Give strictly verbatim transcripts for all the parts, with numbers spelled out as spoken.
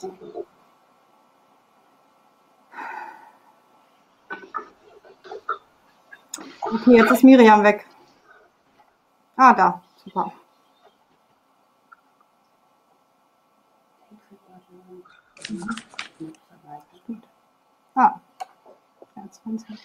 Okay, jetzt ist Miriam weg. Ah, da, super. Ah, zwanzig.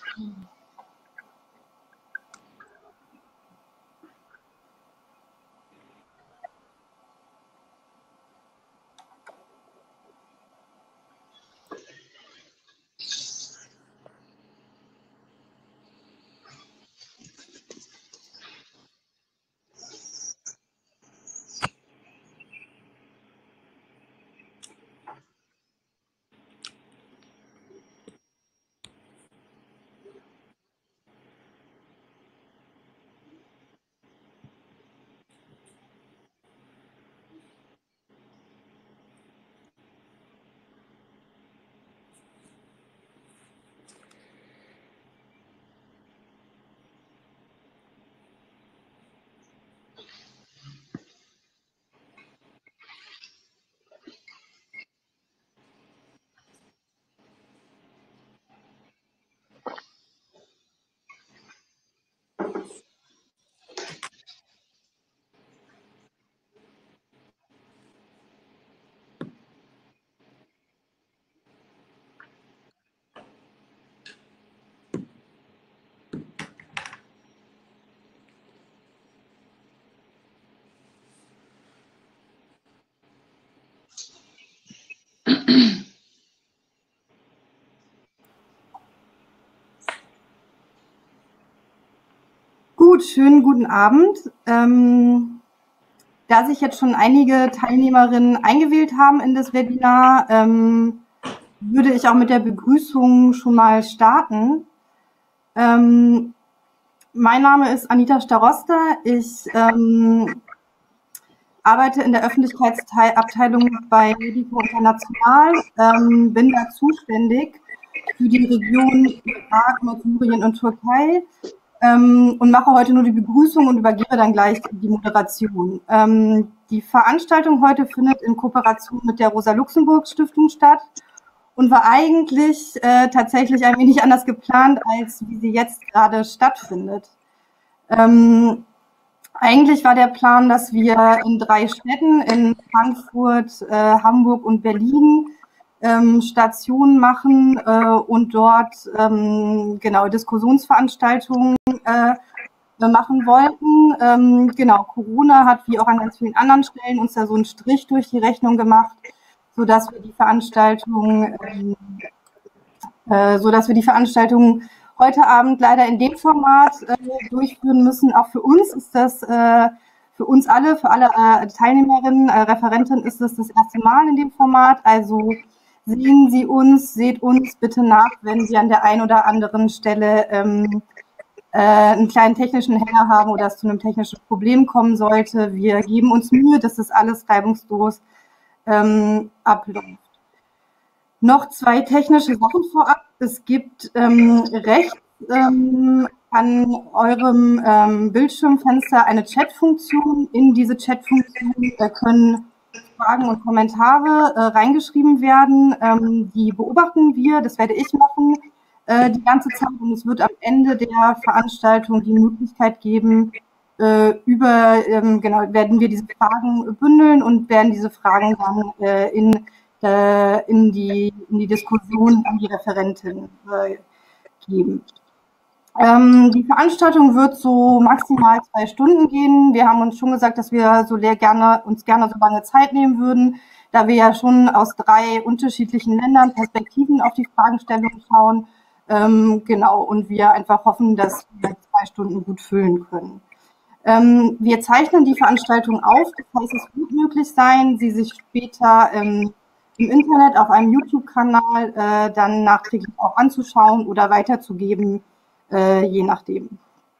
Gut, schönen guten Abend. Ähm, da sich jetzt schon einige Teilnehmerinnen eingewählt haben in das Webinar, ähm, würde ich auch mit der Begrüßung schon mal starten. Ähm, mein Name ist Anita Starosta. Ich ähm, arbeite in der Öffentlichkeitsabteilung bei Medico International, ähm, bin da zuständig für die Region Irak, Nordsyrien und Türkei ähm, und mache heute nur die Begrüßung und übergebe dann gleich die Moderation. Ähm, die Veranstaltung heute findet in Kooperation mit der Rosa-Luxemburg-Stiftung statt und war eigentlich äh, tatsächlich ein wenig anders geplant, als wie sie jetzt gerade stattfindet. Ähm, Eigentlich war der Plan, dass wir in drei Städten, in Frankfurt, äh, Hamburg und Berlin, ähm, Stationen machen äh, und dort ähm, genau Diskussionsveranstaltungen äh, machen wollten. Ähm, genau, Corona hat wie auch an ganz vielen anderen Stellen uns da so einen Strich durch die Rechnung gemacht, sodass wir die Veranstaltung, ähm, äh, sodass wir die Veranstaltung heute Abend leider in dem Format äh, durchführen müssen. Auch für uns ist das, äh, für uns alle, für alle äh, Teilnehmerinnen, äh, Referentinnen ist das das erste Mal in dem Format. Also sehen Sie uns, seht uns bitte nach, wenn wir an der einen oder anderen Stelle ähm, äh, einen kleinen technischen Hänger haben oder es zu einem technischen Problem kommen sollte. Wir geben uns Mühe, dass das alles reibungslos ähm, abläuft. Noch zwei technische Sachen vorab. Es gibt ähm, rechts ähm, an eurem ähm, Bildschirmfenster eine Chatfunktion. In diese Chatfunktion äh, können Fragen und Kommentare äh, reingeschrieben werden. Ähm, die beobachten wir, das werde ich machen, äh, die ganze Zeit. Und es wird am Ende der Veranstaltung die Möglichkeit geben, äh, über, ähm, genau, werden wir diese Fragen bündeln und werden diese Fragen dann äh, in in die, in die Diskussion an die Referentin äh, geben. Ähm, die Veranstaltung wird so maximal zwei Stunden gehen. Wir haben uns schon gesagt, dass wir so gerne, uns gerne so lange Zeit nehmen würden, da wir ja schon aus drei unterschiedlichen Ländern Perspektiven auf die Fragestellung schauen. Ähm, genau, und wir einfach hoffen, dass wir zwei Stunden gut füllen können. Ähm, wir zeichnen die Veranstaltung auf, das heißt, es wird möglich sein, sie sich später ähm, im Internet auf einem YouTube-Kanal äh, dann nachträglich auch anzuschauen oder weiterzugeben, äh, je nachdem.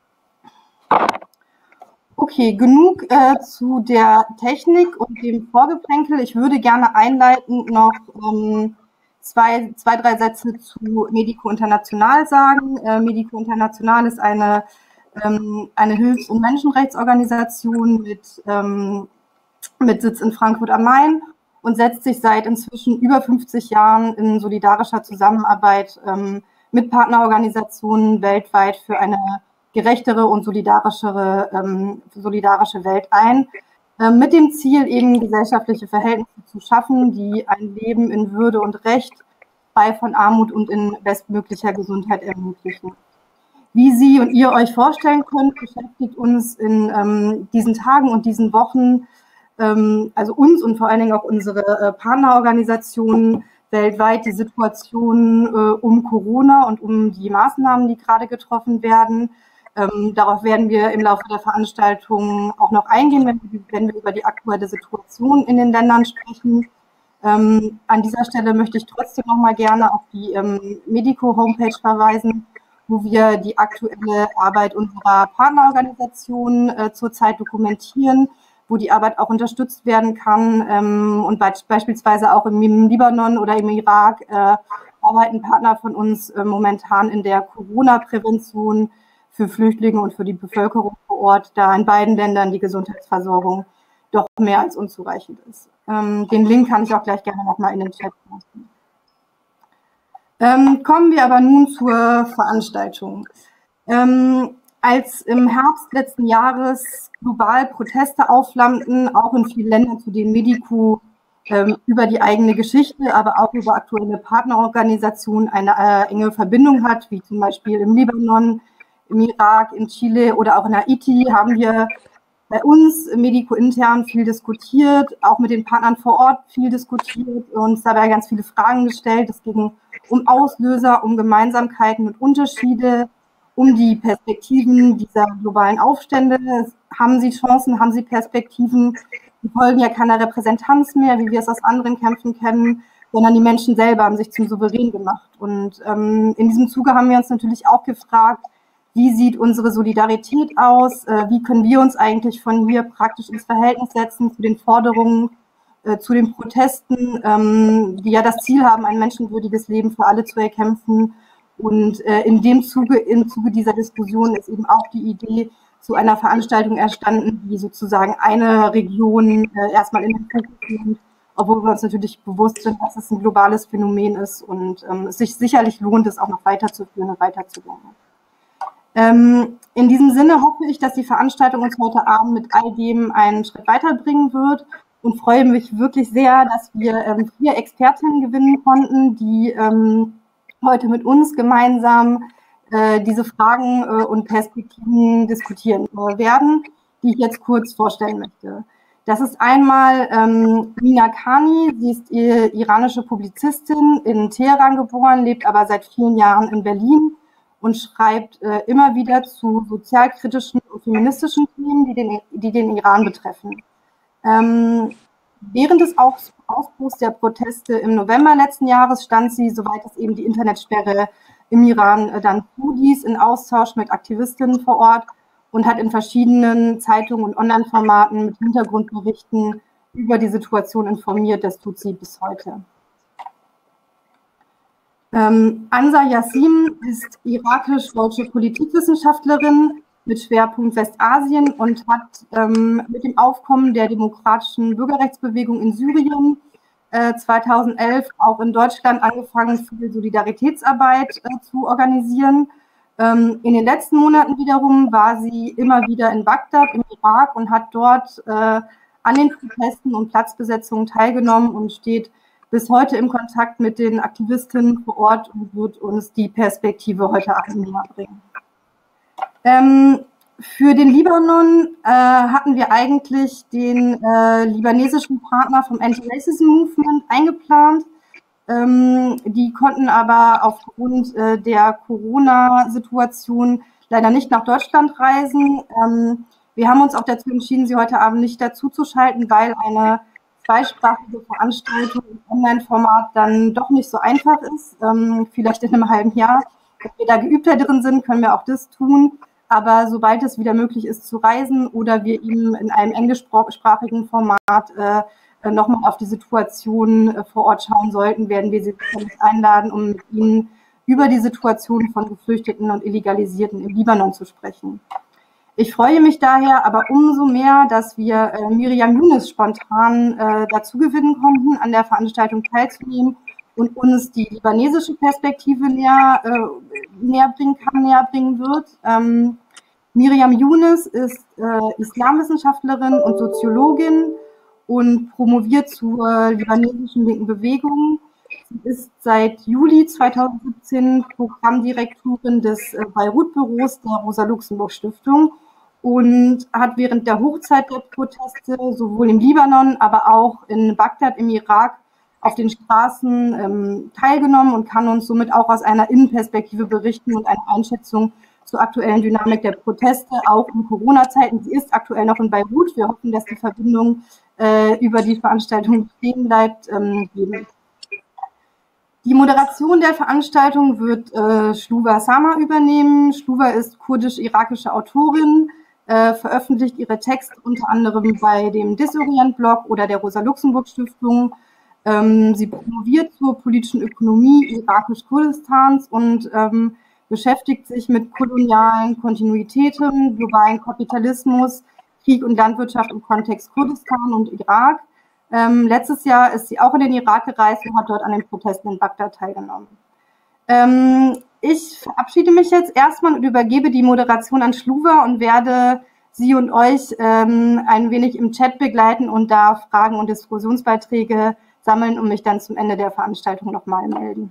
Okay, genug äh, zu der Technik und dem Vorgeplänkel. Ich würde gerne einleitend noch ähm, zwei, zwei, drei Sätze zu Medico International sagen. Äh, Medico International ist eine, ähm, eine Hilfs- und Menschenrechtsorganisation mit, ähm, mit Sitz in Frankfurt am Main. und setzt sich seit inzwischen über fünfzig Jahren in solidarischer Zusammenarbeit ähm, mit Partnerorganisationen weltweit für eine gerechtere und solidarischere, ähm, solidarische Welt ein, äh, mit dem Ziel, eben gesellschaftliche Verhältnisse zu schaffen, die ein Leben in Würde und Recht, frei von Armut und in bestmöglicher Gesundheit ermöglichen. Wie Sie und ihr euch vorstellen könnt, beschäftigt uns in ähm, diesen Tagen und diesen Wochen, ähm, also uns und vor allen Dingen auch unsere äh, Partnerorganisationen weltweit, die Situation äh, um Corona und um die Maßnahmen, die gerade getroffen werden. Ähm, darauf werden wir im Laufe der Veranstaltung auch noch eingehen, wenn wir, wenn wir über die aktuelle Situation in den Ländern sprechen. Ähm, an dieser Stelle möchte ich trotzdem noch mal gerne auf die ähm, Medico-Homepage verweisen, wo wir die aktuelle Arbeit unserer Partnerorganisationen äh, zurzeit dokumentieren, wo die Arbeit auch unterstützt werden kann. Ähm, und be beispielsweise auch im, im Libanon oder im Irak äh, arbeiten Partner von uns äh, momentan in der Corona-Prävention für Flüchtlinge und für die Bevölkerung vor Ort, da in beiden Ländern die Gesundheitsversorgung doch mehr als unzureichend ist. Ähm, den Link kann ich auch gleich gerne nochmal in den Chat posten. Ähm, kommen wir aber nun zur Veranstaltung. Ähm, als im Herbst letzten Jahres global Proteste aufflammten, auch in vielen Ländern, zu denen Medico ähm, über die eigene Geschichte, aber auch über aktuelle Partnerorganisationen eine äh, enge Verbindung hat, wie zum Beispiel im Libanon, im Irak, in Chile oder auch in Haiti, haben wir bei uns Medico intern viel diskutiert, auch mit den Partnern vor Ort viel diskutiert und dabei ganz viele Fragen gestellt. Es ging um Auslöser, um Gemeinsamkeiten und Unterschiede, um die Perspektiven dieser globalen Aufstände. Haben sie Chancen, haben sie Perspektiven? Die folgen ja keiner Repräsentanz mehr, wie wir es aus anderen Kämpfen kennen, sondern die Menschen selber haben sich zum Souverän gemacht. Und ähm, in diesem Zuge haben wir uns natürlich auch gefragt, wie sieht unsere Solidarität aus? Wie können wir uns eigentlich von hier praktisch ins Verhältnis setzen zu den Forderungen, zu den Protesten, die ja das Ziel haben, ein menschenwürdiges Leben für alle zu erkämpfen? Und in dem Zuge, im Zuge dieser Diskussion ist eben auch die Idee zu einer Veranstaltung entstanden, die sozusagen eine Region erstmal in den Fokus nimmt, obwohl wir uns natürlich bewusst sind, dass es ein globales Phänomen ist und es sich sicherlich lohnt, es auch noch weiterzuführen und weiterzugehen. Ähm, in diesem Sinne hoffe ich, dass die Veranstaltung uns heute Abend mit all dem einen Schritt weiterbringen wird und freue mich wirklich sehr, dass wir ähm, vier Expertinnen gewinnen konnten, die ähm, heute mit uns gemeinsam äh, diese Fragen äh, und Perspektiven diskutieren äh, werden, die ich jetzt kurz vorstellen möchte. Das ist einmal ähm, Mina Khani, sie ist äh, iranische Publizistin, in Teheran geboren, lebt aber seit vielen Jahren in Berlin und schreibt äh, immer wieder zu sozialkritischen und feministischen Themen, die den, die den Iran betreffen. Ähm, während des Ausbruchs der Proteste im November letzten Jahres stand sie, soweit es eben die Internetsperre im Iran äh, dann zuließ, in Austausch mit Aktivistinnen vor Ort und hat in verschiedenen Zeitungen und Online-Formaten mit Hintergrundberichten über die Situation informiert. Das tut sie bis heute. Ähm, Ansa Yassin ist irakisch-deutsche Politikwissenschaftlerin mit Schwerpunkt Westasien und hat ähm, mit dem Aufkommen der demokratischen Bürgerrechtsbewegung in Syrien äh, zweitausendelf auch in Deutschland angefangen, viel Solidaritätsarbeit äh, zu organisieren. Ähm, in den letzten Monaten wiederum war sie immer wieder in Bagdad im Irak und hat dort äh, an den Protesten und Platzbesetzungen teilgenommen und steht bis heute im Kontakt mit den Aktivistinnen vor Ort und wird uns die Perspektive heute Abend näher bringen. Ähm, für den Libanon äh, hatten wir eigentlich den äh, libanesischen Partner vom Anti-Racism Movement eingeplant. Ähm, die konnten aber aufgrund äh, der Corona-Situation leider nicht nach Deutschland reisen. Ähm, wir haben uns auch dazu entschieden, sie heute Abend nicht dazu zu schalten, weil eine zweisprachige Veranstaltung im Online-Format dann doch nicht so einfach ist. Ähm, vielleicht in einem halben Jahr. Wenn wir da geübter drin sind, können wir auch das tun. Aber sobald es wieder möglich ist zu reisen oder wir ihm in einem englischsprachigen Format äh, nochmal auf die Situation äh, vor Ort schauen sollten, werden wir Sie einladen, um mit Ihnen über die Situation von Geflüchteten und Illegalisierten im Libanon zu sprechen. Ich freue mich daher aber umso mehr, dass wir äh, Miriam Yunus spontan äh, dazu gewinnen konnten, an der Veranstaltung teilzunehmen und uns die libanesische Perspektive näher, äh, näher bringen kann, näher bringen wird. Ähm, Miriam Yunus ist äh, Islamwissenschaftlerin und Soziologin und promoviert zur libanesischen linken Bewegung. Sie ist seit Juli zweitausendsiebzehn Programmdirektorin des äh, Beirut-Büros der Rosa-Luxemburg-Stiftung und hat während der Hochzeit der Proteste sowohl im Libanon, aber auch in Bagdad im Irak auf den Straßen ähm, teilgenommen und kann uns somit auch aus einer Innenperspektive berichten und eine Einschätzung zur aktuellen Dynamik der Proteste, auch in Corona-Zeiten. Sie ist aktuell noch in Beirut. Wir hoffen, dass die Verbindung äh, über die Veranstaltung bestehen bleibt. Ähm, geben. Die Moderation der Veranstaltung wird äh, Shluva Sama übernehmen. Shluva ist kurdisch-irakische Autorin, äh, veröffentlicht ihre Texte unter anderem bei dem Disorient-Blog oder der Rosa-Luxemburg-Stiftung. Ähm, sie promoviert zur politischen Ökonomie irakisch-Kurdistans und ähm, beschäftigt sich mit kolonialen Kontinuitäten, globalen Kapitalismus, Krieg und Landwirtschaft im Kontext Kurdistan und Irak. Ähm, letztes Jahr ist sie auch in den Irak gereist und hat dort an den Protesten in Bagdad teilgenommen. Ähm, ich verabschiede mich jetzt erstmal und übergebe die Moderation an Shluva und werde Sie und euch ähm, ein wenig im Chat begleiten und da Fragen und Diskussionsbeiträge sammeln und mich dann zum Ende der Veranstaltung nochmal melden.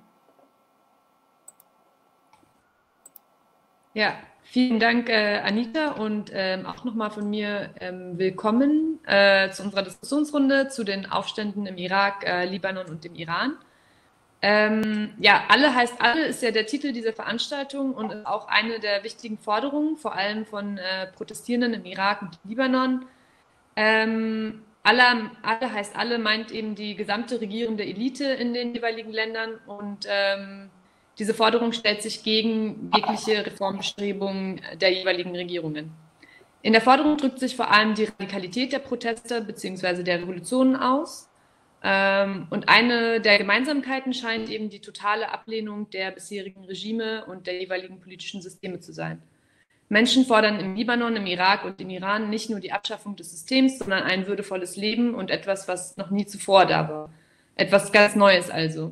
Ja, vielen Dank, äh, Anita, und ähm, auch nochmal von mir ähm, willkommen äh, zu unserer Diskussionsrunde zu den Aufständen im Irak, äh, Libanon und dem Iran. Ähm, ja, alle heißt alle ist ja der Titel dieser Veranstaltung und ist auch eine der wichtigen Forderungen, vor allem von äh, Protestierenden im Irak und Libanon. Ähm, alle, alle heißt alle meint eben die gesamte regierende Elite in den jeweiligen Ländern und ähm, diese Forderung stellt sich gegen jegliche Reformbestrebungen der jeweiligen Regierungen. In der Forderung drückt sich vor allem die Radikalität der Proteste bzw. der Revolutionen aus. Und eine der Gemeinsamkeiten scheint eben die totale Ablehnung der bisherigen Regime und der jeweiligen politischen Systeme zu sein. Menschen fordern im Libanon, im Irak und im Iran nicht nur die Abschaffung des Systems, sondern ein würdevolles Leben und etwas, was noch nie zuvor da war. Etwas ganz Neues also.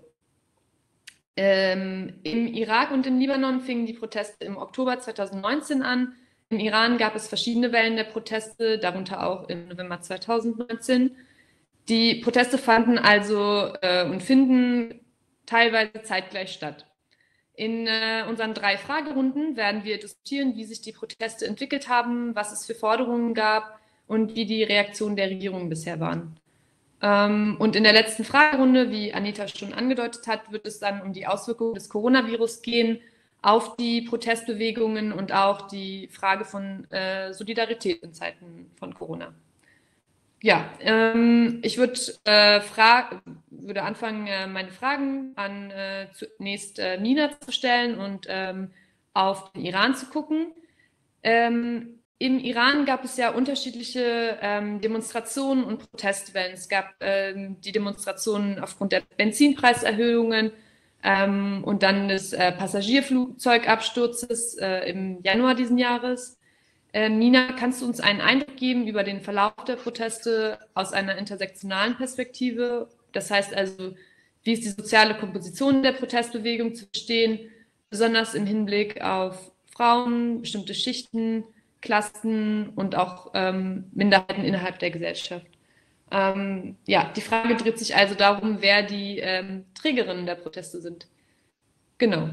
Ähm, Im Irak und im Libanon fingen die Proteste im Oktober zweitausendneunzehn an. Im Iran gab es verschiedene Wellen der Proteste, darunter auch im November zweitausendneunzehn. Die Proteste fanden also äh, und finden teilweise zeitgleich statt. In äh, unseren drei Fragerunden werden wir diskutieren, wie sich die Proteste entwickelt haben, was es für Forderungen gab und wie die Reaktionen der Regierung bisher waren. Und in der letzten Fragerunde, wie Anita schon angedeutet hat, wird es dann um die Auswirkungen des Coronavirus gehen auf die Protestbewegungen und auch die Frage von äh, Solidarität in Zeiten von Corona. Ja, ähm, ich würde, äh, würde anfangen, äh, meine Fragen an äh, zunächst äh, Nina zu stellen und ähm, auf den Iran zu gucken. Ähm, Im Iran gab es ja unterschiedliche ähm, Demonstrationen und Protestwellen. Es gab ähm, die Demonstrationen aufgrund der Benzinpreiserhöhungen ähm, und dann des äh, Passagierflugzeugabsturzes äh, im Januar diesen Jahres. Ähm, Nina, kannst du uns einen Eindruck geben über den Verlauf der Proteste aus einer intersektionalen Perspektive? Das heißt also, wie ist die soziale Komposition der Protestbewegung zu verstehen, besonders im Hinblick auf Frauen, bestimmte Schichten, Klassen und auch ähm, Minderheiten innerhalb der Gesellschaft. Ähm, ja, die Frage dreht sich also darum, wer die ähm, Trägerinnen der Proteste sind. Genau.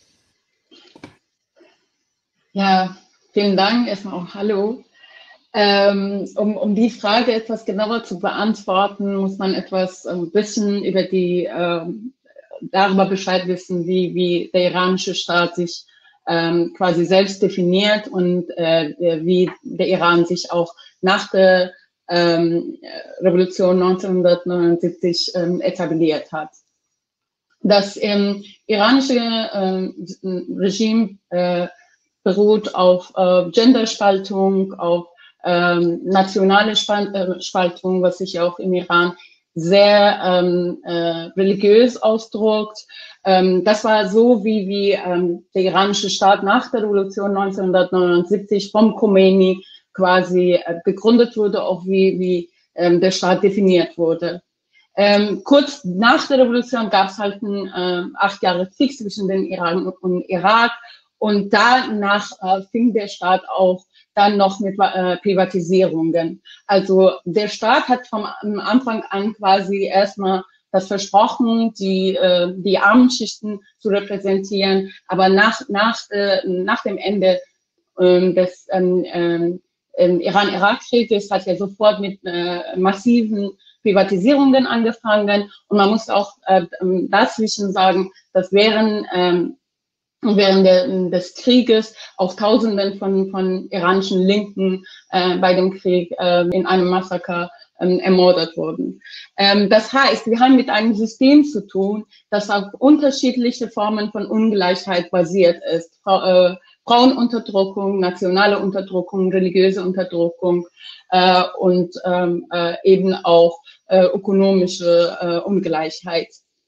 Ja, vielen Dank. Erstmal auch Hallo. Ähm, um, um die Frage etwas genauer zu beantworten, muss man etwas ein bisschen über die, äh, darüber Bescheid wissen, wie, wie der iranische Staat sich ähm, quasi selbst definiert und äh, wie der Iran sich auch nach der ähm, Revolution neunzehnhundertneunundsiebzig ähm, etabliert hat. Das ähm, iranische ähm, Regime äh, beruht auf äh, Genderspaltung, auf ähm, nationale Spaltung, was sich auch im Iran sehr ähm, äh, religiös ausdrückt. Ähm, das war so, wie, wie ähm, der iranische Staat nach der Revolution neunzehnhundertneunundsiebzig vom Khomeini quasi äh, gegründet wurde, auch wie, wie ähm, der Staat definiert wurde. Ähm, kurz nach der Revolution gab es halt einen äh, acht Jahre Krieg zwischen den Iran und Irak, und danach äh, fing der Staat auch dann noch mit äh, Privatisierungen. Also der Staat hat vom Anfang an quasi erstmal das versprochen, die, äh, die armen Schichten zu repräsentieren, aber nach, nach, äh, nach dem Ende äh, des ähm, äh, Iran-Irak-Krieges hat er sofort mit äh, massiven Privatisierungen angefangen, und man muss auch äh, dazwischen sagen, dass während ähm, während der, des Krieges auch Tausenden von, von iranischen Linken äh, bei dem Krieg äh, in einem Massaker ähm, ermordet wurden. Ähm, das heißt, wir haben mit einem System zu tun, das auf unterschiedliche Formen von Ungleichheit basiert ist. Fra äh, Frauenunterdrückung, nationale Unterdrückung, religiöse Unterdrückung äh, und ähm, äh, eben auch äh, ökonomische äh, Ungleichheit.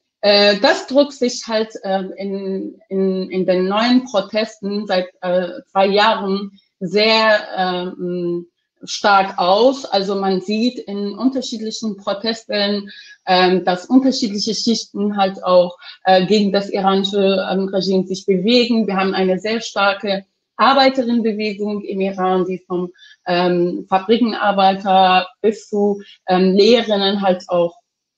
Das drückt sich halt äh, in, in, in den neuen Protesten seit äh, zwei Jahren sehr ähm, stark aus. Also man sieht in unterschiedlichen Protestwellen, ähm, dass unterschiedliche Schichten halt auch äh, gegen das iranische ähm, Regime sich bewegen. Wir haben eine sehr starke Arbeiterinnenbewegung im Iran, die vom ähm, Fabrikenarbeiter bis zu ähm, Lehrerinnen halt auch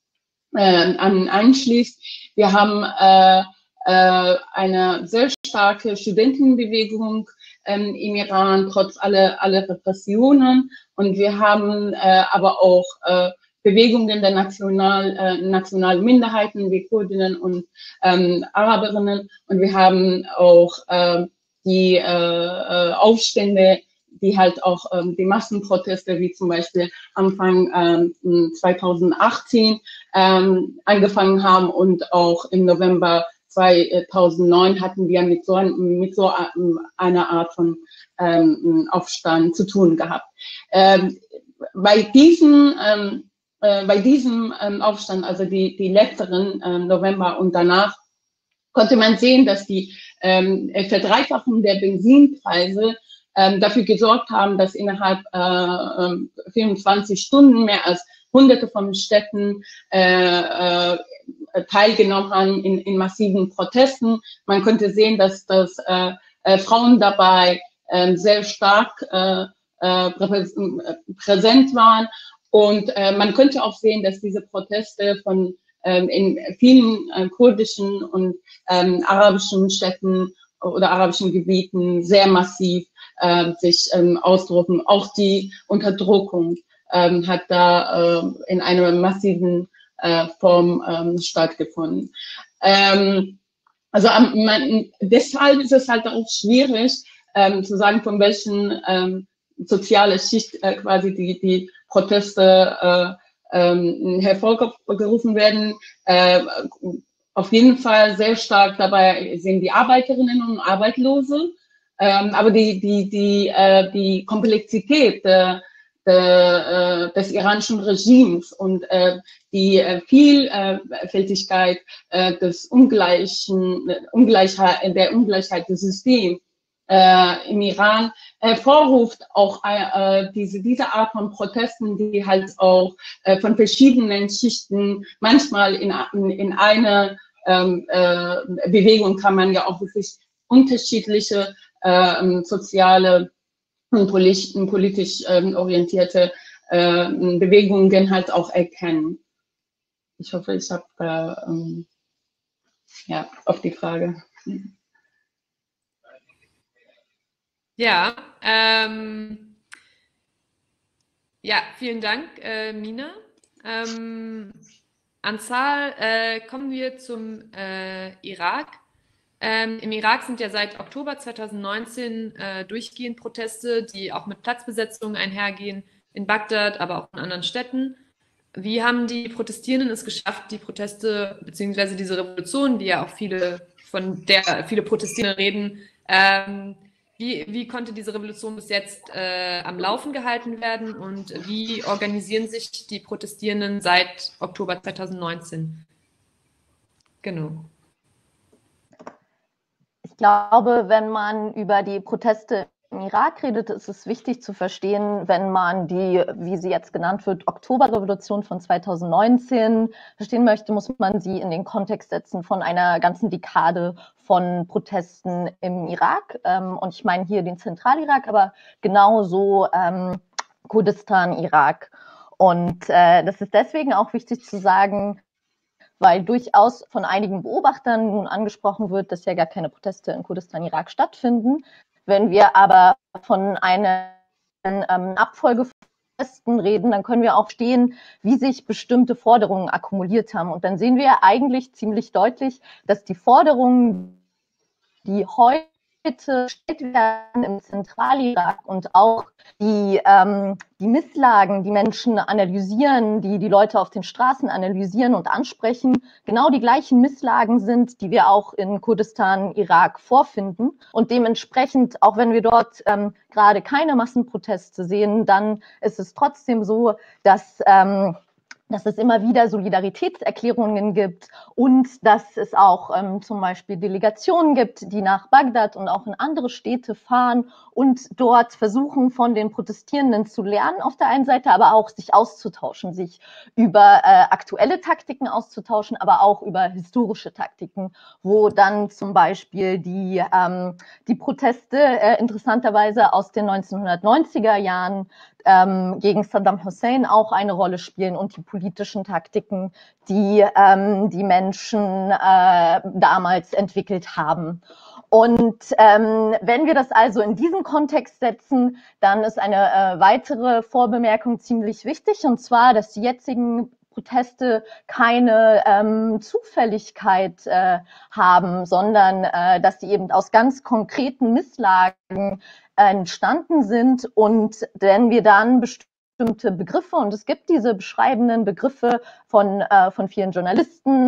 Äh, an, einschließt. Wir haben äh, äh, eine sehr starke Studentenbewegung ähm, im Iran, trotz aller, aller Repressionen. Und wir haben äh, aber auch äh, Bewegungen der national, äh, nationalen Minderheiten wie Kurdinnen und ähm, Araberinnen. Und wir haben auch äh, die äh, Aufstände, die halt auch ähm, die Massenproteste, wie zum Beispiel Anfang ähm, zweitausendachtzehn ähm, angefangen haben, und auch im November zweitausendneun hatten wir mit so, ein, mit so einer Art von ähm, Aufstand zu tun gehabt. Ähm, bei diesem, ähm, äh, bei diesem ähm, Aufstand, also die, die letzteren ähm, November und danach, konnte man sehen, dass die ähm, Verdreifachung der Benzinpreise ähm, dafür gesorgt haben, dass innerhalb äh, vierundzwanzig Stunden mehr als Hunderte von Städten äh, äh, teilgenommen haben in, in massiven Protesten. Man konnte sehen, dass, dass äh, äh, Frauen dabei äh, sehr stark äh, äh, präsent waren. Und äh, man könnte auch sehen, dass diese Proteste von ähm, in vielen äh, kurdischen und ähm, arabischen Städten oder arabischen Gebieten sehr massiv äh, sich ähm, ausdrücken. Auch die Unterdrückung ähm, hat da äh, in einer massiven äh, Form ähm, stattgefunden. Ähm, also man, deshalb ist es halt auch schwierig ähm, zu sagen, von welchen ähm, soziale Schicht äh, quasi die, die Proteste äh, ähm, hervorgerufen werden. Äh, auf jeden Fall sehr stark dabei sind die Arbeiterinnen und Arbeitslose. Ähm, aber die, die, die, äh, die Komplexität der, der, äh, des iranischen Regimes und äh, die äh, Vielfältigkeit äh, des Ungleichen, Ungleichheit, der Ungleichheit des Systems äh, im Iran hervorruft auch äh, diese, diese Art von Protesten, die halt auch äh, von verschiedenen Schichten, manchmal in, in, in einer ähm, äh, Bewegung kann man ja auch wirklich unterschiedliche äh, soziale und politisch, politisch ähm, orientierte äh, Bewegungen halt auch erkennen. Ich hoffe, ich habe äh, ähm, ja, auf die Frage. Ja, ähm, ja, vielen Dank, äh, Mina. Ähm, Ansar, äh, kommen wir zum äh, Irak. Ähm, Im Irak sind ja seit Oktober zweitausendneunzehn äh, durchgehend Proteste, die auch mit Platzbesetzungen einhergehen, in Bagdad, aber auch in anderen Städten. Wie haben die Protestierenden es geschafft, die Proteste beziehungsweise diese Revolution, die ja auch viele von der viele Protestierende reden, ähm, Wie, wie konnte diese Revolution bis jetzt äh, am Laufen gehalten werden und wie organisieren sich die Protestierenden seit Oktober zweitausendneunzehn? Genau. Ich glaube, wenn man über die Proteste im Irak redet, ist es wichtig zu verstehen, wenn man die, wie sie jetzt genannt wird, Oktoberrevolution von zweitausendneunzehn verstehen möchte, muss man sie in den Kontext setzen von einer ganzen Dekade von Protesten im Irak. Und ich meine hier den Zentralirak, aber genauso ähm, Kurdistan, Irak. Und äh, das ist deswegen auch wichtig zu sagen, weil durchaus von einigen Beobachtern nun angesprochen wird, dass ja gar keine Proteste in Kurdistan, Irak stattfinden. Wenn wir aber von einer ähm, Abfolge von Protesten reden, dann können wir auch sehen, wie sich bestimmte Forderungen akkumuliert haben. Und dann sehen wir eigentlich ziemlich deutlich, dass die Forderungen, die heute gestellt werden im Zentralirak und auch die, ähm, die Misslagen, die Menschen analysieren, die die Leute auf den Straßen analysieren und ansprechen, genau die gleichen Misslagen sind, die wir auch in Kurdistan, Irak vorfinden. Und dementsprechend, auch wenn wir dort ähm, gerade keine Massenproteste sehen, dann ist es trotzdem so, dass ähm, dass es immer wieder Solidaritätserklärungen gibt und dass es auch ähm, zum Beispiel Delegationen gibt, die nach Bagdad und auch in andere Städte fahren und dort versuchen, von den Protestierenden zu lernen auf der einen Seite, aber auch sich auszutauschen, sich über äh, aktuelle Taktiken auszutauschen, aber auch über historische Taktiken, wo dann zum Beispiel die, ähm, die Proteste äh, interessanterweise aus den neunzehnhundertneunziger Jahren ähm, gegen Saddam Hussein auch eine Rolle spielen und die politischen Taktiken, die ähm, die Menschen äh, damals entwickelt haben. Und ähm, wenn wir das also in diesen Kontext setzen, dann ist eine äh, weitere Vorbemerkung ziemlich wichtig, und zwar, dass die jetzigen Proteste keine ähm, Zufälligkeit äh, haben, sondern äh, dass sie eben aus ganz konkreten Misslagen entstanden sind und wenn wir dann bestimmte Begriffe, und es gibt diese beschreibenden Begriffe von, äh, von vielen Journalisten,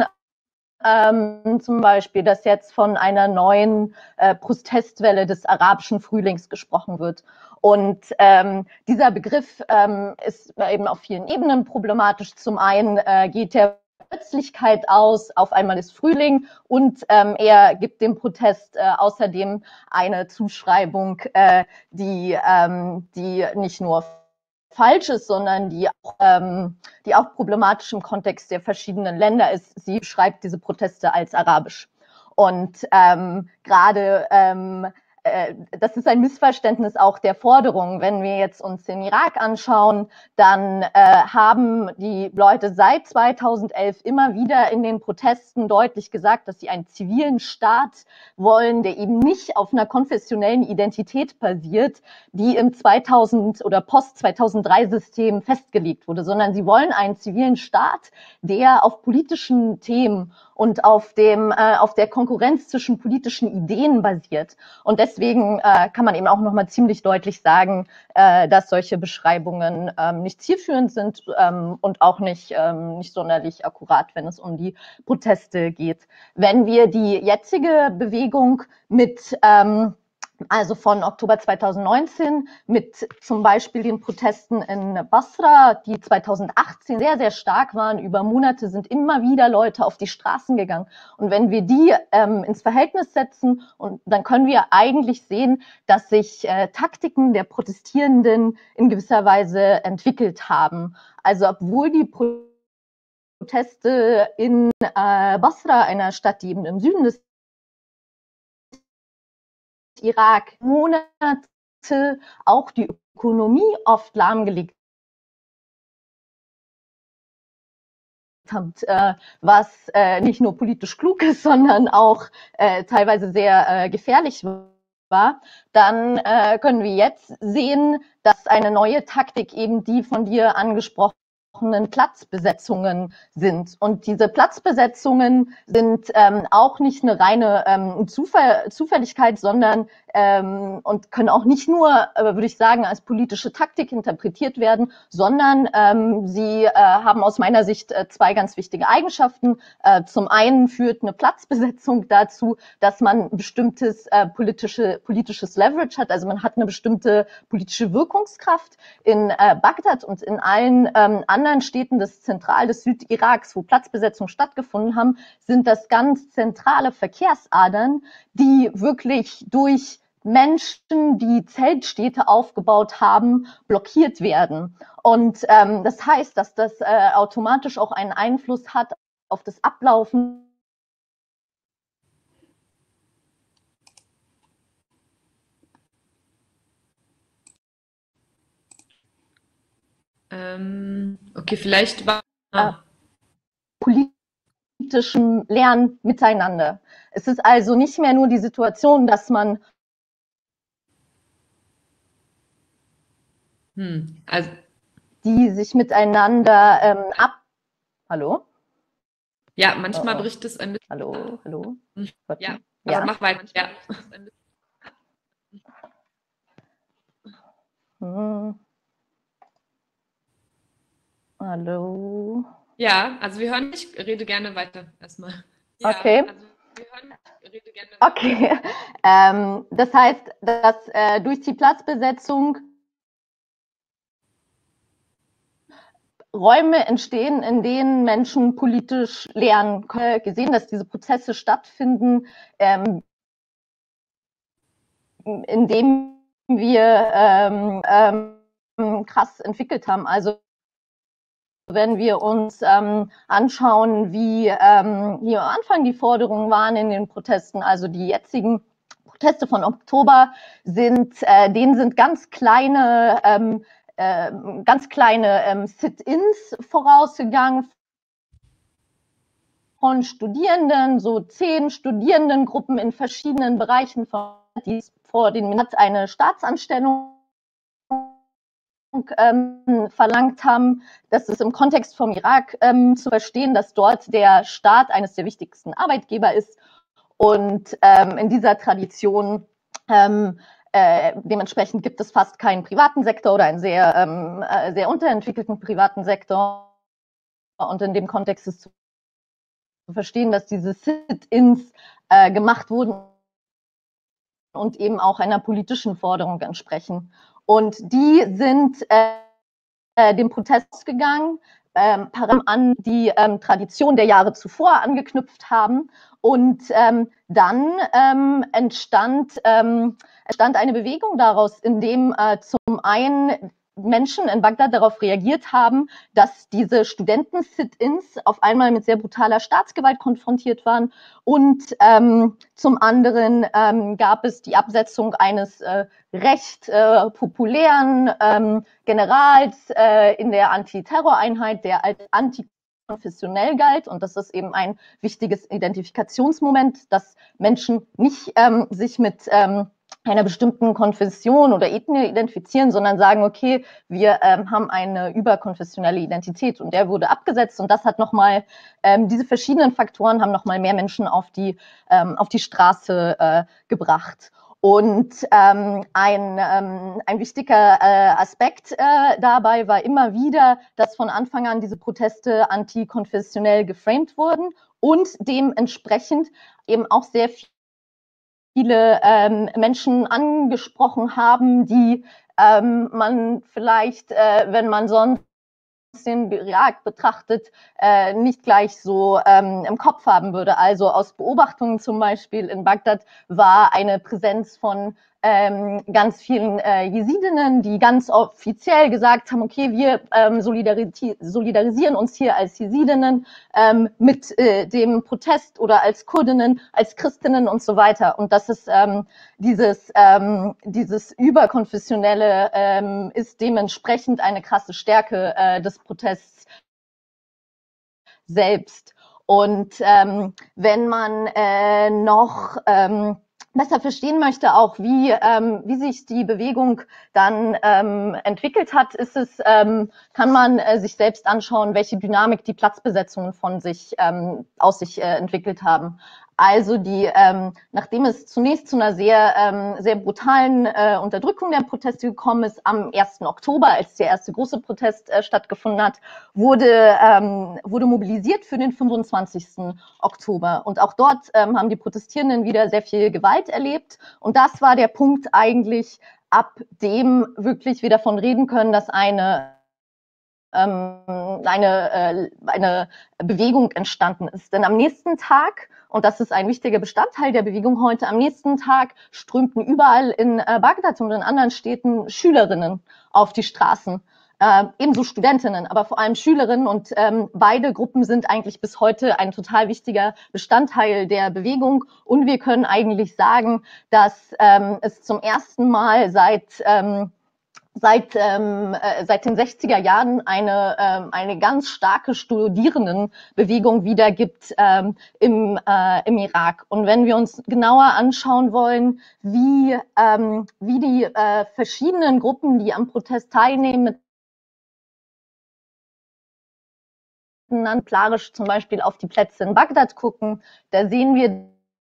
ähm, zum Beispiel, dass jetzt von einer neuen äh, Protestwelle des arabischen Frühlings gesprochen wird. Und ähm, dieser Begriff ähm, ist eben auf vielen Ebenen problematisch. Zum einen äh, geht der Plötzlichkeit aus, auf einmal ist Frühling, und ähm, er gibt dem Protest äh, außerdem eine Zuschreibung, äh, die, ähm, die nicht nur falsch ist, sondern die auch, ähm, die auch problematisch im Kontext der verschiedenen Länder ist. Sie beschreibt diese Proteste als arabisch. Und ähm, gerade ähm, das ist ein Missverständnis auch der Forderung. Wenn wir jetzt uns den Irak anschauen, dann äh, haben die Leute seit zweitausendelf immer wieder in den Protesten deutlich gesagt, dass sie einen zivilen Staat wollen, der eben nicht auf einer konfessionellen Identität basiert, die im zweitausend oder Post-zweitausenddrei-System festgelegt wurde, sondern sie wollen einen zivilen Staat, der auf politischen Themen und auf dem äh, auf der Konkurrenz zwischen politischen Ideen basiert. Und deswegen äh, kann man eben auch nochmal ziemlich deutlich sagen, äh, dass solche Beschreibungen ähm, nicht zielführend sind ähm, und auch nicht ähm, nicht sonderlich akkurat, wenn es um die Proteste geht. Wenn wir die jetzige Bewegung mit ähm, also von Oktober zweitausendneunzehn mit zum Beispiel den Protesten in Basra, die zweitausendachtzehn sehr, sehr stark waren. Über Monate sind immer wieder Leute auf die Straßen gegangen. Und wenn wir die ähm, ins Verhältnis setzen, und dann können wir eigentlich sehen, dass sich äh, Taktiken der Protestierenden in gewisser Weise entwickelt haben. Also obwohl die Proteste in äh, Basra, einer Stadt, die eben im Süden des Irak Monate auch die Ökonomie oft lahmgelegt hat, äh, was äh, nicht nur politisch klug ist, sondern auch äh, teilweise sehr äh, gefährlich war, dann äh, können wir jetzt sehen, dass eine neue Taktik eben die von dir angesprochene Platzbesetzungen sind. Und diese Platzbesetzungen sind ähm, auch nicht eine reine ähm, Zufall, Zufälligkeit, sondern ähm, und können auch nicht nur, äh, würde ich sagen, als politische Taktik interpretiert werden, sondern ähm, sie äh, haben aus meiner Sicht äh, zwei ganz wichtige Eigenschaften. Äh, zum einen führt eine Platzbesetzung dazu, dass man bestimmtes äh, politische, politisches Leverage hat, also man hat eine bestimmte politische Wirkungskraft. In äh, Bagdad und in allen ähm, anderen Städten des Zentral- des Südiraks, wo Platzbesetzungen stattgefunden haben, sind das ganz zentrale Verkehrsadern, die wirklich durch Menschen, die Zeltstädte aufgebaut haben, blockiert werden. Und ähm, das heißt, dass das äh, automatisch auch einen Einfluss hat auf das Ablaufen Ähm, okay, vielleicht war äh, politischem Lernen miteinander. Es ist also nicht mehr nur die Situation, dass man hm, also die sich miteinander ähm, ab... Hallo? ja, manchmal Oh, oh. bricht es ein bisschen. Hallo, hallo? Ja, Ja. aber mach weiter. Ja. Hm. Hallo? Ja, also wir hören dich, rede gerne weiter erstmal. Ja, Okay. also wir hören dich, rede gerne weiter. Okay. Ähm, das heißt, dass äh, durch die Platzbesetzung Räume entstehen, in denen Menschen politisch lernen können. Gesehen, dass diese Prozesse stattfinden, ähm, indem wir ähm, ähm, krass entwickelt haben. Also wenn wir uns ähm, anschauen, wie, ähm, wie am Anfang die Forderungen waren in den Protesten, also die jetzigen Proteste von Oktober sind, äh, denen sind ganz kleine, ähm, äh, ganz kleine ähm, Sit-ins vorausgegangen von Studierenden, so zehn Studierendengruppen in verschiedenen Bereichen, die vor den Minuten eine Staatsanstellung ähm, verlangt haben. Das ist im Kontext vom Irak ähm, zu verstehen, dass dort der Staat eines der wichtigsten Arbeitgeber ist und ähm, in dieser Tradition ähm, äh, dementsprechend gibt es fast keinen privaten Sektor oder einen sehr, ähm, äh, sehr unterentwickelten privaten Sektor. Und in dem Kontext ist zu verstehen, dass diese Sit-ins äh, gemacht wurden und eben auch einer politischen Forderung entsprechen. Und die sind äh, dem Protest gegangen, ähm, an die ähm, Tradition der Jahre zuvor angeknüpft haben. Und ähm, dann ähm, entstand, ähm, entstand eine Bewegung daraus, in dem äh, zum einen Menschen in Bagdad darauf reagiert haben, dass diese Studenten-Sit-ins auf einmal mit sehr brutaler Staatsgewalt konfrontiert waren. Und ähm, zum anderen ähm, gab es die Absetzung eines äh, recht äh, populären ähm, Generals äh, in der Antiterroreinheit, der als antikonfessionell galt. Und das ist eben ein wichtiges Identifikationsmoment, dass Menschen nicht ähm, sich mit ähm, einer bestimmten Konfession oder Ethnie identifizieren, sondern sagen, okay, wir ähm, haben eine überkonfessionelle Identität und der wurde abgesetzt und das hat nochmal, ähm, diese verschiedenen Faktoren haben nochmal mehr Menschen auf die, ähm, auf die Straße äh, gebracht. Und ähm, ein, ähm, ein wichtiger äh, Aspekt äh, dabei war immer wieder, dass von Anfang an diese Proteste antikonfessionell geframed wurden und dementsprechend eben auch sehr viel viele ähm, Menschen angesprochen haben, die ähm, man vielleicht, äh, wenn man sonst den Irak betrachtet, äh, nicht gleich so ähm, im Kopf haben würde. Also aus Beobachtungen zum Beispiel in Bagdad war eine Präsenz von ähm, ganz vielen äh, Jesidinnen, die ganz offiziell gesagt haben, okay, wir ähm, solidarisi solidarisieren uns hier als Jesidinnen ähm, mit äh, dem Protest oder als Kurdinnen, als Christinnen und so weiter. Und das ist ähm, dieses, ähm, dieses Überkonfessionelle ähm, ist dementsprechend eine krasse Stärke äh, des Protests selbst. Und ähm, wenn man äh, noch ähm, besser verstehen möchte, auch wie, ähm, wie sich die Bewegung dann ähm, entwickelt hat, ist es, ähm, kann man äh, sich selbst anschauen, welche Dynamik die Platzbesetzungen von sich ähm, aus sich äh, entwickelt haben. Also die, ähm, nachdem es zunächst zu einer sehr, ähm, sehr brutalen äh, Unterdrückung der Proteste gekommen ist, am ersten Oktober, als der erste große Protest äh, stattgefunden hat, wurde, ähm, wurde mobilisiert für den fünfundzwanzigsten Oktober. Und auch dort ähm, haben die Protestierenden wieder sehr viel Gewalt erlebt. Und das war der Punkt eigentlich, ab dem wirklich wir davon reden können, dass eine Eine, eine Bewegung entstanden ist. Denn am nächsten Tag, und das ist ein wichtiger Bestandteil der Bewegung heute, am nächsten Tag strömten überall in Bagdad und in anderen Städten Schülerinnen auf die Straßen. Äh, ebenso Studentinnen, aber vor allem Schülerinnen, und ähm, beide Gruppen sind eigentlich bis heute ein total wichtiger Bestandteil der Bewegung, und wir können eigentlich sagen, dass ähm, es zum ersten Mal seit ähm, Seit, ähm, äh, seit den sechziger Jahren eine, ähm, eine ganz starke Studierendenbewegung wieder gibt ähm, im, äh, im Irak. Und wenn wir uns genauer anschauen wollen, wie, ähm, wie die äh, verschiedenen Gruppen, die am Protest teilnehmen, exemplarisch zum Beispiel auf die Plätze in Bagdad gucken, da sehen wir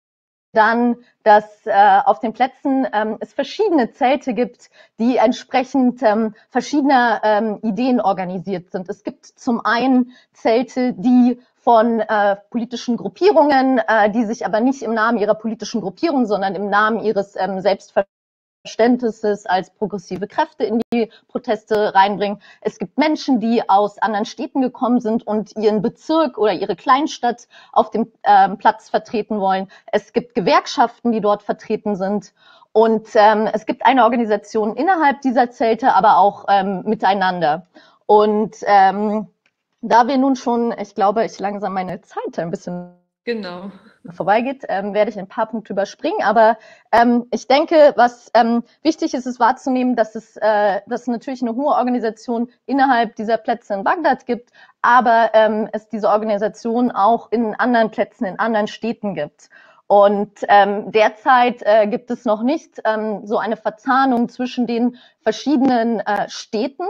dann, dass äh, auf den Plätzen ähm, es verschiedene Zelte gibt, die entsprechend ähm, verschiedener ähm, Ideen organisiert sind. Es gibt zum einen Zelte, die von äh, politischen Gruppierungen, äh, die sich aber nicht im Namen ihrer politischen Gruppierung, sondern im Namen ihres ähm, Selbstverständnisses Verständnisses als progressive Kräfte in die Proteste reinbringen. Es gibt Menschen, die aus anderen Städten gekommen sind und ihren Bezirk oder ihre Kleinstadt auf dem ähm, Platz vertreten wollen. Es gibt Gewerkschaften, die dort vertreten sind. Und ähm, es gibt eine Organisation innerhalb dieser Zelte, aber auch ähm, miteinander. Und ähm, da wir nun schon, ich glaube, ich langsam meine Zeit ein bisschen genau. vorbeigeht, ähm, werde ich ein paar Punkte überspringen. Aber ähm, ich denke, was ähm, wichtig ist, ist wahrzunehmen, dass es, äh, dass es natürlich eine hohe Organisation innerhalb dieser Plätze in Bagdad gibt, aber ähm, es diese Organisation auch in anderen Plätzen, in anderen Städten gibt. Und ähm, derzeit äh, gibt es noch nicht ähm, so eine Verzahnung zwischen den verschiedenen äh, Städten,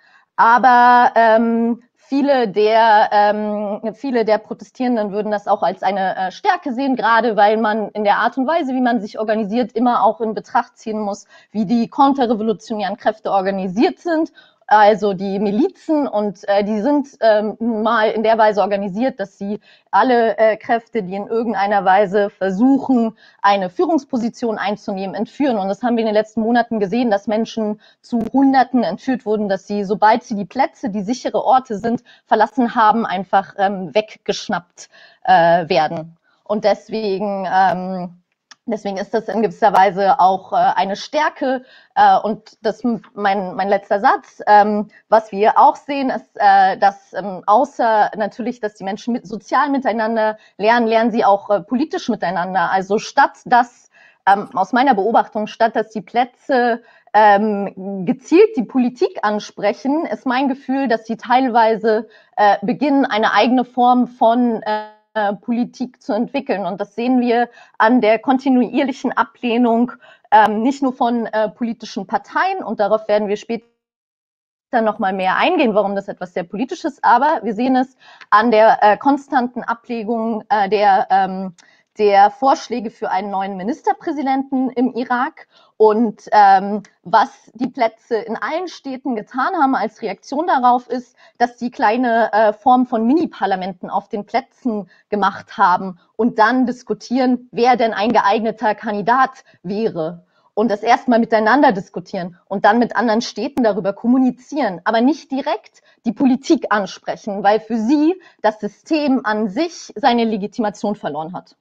aber ähm, viele der, ähm, viele der Protestierenden würden das auch als eine äh, Stärke sehen, gerade weil man in der Art und Weise, wie man sich organisiert, immer auch in Betracht ziehen muss, wie die konterrevolutionären Kräfte organisiert sind, also die Milizen, und äh, die sind ähm, mal in der Weise organisiert, dass sie alle äh, Kräfte, die in irgendeiner Weise versuchen, eine Führungsposition einzunehmen, entführen. Und das haben wir in den letzten Monaten gesehen, dass Menschen zu Hunderten entführt wurden, dass sie, sobald sie die Plätze, die sichere Orte sind, verlassen haben, einfach ähm, weggeschnappt äh, werden. Und deswegen ähm, Deswegen ist das in gewisser Weise auch äh, eine Stärke. Äh, und das mein, mein letzter Satz. Ähm, was wir auch sehen, ist, äh, dass ähm, außer natürlich, dass die Menschen mit, sozial miteinander lernen, lernen sie auch äh, politisch miteinander. Also statt dass, ähm, aus meiner Beobachtung, statt dass die Plätze ähm, gezielt die Politik ansprechen, ist mein Gefühl, dass sie teilweise äh, beginnen, eine eigene Form von äh, Politik zu entwickeln. Und das sehen wir an der kontinuierlichen Ablehnung ähm, nicht nur von äh, politischen Parteien, und darauf werden wir später noch mal mehr eingehen, warum das etwas sehr Politisches ist, aber wir sehen es an der äh, konstanten Ablegung äh, der ähm, der Vorschläge für einen neuen Ministerpräsidenten im Irak. Und ähm, was die Plätze in allen Städten getan haben als Reaktion darauf, ist, dass sie kleine äh, Formen von Mini-Parlamenten auf den Plätzen gemacht haben und dann diskutieren, wer denn ein geeigneter Kandidat wäre. Und das erstmal miteinander diskutieren und dann mit anderen Städten darüber kommunizieren, aber nicht direkt die Politik ansprechen, weil für sie das System an sich seine Legitimation verloren hat.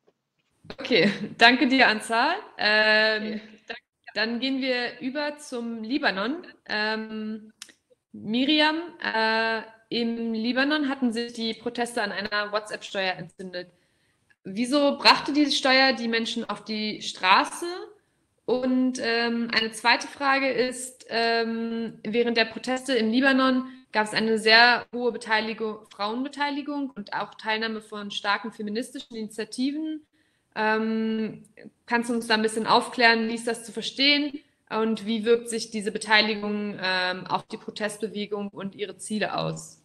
Okay, danke dir, Ansar. Ähm, dann gehen wir über zum Libanon. Ähm, Miriam, äh, im Libanon hatten sich die Proteste an einer WhatsApp-Steuer entzündet. Wieso brachte diese Steuer die Menschen auf die Straße? Und ähm, eine zweite Frage ist, ähm, während der Proteste im Libanon gab es eine sehr hohe Beteiligung, Frauenbeteiligung und auch Teilnahme von starken feministischen Initiativen. Ähm, kannst du uns da ein bisschen aufklären, wie ist das zu verstehen und wie wirkt sich diese Beteiligung ähm, auf die Protestbewegung und ihre Ziele aus?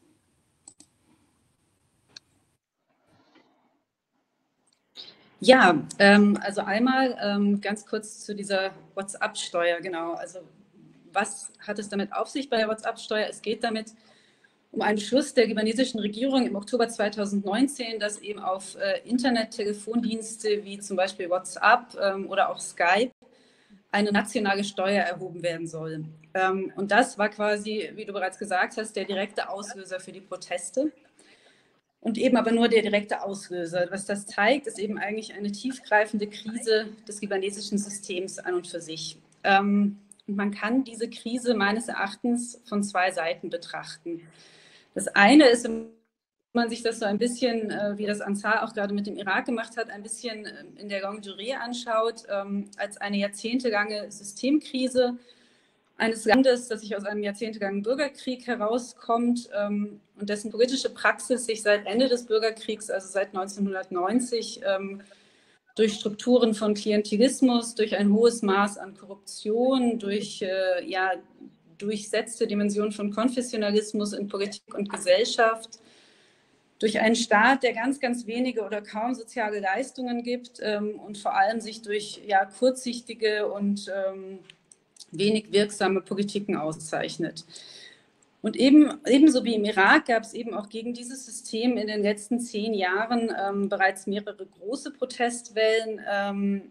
Ja, ähm, also einmal ähm, ganz kurz zu dieser WhatsApp-Steuer, genau. Also was hat es damit auf sich bei der WhatsApp-Steuer? Es geht damit um einen Beschluss der libanesischen Regierung im Oktober zweitausendneunzehn, dass eben auf äh, Internet-Telefondienste wie zum Beispiel WhatsApp ähm, oder auch Skype eine nationale Steuer erhoben werden soll. Ähm, und das war quasi, wie du bereits gesagt hast, der direkte Auslöser für die Proteste. Und eben aber nur der direkte Auslöser. Was das zeigt, ist eben eigentlich eine tiefgreifende Krise des libanesischen Systems an und für sich. Ähm, und man kann diese Krise meines Erachtens von zwei Seiten betrachten. Das eine ist, wenn man sich das so ein bisschen, äh, wie das Ansar auch gerade mit dem Irak gemacht hat, ein bisschen in der longue durée anschaut, ähm, als eine jahrzehntelange Systemkrise eines Landes, das sich aus einem jahrzehntelangen Bürgerkrieg herauskommt ähm, und dessen politische Praxis sich seit Ende des Bürgerkriegs, also seit neunzehnhundertneunzig, ähm, durch Strukturen von Klientelismus, durch ein hohes Maß an Korruption, durch äh, ja, durchsetzte Dimensionen von Konfessionalismus in Politik und Gesellschaft, durch einen Staat, der ganz, ganz wenige oder kaum soziale Leistungen gibt ähm, und vor allem sich durch ja, kurzsichtige und ähm, wenig wirksame Politiken auszeichnet. Und eben, ebenso wie im Irak gab es eben auch gegen dieses System in den letzten zehn Jahren ähm, bereits mehrere große Protestwellen. Ähm,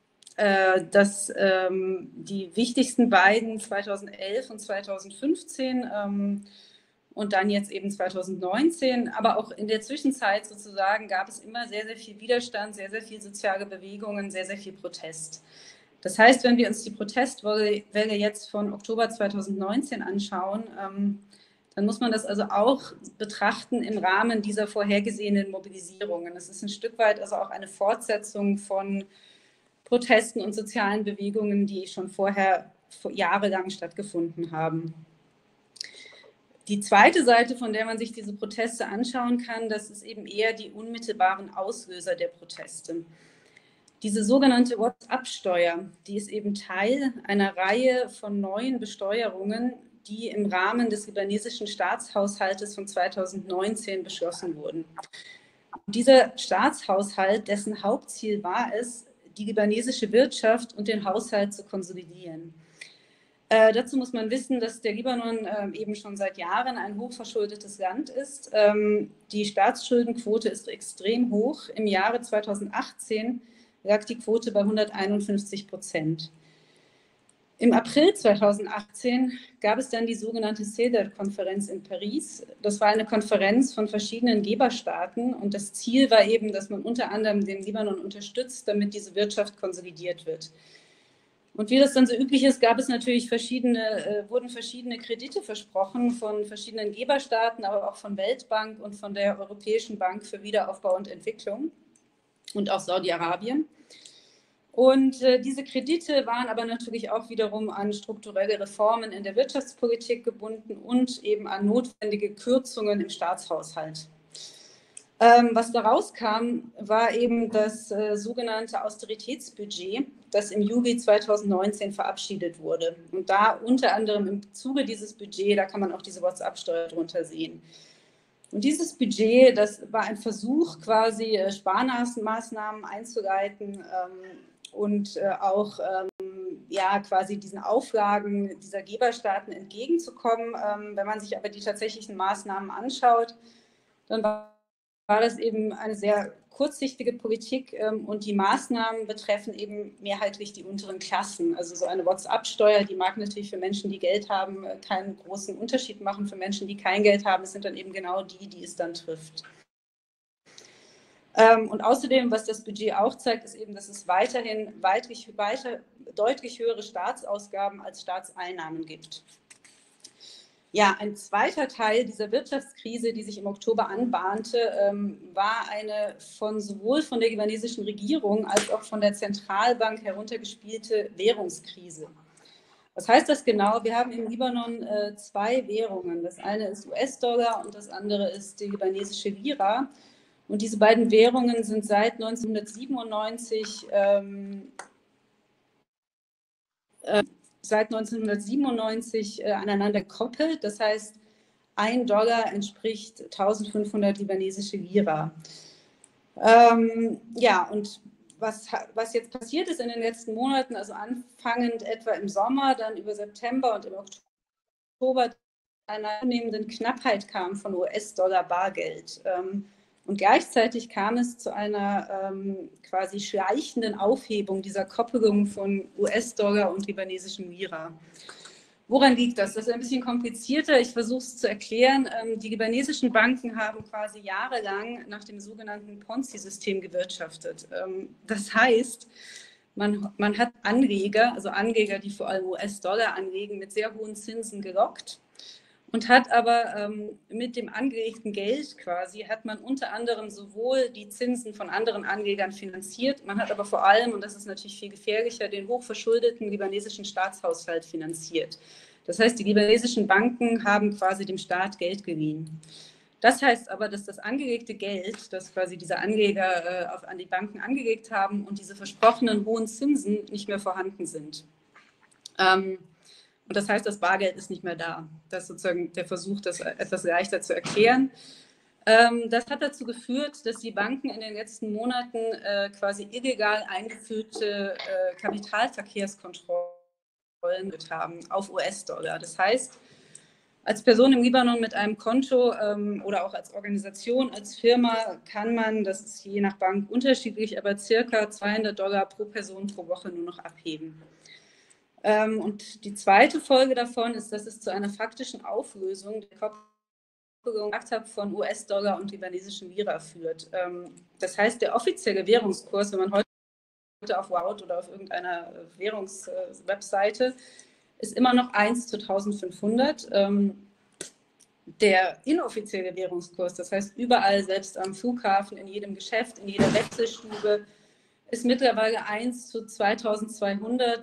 äh, dass ähm, die wichtigsten beiden zweitausendelf und zweitausendfünfzehn ähm, und dann jetzt eben zweitausendneunzehn, aber auch in der Zwischenzeit sozusagen gab es immer sehr, sehr viel Widerstand, sehr, sehr viel soziale Bewegungen, sehr, sehr viel Protest. Das heißt, wenn wir uns die Protestwelle jetzt von Oktober zweitausendneunzehn anschauen, ähm, dann muss man das also auch betrachten im Rahmen dieser vorhergesehenen Mobilisierungen. Es ist ein Stück weit also auch eine Fortsetzung von Protesten und sozialen Bewegungen, die schon vorher jahrelang stattgefunden haben. Die zweite Seite, von der man sich diese Proteste anschauen kann, das ist eben eher die unmittelbaren Auslöser der Proteste. Diese sogenannte WhatsApp-Steuer, die ist eben Teil einer Reihe von neuen Besteuerungen, die im Rahmen des libanesischen Staatshaushaltes von zweitausendneunzehn beschlossen wurden. Und dieser Staatshaushalt, dessen Hauptziel war es, die libanesische Wirtschaft und den Haushalt zu konsolidieren. Äh, dazu muss man wissen, dass der Libanon äh, eben schon seit Jahren ein hochverschuldetes Land ist. Ähm, die Staatsschuldenquote ist extrem hoch. Im Jahre zweitausendachtzehn lag die Quote bei hunderteinundfünfzig Prozent. Im April zweitausendachtzehn gab es dann die sogenannte CEDAW-Konferenz in Paris. Das war eine Konferenz von verschiedenen Geberstaaten und das Ziel war eben, dass man unter anderem den Libanon unterstützt, damit diese Wirtschaft konsolidiert wird. Und wie das dann so üblich ist, gab es natürlich verschiedene, äh, wurden verschiedene Kredite versprochen von verschiedenen Geberstaaten, aber auch von Weltbank und von der Europäischen Bank für Wiederaufbau und Entwicklung und auch Saudi-Arabien. Und äh, diese Kredite waren aber natürlich auch wiederum an strukturelle Reformen in der Wirtschaftspolitik gebunden und eben an notwendige Kürzungen im Staatshaushalt. Ähm, was daraus kam, war eben das äh, sogenannte Austeritätsbudget, das im Juli zweitausendneunzehn verabschiedet wurde. Und da unter anderem im Zuge dieses Budgets, da kann man auch diese WhatsApp-Steuer drunter sehen. Und dieses Budget, das war ein Versuch, quasi äh, Sparmaßnahmen einzuleiten ähm, und äh, auch ähm, ja, quasi diesen Auflagen dieser Geberstaaten entgegenzukommen. Ähm, wenn man sich aber die tatsächlichen Maßnahmen anschaut, dann war war das eben eine sehr kurzsichtige Politik ähm, und die Maßnahmen betreffen eben mehrheitlich die unteren Klassen. Also so eine WhatsApp-Steuer, die mag natürlich für Menschen, die Geld haben, keinen großen Unterschied machen. Für Menschen, die kein Geld haben, es sind dann eben genau die, die es dann trifft. Ähm, und außerdem, was das Budget auch zeigt, ist eben, dass es weiterhin weitlich, weiter, deutlich höhere Staatsausgaben als Staatseinnahmen gibt. Ja, ein zweiter Teil dieser Wirtschaftskrise, die sich im Oktober anbahnte, ähm, war eine von sowohl von der libanesischen Regierung als auch von der Zentralbank heruntergespielte Währungskrise. Was heißt das genau? Wir haben im Libanon äh, zwei Währungen. Das eine ist U S-Dollar und das andere ist die libanesische Lira. Und diese beiden Währungen sind seit neunzehnhundertsiebenundneunzig ähm, äh, seit neunzehnhundertsiebenundneunzig äh, aneinander gekoppelt. Das heißt, ein Dollar entspricht eintausendfünfhundert libanesische Lira. Ähm, ja, und was, was jetzt passiert ist in den letzten Monaten, also anfangend etwa im Sommer, dann über September und im Oktober, einer zunehmenden Knappheit kam von U S-Dollar-Bargeld. Ähm, und gleichzeitig kam es zu einer ähm, quasi schleichenden Aufhebung dieser Koppelung von U S-Dollar und libanesischem Lira. Woran liegt das? Das ist ein bisschen komplizierter. Ich versuche es zu erklären. Die libanesischen Banken haben quasi jahrelang nach dem sogenannten Ponzi-System gewirtschaftet. Das heißt, man, man hat Anleger, also Anleger, die vor allem U S-Dollar anlegen, mit sehr hohen Zinsen gelockt und hat aber ähm, mit dem angelegten Geld quasi, hat man unter anderem sowohl die Zinsen von anderen Anlegern finanziert, man hat aber vor allem, und das ist natürlich viel gefährlicher, den hochverschuldeten libanesischen Staatshaushalt finanziert. Das heißt, die libanesischen Banken haben quasi dem Staat Geld geliehen. Das heißt aber, dass das angelegte Geld, das quasi diese Anleger äh, auf, an die Banken angelegt haben und diese versprochenen hohen Zinsen nicht mehr vorhanden sind. Ähm, Und das heißt, das Bargeld ist nicht mehr da. Das ist sozusagen der Versuch, das etwas leichter zu erklären. Das hat dazu geführt, dass die Banken in den letzten Monaten quasi illegal eingeführte Kapitalverkehrskontrollen haben auf U S-Dollar. Das heißt, als Person im Libanon mit einem Konto oder auch als Organisation, als Firma kann man, das ist je nach Bank unterschiedlich, aber circa zweihundert Dollar pro Person pro Woche nur noch abheben. Und die zweite Folge davon ist, dass es zu einer faktischen Auflösung der Koppelung von U S-Dollar und libanesischem Lira führt. Das heißt, der offizielle Währungskurs, wenn man heute auf Wout oder auf irgendeiner Währungswebseite, ist immer noch eins zu eintausendfünfhundert. Der inoffizielle Währungskurs, das heißt überall, selbst am Flughafen, in jedem Geschäft, in jeder Wechselstube, ist mittlerweile eins zu zweitausendzweihundert.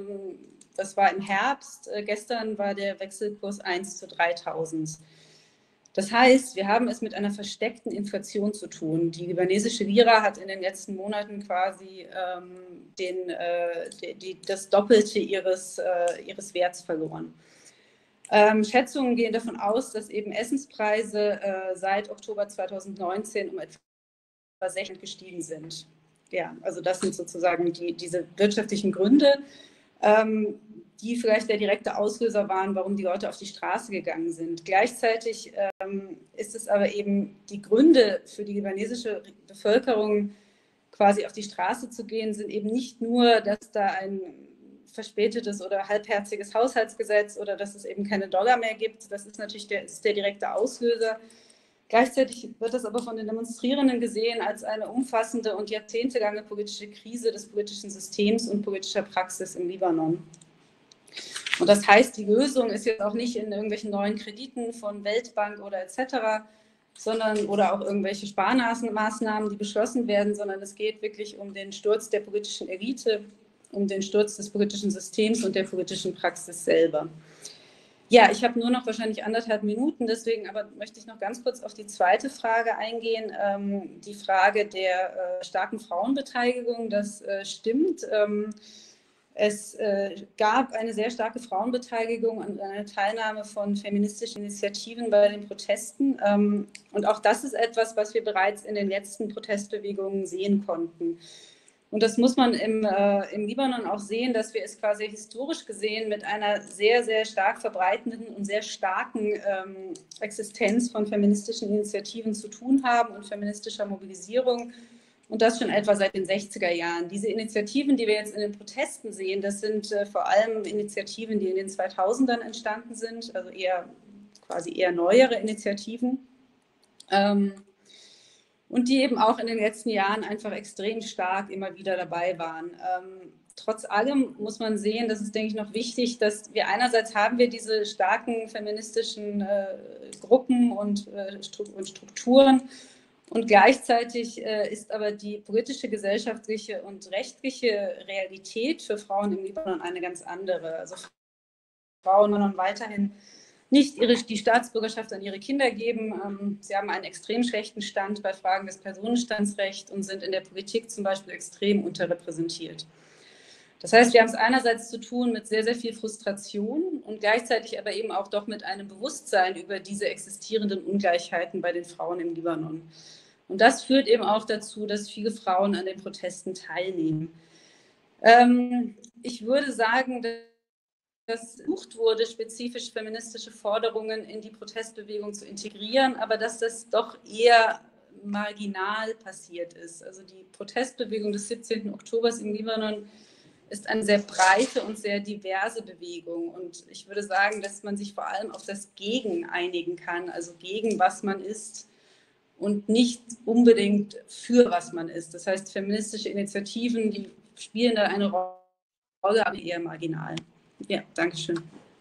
Das war im Herbst. Gestern war der Wechselkurs eins zu dreitausend. Das heißt, wir haben es mit einer versteckten Inflation zu tun. Die libanesische Lira hat in den letzten Monaten quasi ähm, den, äh, die, die, das Doppelte ihres, äh, ihres Werts verloren. Ähm, Schätzungen gehen davon aus, dass eben Essenspreise äh, seit Oktober zweitausendneunzehn um etwa sechzig gestiegen sind. Ja, also das sind sozusagen die, diese wirtschaftlichen Gründe, ähm, die vielleicht der direkte Auslöser waren, warum die Leute auf die Straße gegangen sind. Gleichzeitig ähm, ist es aber eben, die Gründe für die libanesische Bevölkerung quasi auf die Straße zu gehen, sind eben nicht nur, dass da ein verspätetes oder halbherziges Haushaltsgesetz oder dass es eben keine Dollar mehr gibt. Das ist natürlich der, ist der direkte Auslöser. Gleichzeitig wird das aber von den Demonstrierenden gesehen als eine umfassende und jahrzehntelange politische Krise des politischen Systems und politischer Praxis im Libanon. Und das heißt, die Lösung ist jetzt auch nicht in irgendwelchen neuen Krediten von Weltbank oder et cetera, sondern oder auch irgendwelche Sparmaßnahmen, die beschlossen werden, sondern es geht wirklich um den Sturz der politischen Elite, um den Sturz des politischen Systems und der politischen Praxis selber. Ja, ich habe nur noch wahrscheinlich anderthalb Minuten, deswegen aber möchte ich noch ganz kurz auf die zweite Frage eingehen, ähm, die Frage der äh, starken Frauenbeteiligung. Das äh, stimmt. Ähm, es äh, gab eine sehr starke Frauenbeteiligung und eine Teilnahme von feministischen Initiativen bei den Protesten. Ähm, und auch das ist etwas, was wir bereits in den letzten Protestbewegungen sehen konnten. Und das muss man im, äh, im Libanon auch sehen, dass wir es quasi historisch gesehen mit einer sehr, sehr stark verbreitenden und sehr starken ähm, Existenz von feministischen Initiativen zu tun haben und feministischer Mobilisierung. Und das schon etwa seit den sechziger Jahren. Diese Initiativen, die wir jetzt in den Protesten sehen, das sind äh, vor allem Initiativen, die in den zweitausendern entstanden sind, also eher quasi eher neuere Initiativen. Ähm, Und die eben auch in den letzten Jahren einfach extrem stark immer wieder dabei waren. Ähm, trotz allem muss man sehen, das ist, denke ich, noch wichtig, dass wir einerseits haben wir diese starken feministischen äh, Gruppen und, äh, und Strukturen und gleichzeitig äh, ist aber die politische, gesellschaftliche und rechtliche Realität für Frauen im Libanon eine ganz andere. Also Frauen wollen weiterhin nicht ihre, die Staatsbürgerschaft an ihre Kinder geben. Sie haben einen extrem schlechten Stand bei Fragen des Personenstandsrechts und sind in der Politik zum Beispiel extrem unterrepräsentiert. Das heißt, wir haben es einerseits zu tun mit sehr, sehr viel Frustration und gleichzeitig aber eben auch doch mit einem Bewusstsein über diese existierenden Ungleichheiten bei den Frauen im Libanon. Und das führt eben auch dazu, dass viele Frauen an den Protesten teilnehmen. Ähm, ich würde sagen, dass versucht wurde, spezifisch feministische Forderungen in die Protestbewegung zu integrieren, aber dass das doch eher marginal passiert ist. Also die Protestbewegung des siebzehnten Oktobers im Libanon ist eine sehr breite und sehr diverse Bewegung. Und ich würde sagen, dass man sich vor allem auf das Gegen einigen kann, also gegen was man ist und nicht unbedingt für was man ist. Das heißt, feministische Initiativen, die spielen da eine Rolle, aber eher marginal. Ja, danke schön.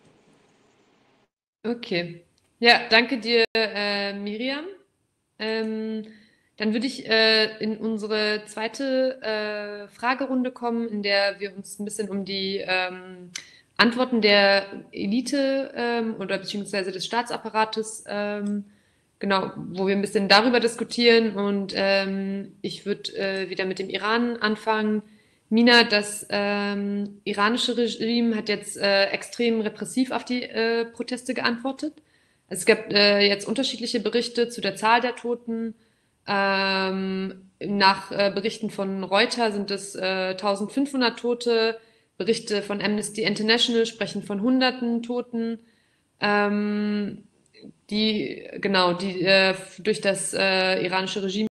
Okay. Ja, danke dir, äh, Miriam. Ähm, dann würde ich äh, in unsere zweite äh, Fragerunde kommen, in der wir uns ein bisschen um die ähm, Antworten der Elite ähm, oder beziehungsweise des Staatsapparates, ähm, genau, wo wir ein bisschen darüber diskutieren. Und ähm, ich würde äh, wieder mit dem Iran anfangen. Mina, das ähm, iranische Regime hat jetzt äh, extrem repressiv auf die äh, Proteste geantwortet. Es gab äh, jetzt unterschiedliche Berichte zu der Zahl der Toten. Ähm, nach äh, Berichten von Reuters sind es äh, eintausendfünfhundert Tote. Berichte von Amnesty International sprechen von Hunderten Toten, ähm, die genau die äh, durch das äh, iranische Regime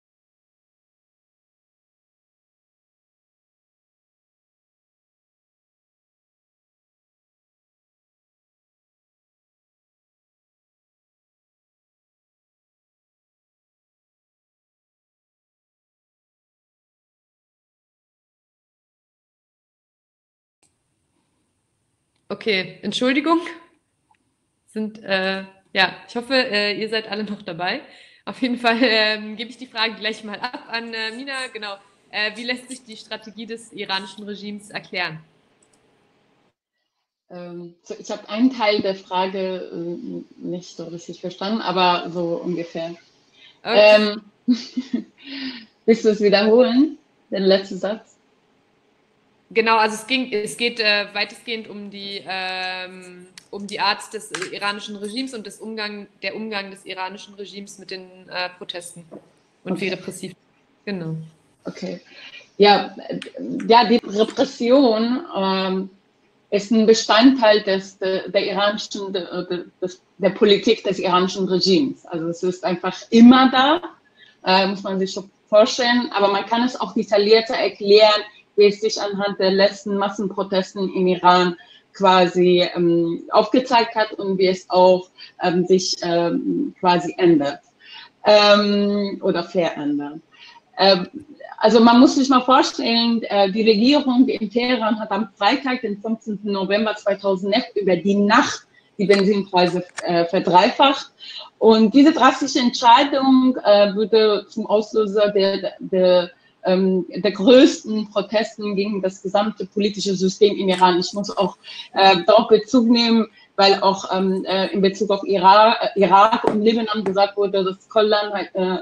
Okay, Entschuldigung. Sind, äh, ja, ich hoffe, äh, ihr seid alle noch dabei. Auf jeden Fall ähm, gebe ich die Frage gleich mal ab an äh, Mina. Genau. Äh, wie lässt sich die Strategie des iranischen Regimes erklären? Ähm, so, ich habe einen Teil der Frage äh, nicht so richtig verstanden, aber so ungefähr. Okay. Ähm, willst du es wiederholen, den letzten Satz? Genau, also es ging, es geht äh, weitestgehend um die, ähm, um die Art des iranischen Regimes und des Umgang, der Umgang des iranischen Regimes mit den äh, Protesten und Okay. wie repressiv. Genau. Okay. Ja, äh, ja, die Repression ähm, ist ein Bestandteil des, der, der iranischen, der, des, der Politik des iranischen Regimes. Also es ist einfach immer da, äh, muss man sich schon vorstellen, aber man kann es auch detaillierter erklären, wie es sich anhand der letzten Massenprotesten im Iran quasi ähm, aufgezeigt hat und wie es auch ähm, sich ähm, quasi ändert ähm, oder verändert. Ähm, also man muss sich mal vorstellen, äh, die Regierung in Teheran hat am Freitag, den fünfzehnten November zweitausendelf, über die Nacht die Benzinpreise äh, verdreifacht. Und diese drastische Entscheidung äh, würde zum Auslöser der, der, ähm, der größten Protesten gegen das gesamte politische System in Iran. Ich muss auch äh, darauf Bezug nehmen, weil auch ähm, äh, in Bezug auf Irak, äh, Irak und Libanon gesagt wurde, dass Kolan äh,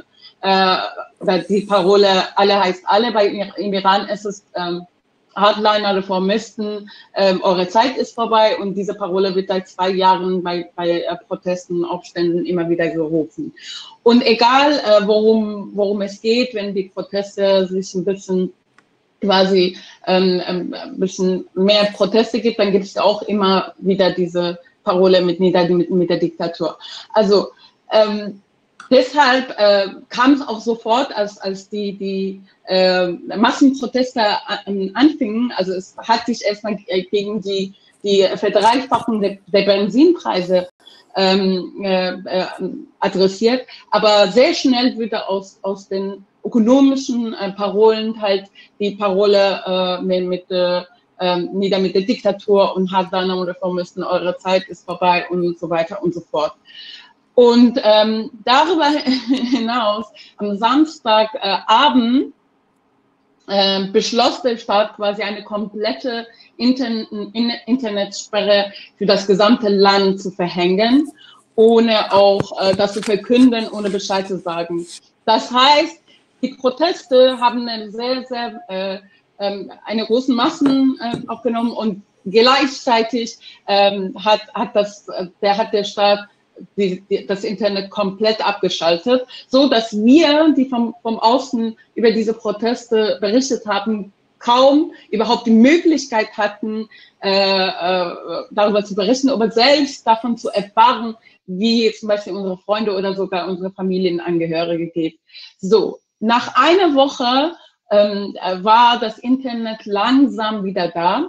äh, die Parole alle heißt alle. Bei im Iran ist es ähm, Hardliner, Reformisten, ähm, eure Zeit ist vorbei, und diese Parole wird seit zwei Jahren bei, bei äh, Protesten, Aufständen immer wieder gerufen. Und egal, äh, worum, worum es geht, wenn die Proteste sich ein bisschen quasi ähm, ein bisschen mehr Proteste gibt, dann gibt es auch immer wieder diese Parole mit, mit, mit der Diktatur. Also ähm, deshalb äh, kam es auch sofort, als, als die, die äh, Massenproteste an, anfingen, also es hat sich erstmal gegen die, die Verdreifachung der, der Benzinpreise ähm, äh, adressiert, aber sehr schnell wurde aus, aus den ökonomischen äh, Parolen halt die Parole äh, mit, mit äh, nieder mit der Diktatur und Hardliner und Reformisten, eure Zeit ist vorbei und so weiter und so fort. Und ähm, darüber hinaus, am Samstagabend äh, äh, beschloss der Staat quasi eine komplette Inter in Internetsperre für das gesamte Land zu verhängen, ohne auch äh, das zu verkünden, ohne Bescheid zu sagen. Das heißt, die Proteste haben eine sehr, sehr äh, äh, eine große Massen äh, aufgenommen, und gleichzeitig ähm, hat, hat, das, der, hat der Staat die, die, das Internet komplett abgeschaltet, so dass wir, die vom, vom Außen über diese Proteste berichtet haben, kaum überhaupt die Möglichkeit hatten, äh, äh, darüber zu berichten, aber selbst davon zu erfahren, wie zum Beispiel unsere Freunde oder sogar unsere Familienangehörige geht. So, nach einer Woche ähm, war das Internet langsam wieder da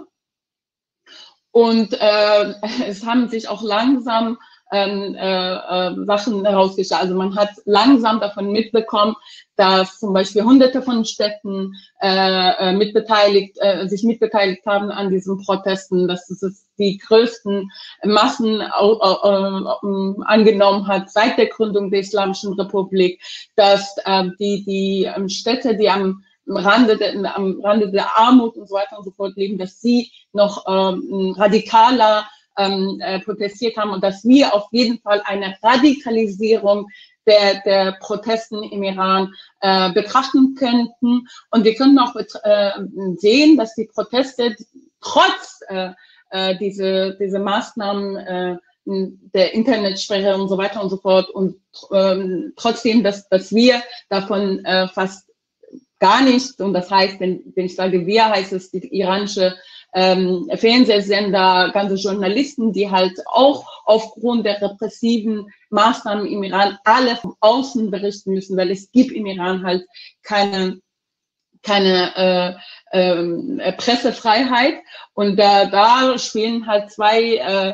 und äh, es haben sich auch langsam Ähm, äh, äh, Sachen herausgestellt. Also man hat langsam davon mitbekommen, dass zum Beispiel Hunderte von Städten äh, mitbeteiligt, äh, sich mitbeteiligt haben an diesen Protesten, dass es die größten Massen äh, äh, angenommen hat seit der Gründung der Islamischen Republik, dass äh, die, die Städte, die am Rande der, am Rande der Armut und so weiter und so fort leben, dass sie noch ähm, radikaler Ähm, äh, protestiert haben und dass wir auf jeden Fall eine Radikalisierung der, der Protesten im Iran äh, betrachten könnten. Und wir können auch äh, sehen, dass die Proteste trotz äh, äh, diese, diese Maßnahmen äh, der Internetsperre und so weiter und so fort und ähm, trotzdem, dass, dass wir davon äh, fast gar nicht, und das heißt, wenn, wenn ich sage wir, heißt es die iranische Ähm, Fernsehsender, ganze Journalisten, die halt auch aufgrund der repressiven Maßnahmen im Iran alle von außen berichten müssen, weil es gibt im Iran halt keine, keine äh, äh, Pressefreiheit und da, da spielen halt zwei äh,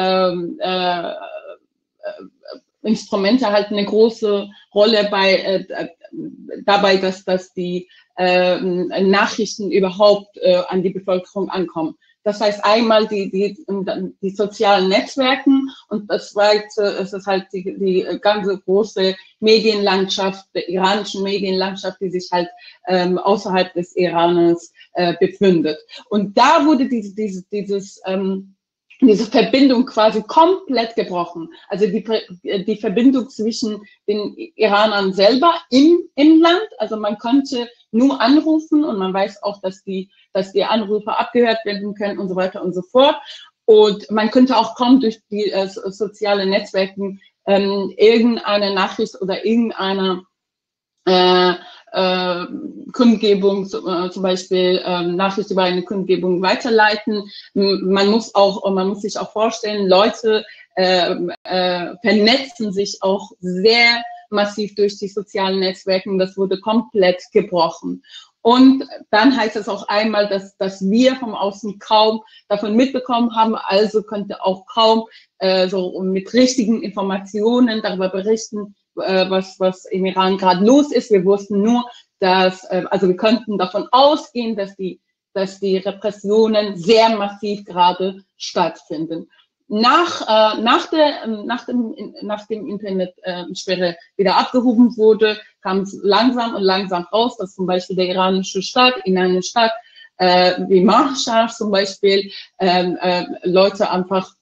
äh, äh, Instrumente halt eine große Rolle bei äh, dabei, dass, dass die äh, Nachrichten überhaupt äh, an die Bevölkerung ankommen. Das heißt einmal die, die, die sozialen Netzwerken und das zweite ist es halt die, die ganze große Medienlandschaft, der iranischen Medienlandschaft, die sich halt ähm, außerhalb des Irans äh, befindet. Und da wurde diese, diese, dieses ähm, diese Verbindung quasi komplett gebrochen. Also die, die Verbindung zwischen den Iranern selber im, im Land, also man konnte nur anrufen und man weiß auch, dass die, dass die Anrufe abgehört werden können und so weiter und so fort. Und man könnte auch kaum durch die äh, sozialen Netzwerke ähm, irgendeine Nachricht oder irgendeine äh, äh, Kundgebung, äh, zum Beispiel äh, Nachricht über eine Kundgebung weiterleiten. Man muss auch, man muss sich auch vorstellen, Leute äh, äh, vernetzen sich auch sehr massiv durch die sozialen Netzwerke. Das wurde komplett gebrochen. Und dann heißt es auch einmal, dass, dass wir vom Außen kaum davon mitbekommen haben, also könnte auch kaum äh, so mit richtigen Informationen darüber berichten, äh, was, was im Iran gerade los ist. Wir wussten nur, dass, äh, also wir könnten davon ausgehen, dass die, dass die Repressionen sehr massiv gerade stattfinden. Nach, äh, nach, der, nach, dem, nach dem Internetsperre äh, wieder abgehoben wurde, kam es langsam und langsam raus, dass zum Beispiel der iranische Staat in einer Stadt äh, wie Mashhad zum Beispiel äh, äh, Leute einfach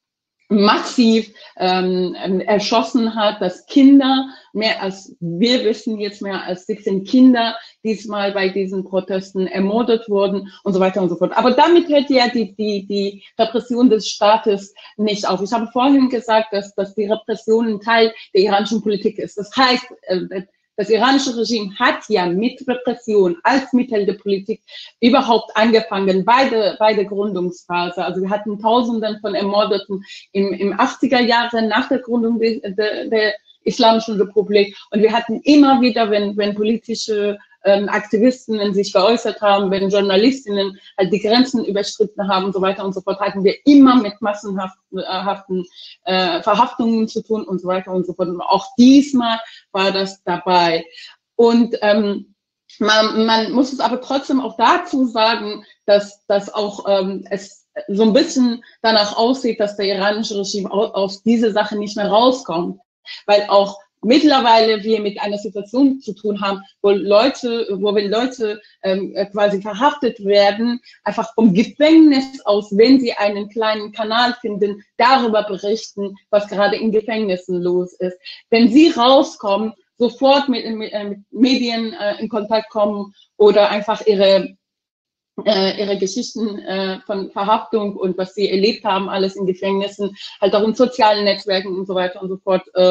massiv ähm, erschossen hat, dass Kinder, mehr als, wir wissen jetzt mehr als siebzehn Kinder diesmal bei diesen Protesten ermordet wurden und so weiter und so fort. Aber damit hört ja die, die, die Repression des Staates nicht auf. Ich habe vorhin gesagt, dass, dass die Repression ein Teil der iranischen Politik ist. Das heißt, äh, das iranische Regime hat ja mit Repression als Mittel der Politik überhaupt angefangen bei der, bei der Gründungsphase. Also wir hatten Tausenden von Ermordeten im, im achtziger Jahre nach der Gründung de, de, der Islamischen Republik. Und wir hatten immer wieder, wenn, wenn politische ähm, Aktivisten sich geäußert haben, wenn Journalistinnen halt die Grenzen überschritten haben und so weiter und so fort, hatten wir immer mit massenhaften äh, Verhaftungen zu tun und so weiter und so fort. Und auch diesmal war das dabei. Und ähm, man, man muss es aber trotzdem auch dazu sagen, dass, dass auch ähm, es so ein bisschen danach aussieht, dass der iranische Regime aus, aus dieser Sache nicht mehr rauskommt. Weil auch mittlerweile wir mit einer Situation zu tun haben, wo Leute, wo wenn Leute ähm, quasi verhaftet werden, einfach vom Gefängnis aus, wenn sie einen kleinen Kanal finden, darüber berichten, was gerade in Gefängnissen los ist. Wenn sie rauskommen, sofort mit, mit, mit Medien äh, in Kontakt kommen oder einfach ihre äh, ihre Geschichten äh, von Verhaftung und was sie erlebt haben, alles in Gefängnissen, halt auch in sozialen Netzwerken und so weiter und so fort äh,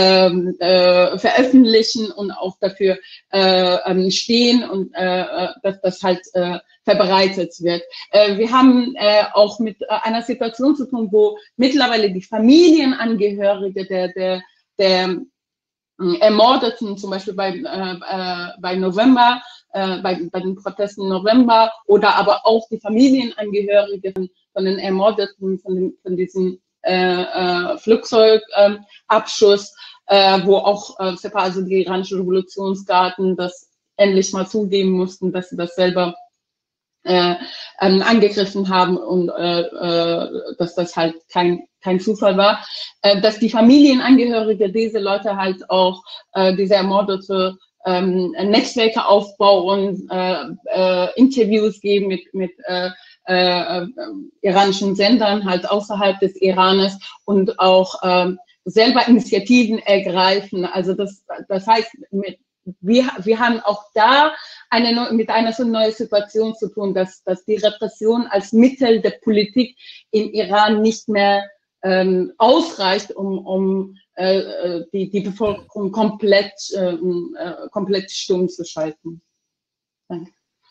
äh, veröffentlichen und auch dafür äh, stehen und äh, dass das halt äh, verbreitet wird. Äh, wir haben äh, auch mit einer Situation zu tun, wo mittlerweile die Familienangehörige der, der, der Ermordeten, zum Beispiel bei, äh, bei November, äh, bei, bei den Protesten im November, oder aber auch die Familienangehörigen von den Ermordeten, von, den, von diesem äh, äh, Flugzeugabschuss, äh, wo auch äh, also die iranische Revolutionsgarden das endlich mal zugeben mussten, dass sie das selber Äh, ähm, angegriffen haben und äh, äh, dass das halt kein, kein Zufall war, äh, dass die Familienangehörige diese Leute halt auch, äh, diese ermordete ähm, Netzwerke aufbauen, äh, äh, Interviews geben mit, mit äh, äh, iranischen Sendern halt außerhalb des Iranes und auch äh, selber Initiativen ergreifen. Also das, das heißt, mit Wir, wir haben auch da eine, mit einer so neuen Situation zu tun, dass, dass die Repression als Mittel der Politik im Iran nicht mehr ähm, ausreicht, um, um äh, die, die Bevölkerung komplett, äh, komplett stumm zu schalten. Danke.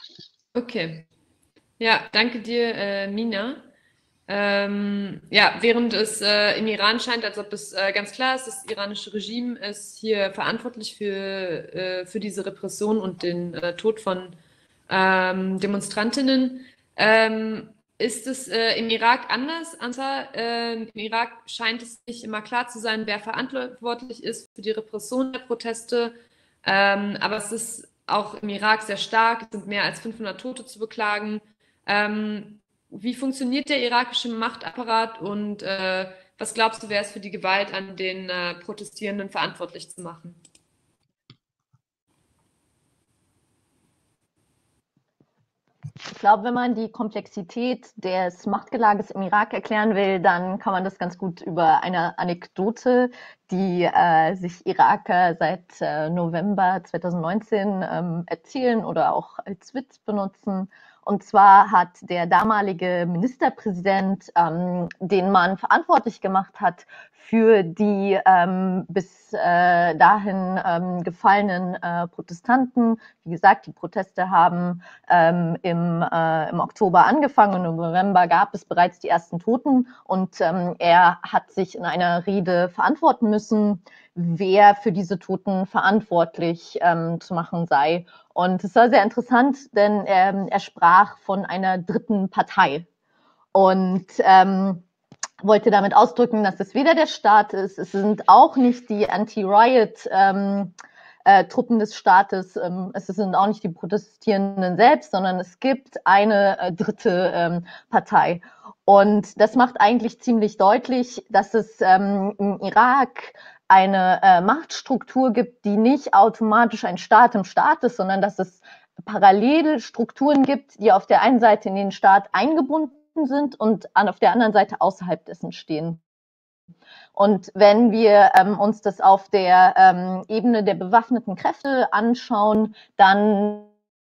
Okay. Ja, danke dir, äh, Mina. Ähm, ja, während es äh, im Iran scheint, als ob es äh, ganz klar ist, das iranische Regime ist hier verantwortlich für, äh, für diese Repression und den äh, Tod von ähm, Demonstrantinnen. Ähm, ist es äh, im Irak anders? Ansar, äh, im Irak scheint es nicht immer klar zu sein, wer verantwortlich ist für die Repression der Proteste. Ähm, aber es ist auch im Irak sehr stark. Es sind mehr als fünfhundert Tote zu beklagen. Ähm, Wie funktioniert der irakische Machtapparat und äh, was glaubst du, wäre es für die Gewalt an den äh, Protestierenden verantwortlich zu machen? Ich glaube, wenn man die Komplexität des Machtgelages im Irak erklären will, dann kann man das ganz gut über eine Anekdote, die äh, sich Iraker seit äh, November zweitausendneunzehn ähm, erzählen oder auch als Witz benutzen. Und zwar hat der damalige Ministerpräsident, ähm, den man verantwortlich gemacht hat für die ähm, bis äh, dahin ähm, gefallenen äh, Protestanten. Wie gesagt, die Proteste haben ähm, im, äh, im Oktober angefangen und im November gab es bereits die ersten Toten. Und ähm, er hat sich in einer Rede verantworten müssen, wer für diese Toten verantwortlich ähm, zu machen sei. Und es war sehr interessant, denn ähm, er sprach von einer dritten Partei und ähm, wollte damit ausdrücken, dass es weder der Staat ist, es sind auch nicht die Anti-Riot ähm, äh, Truppen des Staates, ähm, es sind auch nicht die Protestierenden selbst, sondern es gibt eine äh, dritte ähm, Partei. Und das macht eigentlich ziemlich deutlich, dass es ähm, im Irak eine äh, Machtstruktur gibt, die nicht automatisch ein Staat im Staat ist, sondern dass es parallele Strukturen gibt, die auf der einen Seite in den Staat eingebunden sind und auf der anderen Seite außerhalb dessen stehen. Und wenn wir ähm, uns das auf der ähm, Ebene der bewaffneten Kräfte anschauen, dann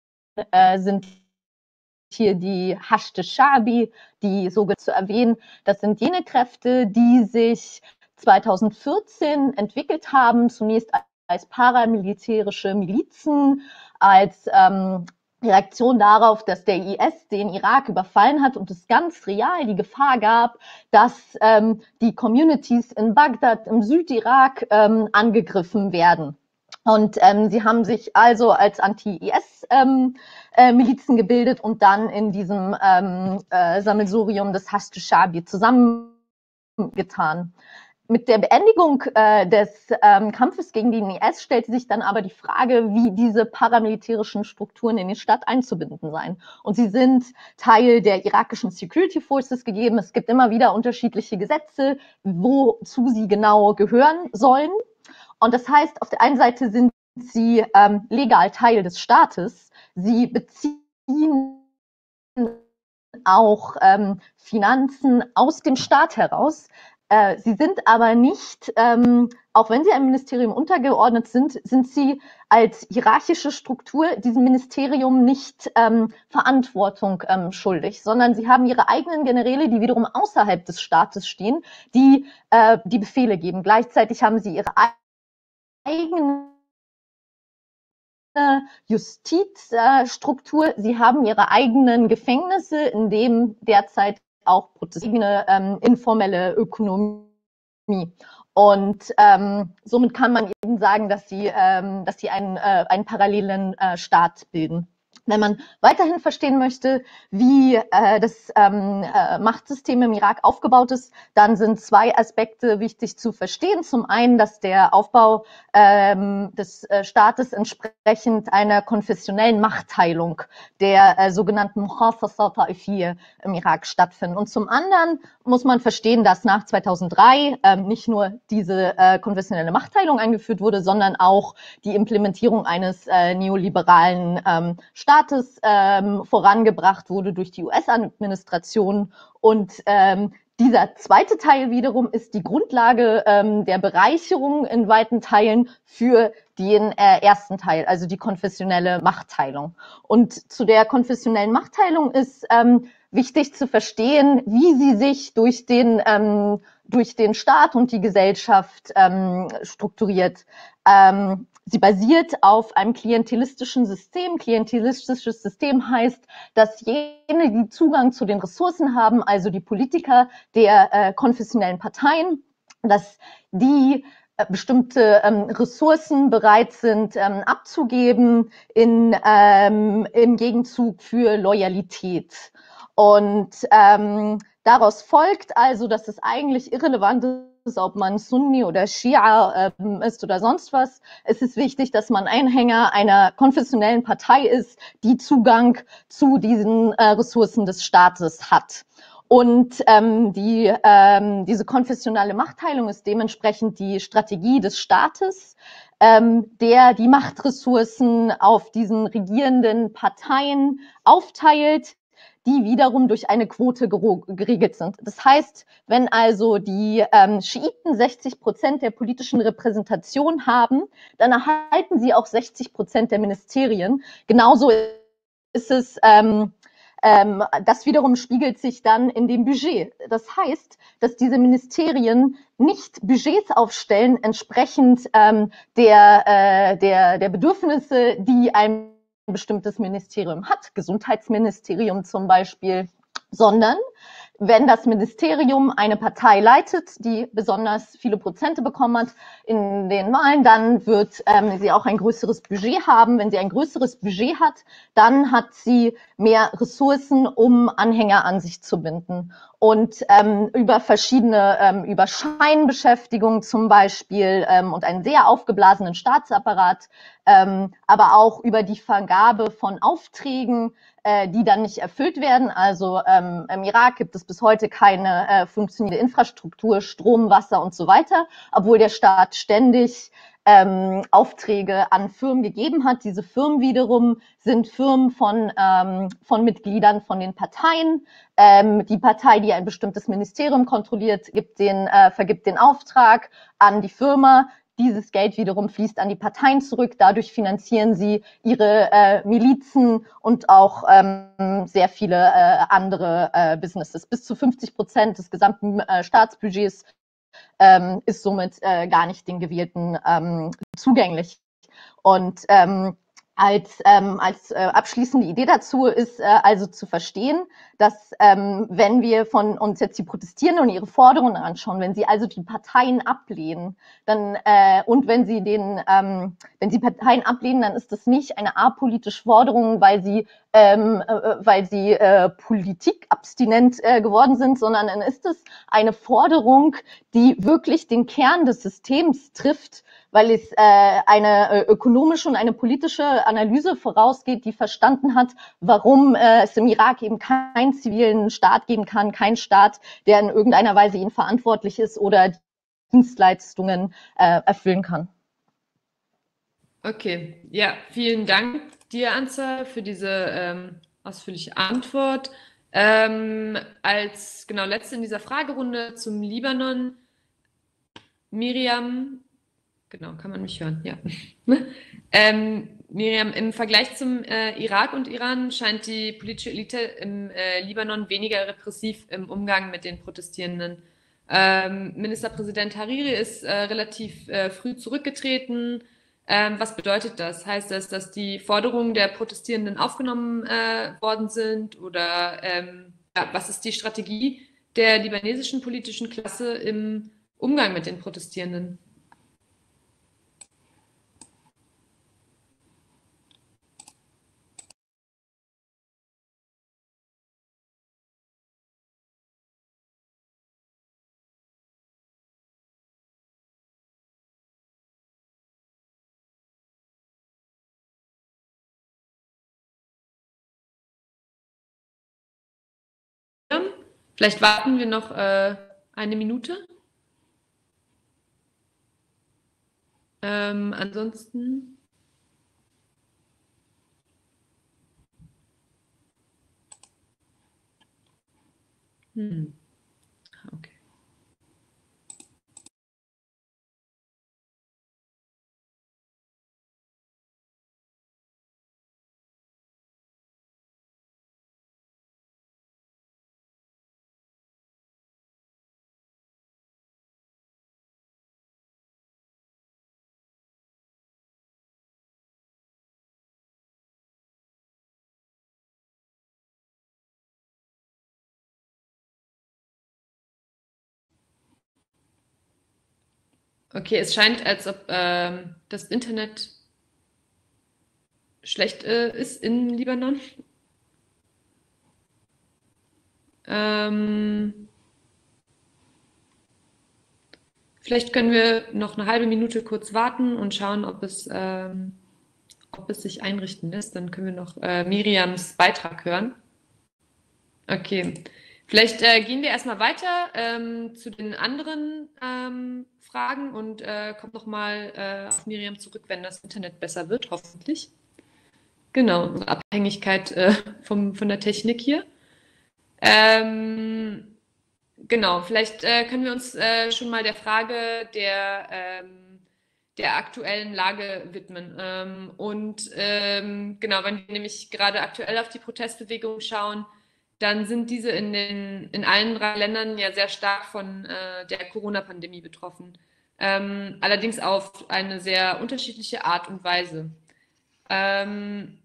äh, sind hier die Hashd al-Sha'bi, die sogar zu erwähnen, das sind jene Kräfte, die sich zweitausendvierzehn entwickelt haben, zunächst als paramilitärische Milizen, als ähm, Reaktion darauf, dass der I S den Irak überfallen hat und es ganz real die Gefahr gab, dass ähm, die Communities in Bagdad im Südirak ähm, angegriffen werden. Und ähm, sie haben sich also als Anti-I S-Milizen ähm, äh, gebildet und dann in diesem ähm, äh, Sammelsurium des Hashd al-Sha'bi zusammengetan. Mit der Beendigung äh, des ähm, Kampfes gegen den I S stellte sich dann aber die Frage, wie diese paramilitärischen Strukturen in die Stadt einzubinden seien. Und sie sind Teil der irakischen Security Forces gegeben. Es gibt immer wieder unterschiedliche Gesetze, wozu sie genau gehören sollen. Und das heißt, auf der einen Seite sind sie ähm, legal Teil des Staates. Sie beziehen auch ähm, Finanzen aus dem Staat heraus. Äh, sie sind aber nicht, ähm, auch wenn sie einem Ministerium untergeordnet sind, sind sie als hierarchische Struktur diesem Ministerium nicht ähm, Verantwortung ähm, schuldig, sondern sie haben ihre eigenen Generäle, die wiederum außerhalb des Staates stehen, die äh, die Befehle geben. Gleichzeitig haben sie ihre eigene Justizstruktur, sie haben ihre eigenen Gefängnisse, in dem derzeit auch eigene ähm, informelle Ökonomie. Und ähm, somit kann man eben sagen, dass sie, ähm, dass sie einen, äh, einen parallelen äh, Staat bilden. Wenn man weiterhin verstehen möchte, wie äh, das ähm, äh, Machtsystem im Irak aufgebaut ist, dann sind zwei Aspekte wichtig zu verstehen. Zum einen, dass der Aufbau ähm, des äh, Staates entsprechend einer konfessionellen Machtteilung der äh, sogenannten Muhafasa Ta'ifiyya im Irak stattfindet. Und zum anderen muss man verstehen, dass nach zweitausenddrei ähm, nicht nur diese äh, konfessionelle Machtteilung eingeführt wurde, sondern auch die Implementierung eines äh, neoliberalen ähm, Staates ähm, vorangebracht wurde durch die U S-Administration. Und ähm, dieser zweite Teil wiederum ist die Grundlage ähm, der Bereicherung in weiten Teilen für den äh, ersten Teil, also die konfessionelle Machtteilung. Und zu der konfessionellen Machtteilung ist ähm, wichtig zu verstehen, wie sie sich durch den, ähm, durch den Staat und die Gesellschaft ähm, strukturiert. Ähm, sie basiert auf einem klientelistischen System. Klientelistisches System heißt, dass jene, die Zugang zu den Ressourcen haben, also die Politiker der äh, konfessionellen Parteien, dass die äh, bestimmte ähm, Ressourcen bereit sind ähm, abzugeben in, ähm, im Gegenzug für Loyalität. Und ähm, daraus folgt also, dass es eigentlich irrelevant ist, ob man Sunni oder Schia ähm, ist oder sonst was. Es ist wichtig, dass man Anhänger einer konfessionellen Partei ist, die Zugang zu diesen äh, Ressourcen des Staates hat. Und ähm, die, ähm, diese konfessionelle Machtteilung ist dementsprechend die Strategie des Staates, ähm, der die Machtressourcen auf diesen regierenden Parteien aufteilt, die wiederum durch eine Quote geregelt sind. Das heißt, wenn also die ähm, Schiiten sechzig Prozent der politischen Repräsentation haben, dann erhalten sie auch sechzig Prozent der Ministerien. Genauso ist es, ähm, ähm, das wiederum spiegelt sich dann in dem Budget. Das heißt, dass diese Ministerien nicht Budgets aufstellen, entsprechend ähm, der, äh, der, der Bedürfnisse, die ein bestimmtes Ministerium hat, Gesundheitsministerium zum Beispiel, sondern wenn das Ministerium eine Partei leitet, die besonders viele Prozente bekommen hat in den Wahlen, dann wird ähm, sie auch ein größeres Budget haben. Wenn sie ein größeres Budget hat, dann hat sie mehr Ressourcen, um Anhänger an sich zu binden. Und ähm, über verschiedene, ähm, über Scheinbeschäftigung zum Beispiel ähm, und einen sehr aufgeblasenen Staatsapparat, ähm, aber auch über die Vergabe von Aufträgen, äh, die dann nicht erfüllt werden. Also ähm, im Irak gibt es bis heute keine äh, funktionierende Infrastruktur, Strom, Wasser und so weiter, obwohl der Staat ständig ähm, Aufträge an Firmen gegeben hat. Diese Firmen wiederum sind Firmen von, ähm, von Mitgliedern von den Parteien. Ähm, die Partei, die ein bestimmtes Ministerium kontrolliert, gibt den, äh, vergibt den Auftrag an die Firma. Dieses Geld wiederum fließt an die Parteien zurück. Dadurch finanzieren sie ihre äh, Milizen und auch ähm, sehr viele äh, andere äh, Businesses. Bis zu fünfzig Prozent des gesamten äh, Staatsbudgets ähm, ist somit äh, gar nicht den Gewählten ähm, zugänglich. Und ähm, als, ähm, als äh, abschließende Idee dazu ist äh, also zu verstehen, dass ähm, wenn wir von uns jetzt die Protestierenden und ihre Forderungen anschauen, wenn sie also die Parteien ablehnen, dann äh, und wenn sie den, ähm, wenn sie Parteien ablehnen, dann ist das nicht eine apolitische Forderung, weil sie ähm, äh, weil sie äh, politikabstinent äh, geworden sind, sondern dann ist es eine Forderung, die wirklich den Kern des Systems trifft, weil es äh, eine ökonomische und eine politische Analyse vorausgeht, die verstanden hat, warum äh, es im Irak eben keinen zivilen Staat geben kann, kein Staat, der in irgendeiner Weise ihnen verantwortlich ist oder Dienstleistungen äh, erfüllen kann. Okay, ja, vielen Dank dir, Anza, für diese ähm, ausführliche Antwort. Ähm, als genau letzte in dieser Fragerunde zum Libanon, Miriam, genau, kann man mich hören, ja. ähm, Miriam, im Vergleich zum äh, Irak und Iran scheint die politische Elite im äh, Libanon weniger repressiv im Umgang mit den Protestierenden. Ähm, Ministerpräsident Hariri ist äh, relativ äh, früh zurückgetreten. Ähm, was bedeutet das? Heißt das, dass die Forderungen der Protestierenden aufgenommen äh, worden sind? Oder ähm, ja, was ist die Strategie der libanesischen politischen Klasse im Umgang mit den Protestierenden? Vielleicht warten wir noch äh, eine Minute. Ähm, ansonsten. Hm. Okay. Okay, es scheint, als ob ähm, das Internet schlecht äh, ist in Libanon. Ähm, vielleicht können wir noch eine halbe Minute kurz warten und schauen, ob es, ähm, ob es sich einrichten lässt. Dann können wir noch äh, Miriams Beitrag hören. Okay, vielleicht äh, gehen wir erstmal weiter ähm, zu den anderen ähm, Fragen und äh, kommt nochmal äh, auf Miriam zurück, wenn das Internet besser wird, hoffentlich. Genau, Abhängigkeit äh, vom, von der Technik hier. Ähm, genau, vielleicht äh, können wir uns äh, schon mal der Frage der, ähm, der aktuellen Lage widmen. Ähm, und ähm, genau, wenn wir nämlich gerade aktuell auf die Protestbewegung schauen, dann sind diese in, den, in allen drei Ländern ja sehr stark von äh, der Corona-Pandemie betroffen. Ähm, allerdings auf eine sehr unterschiedliche Art und Weise. Ähm,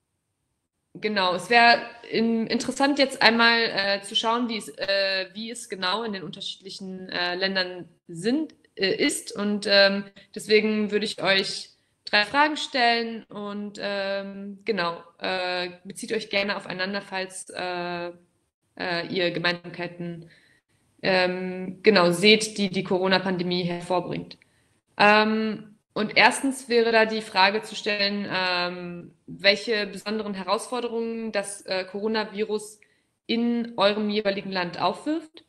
Genau, es wäre interessant jetzt einmal äh, zu schauen, wie es, äh, wie es genau in den unterschiedlichen äh, Ländern sind, äh, ist. Und ähm, deswegen würde ich euch drei Fragen stellen und ähm, genau, äh, bezieht euch gerne aufeinander, falls äh, äh, ihr Gemeinsamkeiten ähm, genau seht, die die Corona-Pandemie hervorbringt. Ähm, und erstens wäre da die Frage zu stellen, ähm, welche besonderen Herausforderungen das äh, Coronavirus in eurem jeweiligen Land aufwirft.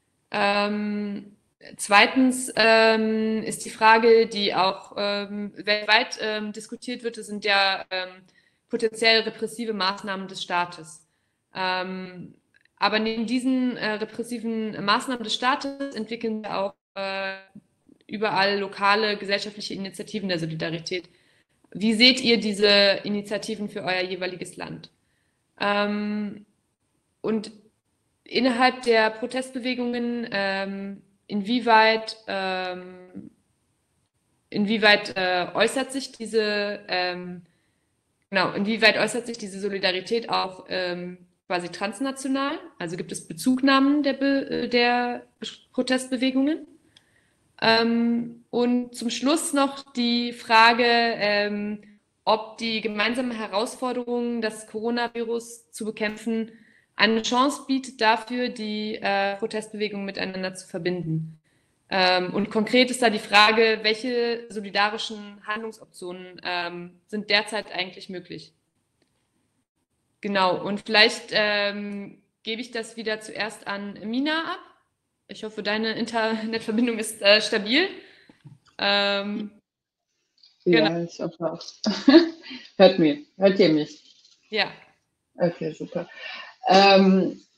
Ähm, zweitens ähm, ist die Frage, die auch ähm, weltweit ähm, diskutiert wird, das sind ja ähm, potenziell repressive Maßnahmen des Staates. Ähm, aber neben diesen äh, repressiven Maßnahmen des Staates entwickeln wir auch äh, überall lokale gesellschaftliche Initiativen der Solidarität. Wie seht ihr diese Initiativen für euer jeweiliges Land? Ähm, und innerhalb der Protestbewegungen, ähm, inwieweit, ähm, inwieweit äh, äußert sich diese, ähm, genau, inwieweit äußert sich diese Solidarität auch ähm, quasi transnational? Also gibt es Bezugnahmen der, Be der Protestbewegungen? Ähm, und zum Schluss noch die Frage, ähm, ob die gemeinsame Herausforderung, das Coronavirus zu bekämpfen, eine Chance bietet dafür, die äh, Protestbewegung miteinander zu verbinden. Ähm, und konkret ist da die Frage, welche solidarischen Handlungsoptionen ähm, sind derzeit eigentlich möglich? Genau, und vielleicht ähm, gebe ich das wieder zuerst an Mina ab. Ich hoffe, deine Internetverbindung ist äh, stabil. Ähm, Ja, genau. ich hoffe auch. Hört mir, hört ihr mich? Ja. Okay, super. Ähm,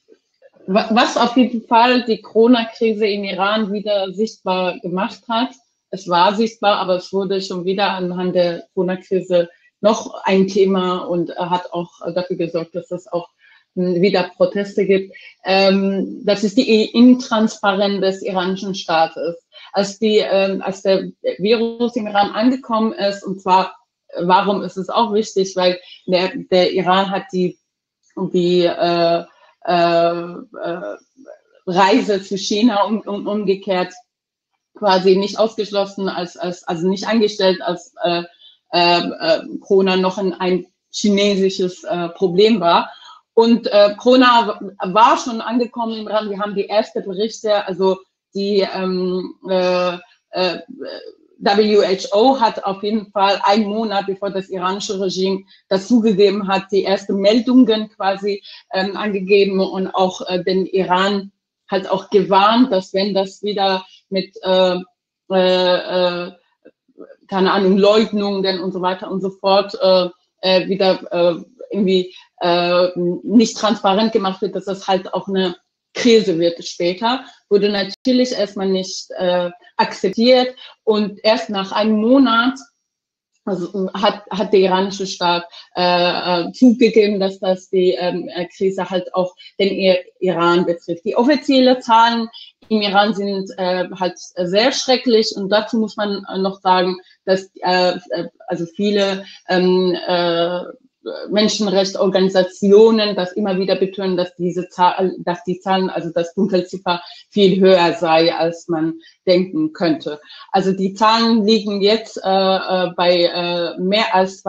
was auf jeden Fall die Corona-Krise im Iran wieder sichtbar gemacht hat, es war sichtbar, aber es wurde schon wieder anhand der Corona-Krise noch ein Thema und hat auch dafür gesorgt, dass es auch wieder Proteste gibt. Ähm, das ist die Intransparenz des iranischen Staates. Als, die, ähm, als der Virus im Iran angekommen ist, und zwar, warum ist es auch wichtig, weil der, der Iran hat die, die äh, äh, äh, Reise zu China um, um, umgekehrt quasi nicht ausgeschlossen, als, als, also nicht eingestellt, als äh, äh, Corona noch ein, ein chinesisches äh, Problem war. Und äh, Corona war schon angekommen im Iran. Wir haben die ersten Berichte, also die ähm, äh, äh, W H O hat auf jeden Fall einen Monat, bevor das iranische Regime das zugegeben hat, die ersten Meldungen quasi ähm, angegeben und auch äh, den Iran hat auch gewarnt, dass wenn das wieder mit äh, äh, äh, keine Ahnung, Leugnungen und so weiter und so fort äh, äh, wieder äh, irgendwie äh, nicht transparent gemacht wird, dass das halt auch eine Krise wird später, wurde natürlich erstmal nicht äh, akzeptiert und erst nach einem Monat also, hat, hat der iranische Staat äh, zugegeben, dass das die ähm, Krise halt auch den Iran betrifft. Die offiziellen Zahlen im Iran sind äh, halt sehr schrecklich und dazu muss man noch sagen, dass äh, also viele ähm, äh, Menschenrechtsorganisationen das immer wieder betonen, dass diese Zahl, dass die Zahlen, also das Dunkelziffer viel höher sei, als man denken könnte. Also die Zahlen liegen jetzt äh, bei äh, mehr als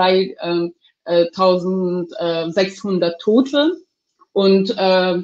zweitausendsechshundert Tote und äh,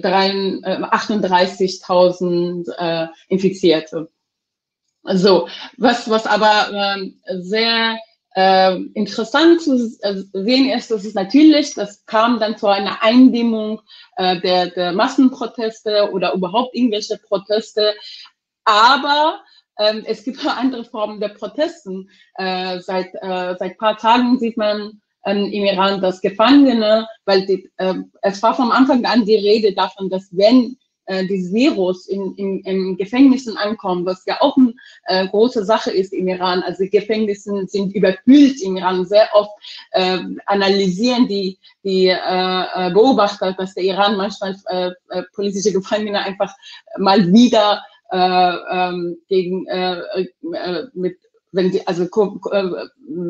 achtunddreißigtausend äh, Infizierte. So, was, was aber äh, sehr Äh, interessant zu sehen ist, dass es natürlich, das kam dann zu einer Eindämmung äh, der, der Massenproteste oder überhaupt irgendwelche Proteste, aber ähm, es gibt auch andere Formen der Protesten. Äh, seit äh, seit paar Tagen sieht man ähm, im Iran, dass Gefangene, weil die, äh, es war von Anfang an die Rede davon, dass wenn dieses Virus in, in, in Gefängnissen ankommen, was ja auch eine äh, große Sache ist im Iran. Also die Gefängnisse sind überfüllt im Iran. Sehr oft äh, analysieren die, die äh, Beobachter, dass der Iran manchmal äh, äh, politische Gefangene einfach mal wieder äh, ähm, gegen äh, äh, mit, wenn sie also äh,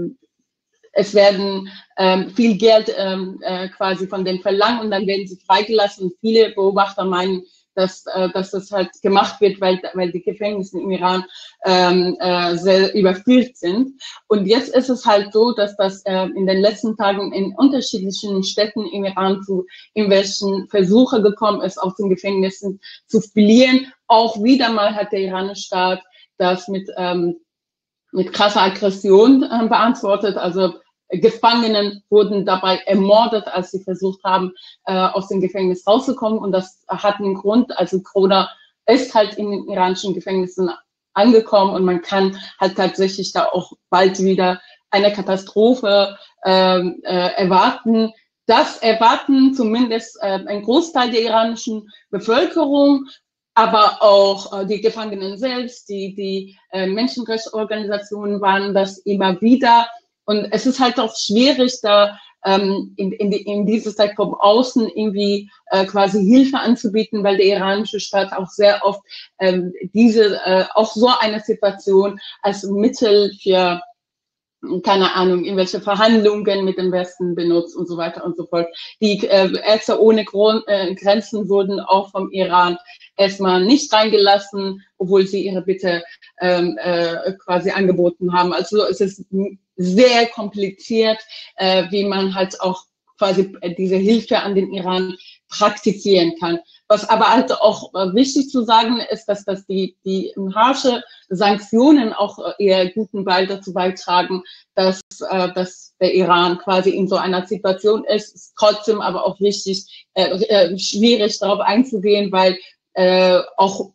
es werden ähm, viel Geld ähm, äh, quasi von denen verlangt und dann werden sie freigelassen. Und viele Beobachter meinen, dass, äh, dass das halt gemacht wird, weil, weil die Gefängnisse im Iran ähm, äh, sehr überfüllt sind. Und jetzt ist es halt so, dass das äh, in den letzten Tagen in unterschiedlichen Städten im Iran zu irgendwelchen Versuchen gekommen ist, aus den Gefängnissen zu fliehen. Auch wieder mal hat der iranische Staat das mit, ähm, mit krasser Aggression äh, beantwortet. Also Gefangenen wurden dabei ermordet, als sie versucht haben, äh, aus dem Gefängnis rauszukommen. Und das hat einen Grund. Also Corona ist halt in den iranischen Gefängnissen angekommen und man kann halt tatsächlich da auch bald wieder eine Katastrophe äh, äh, erwarten. Das erwarten zumindest äh, ein Großteil der iranischen Bevölkerung, aber auch äh, die Gefangenen selbst, die, die äh, Menschenrechtsorganisationen waren das immer wieder. Und es ist halt auch schwierig, da ähm, in, in, die, in dieser Zeit von außen irgendwie äh, quasi Hilfe anzubieten, weil der iranische Staat auch sehr oft ähm, diese, äh, auch so eine Situation als Mittel für, keine Ahnung, irgendwelche Verhandlungen mit dem Westen benutzt und so weiter und so fort. Die äh, Ärzte ohne Grund, äh, Grenzen wurden auch vom Iran erstmal nicht reingelassen, obwohl sie ihre Bitte ähm, äh, quasi angeboten haben. Also es ist sehr kompliziert, äh, wie man halt auch quasi diese Hilfe an den Iran praktizieren kann. Was aber halt auch äh, wichtig zu sagen ist, dass, dass die, die harsche Sanktionen auch eher guten Teil dazu beitragen, dass, äh, dass der Iran quasi in so einer Situation ist. Ist trotzdem aber auch wichtig, äh, äh, schwierig darauf einzugehen, weil äh, auch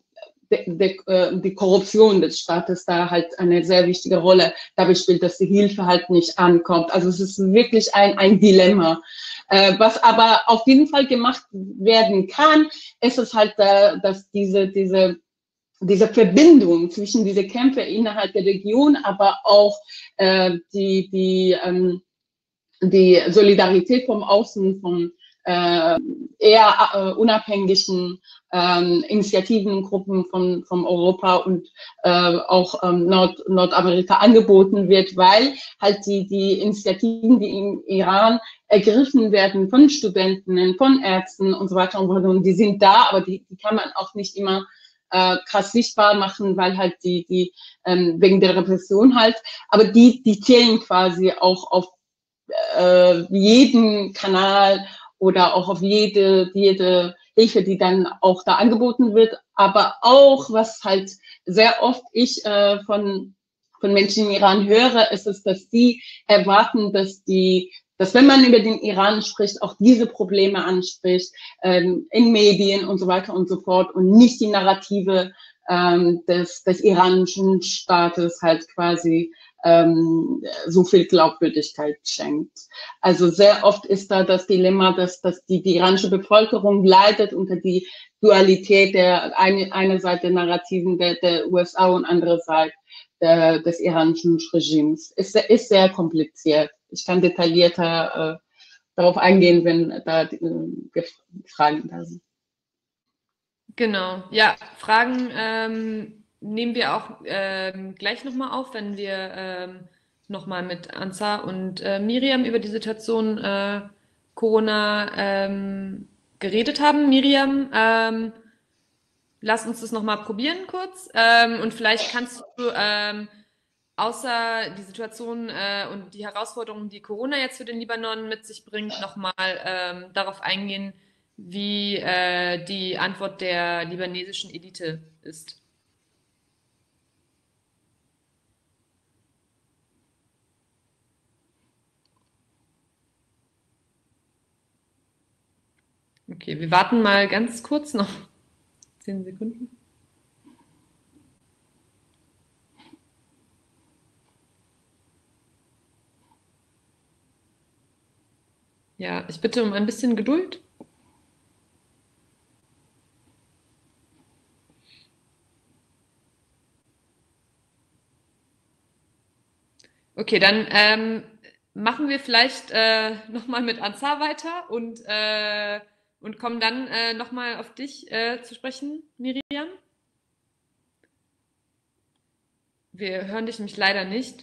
de, de, äh, die Korruption des Staates da halt eine sehr wichtige Rolle dabei spielt, dass die Hilfe halt nicht ankommt. Also es ist wirklich ein, ein Dilemma. Äh, was aber auf jeden Fall gemacht werden kann, ist es halt, äh, dass diese, diese, diese Verbindung zwischen diese Kämpfe innerhalb der Region, aber auch äh, die, die, ähm, die Solidarität vom Außen, von äh, eher äh, unabhängigen ähm, Initiativen, Gruppen von, von Europa und äh, auch ähm, Nord, Nordamerika angeboten wird, weil halt die, die Initiativen, die im Iran ergriffen werden von Studenten, von Ärzten und so weiter und so fort, die sind da, aber die, die kann man auch nicht immer äh, krass sichtbar machen, weil halt die, die ähm, wegen der Repression halt, aber die, die zählen quasi auch auf äh, jeden Kanal oder auch auf jede, jede Hilfe, die dann auch da angeboten wird, aber auch, was halt sehr oft ich äh, von, von Menschen im Iran höre, ist es, dass die erwarten, dass die, dass wenn man über den Iran spricht, auch diese Probleme anspricht, ähm, in Medien und so weiter und so fort und nicht die Narrative ähm, des, des iranischen Staates halt quasi ähm, so viel Glaubwürdigkeit schenkt. Also sehr oft ist da das Dilemma, dass, dass die, die iranische Bevölkerung leidet unter die Dualität der eine, eine Seite Narrativen der, der U S A und andere Seite der, des iranischen Regimes. Ist, ist sehr kompliziert. Ich kann detaillierter äh, darauf eingehen, wenn da äh, Fragen da sind. Genau, ja, Fragen ähm, nehmen wir auch ähm, gleich nochmal auf, wenn wir ähm, nochmal mit Ansar und äh, Miriam über die Situation äh, Corona ähm, geredet haben. Miriam, ähm, lass uns das nochmal probieren kurz ähm, und vielleicht kannst du ähm, außer die Situation äh, und die Herausforderungen, die Corona jetzt für den Libanon mit sich bringt, nochmal ähm, darauf eingehen, wie äh, die Antwort der libanesischen Elite ist. Okay, wir warten mal ganz kurz noch. Zehn Sekunden. Ja, ich bitte um ein bisschen Geduld. Okay, dann ähm, machen wir vielleicht äh, nochmal mit Ansar weiter und, äh, und kommen dann äh, nochmal auf dich äh, zu sprechen, Miriam. Wir hören dich nämlich leider nicht.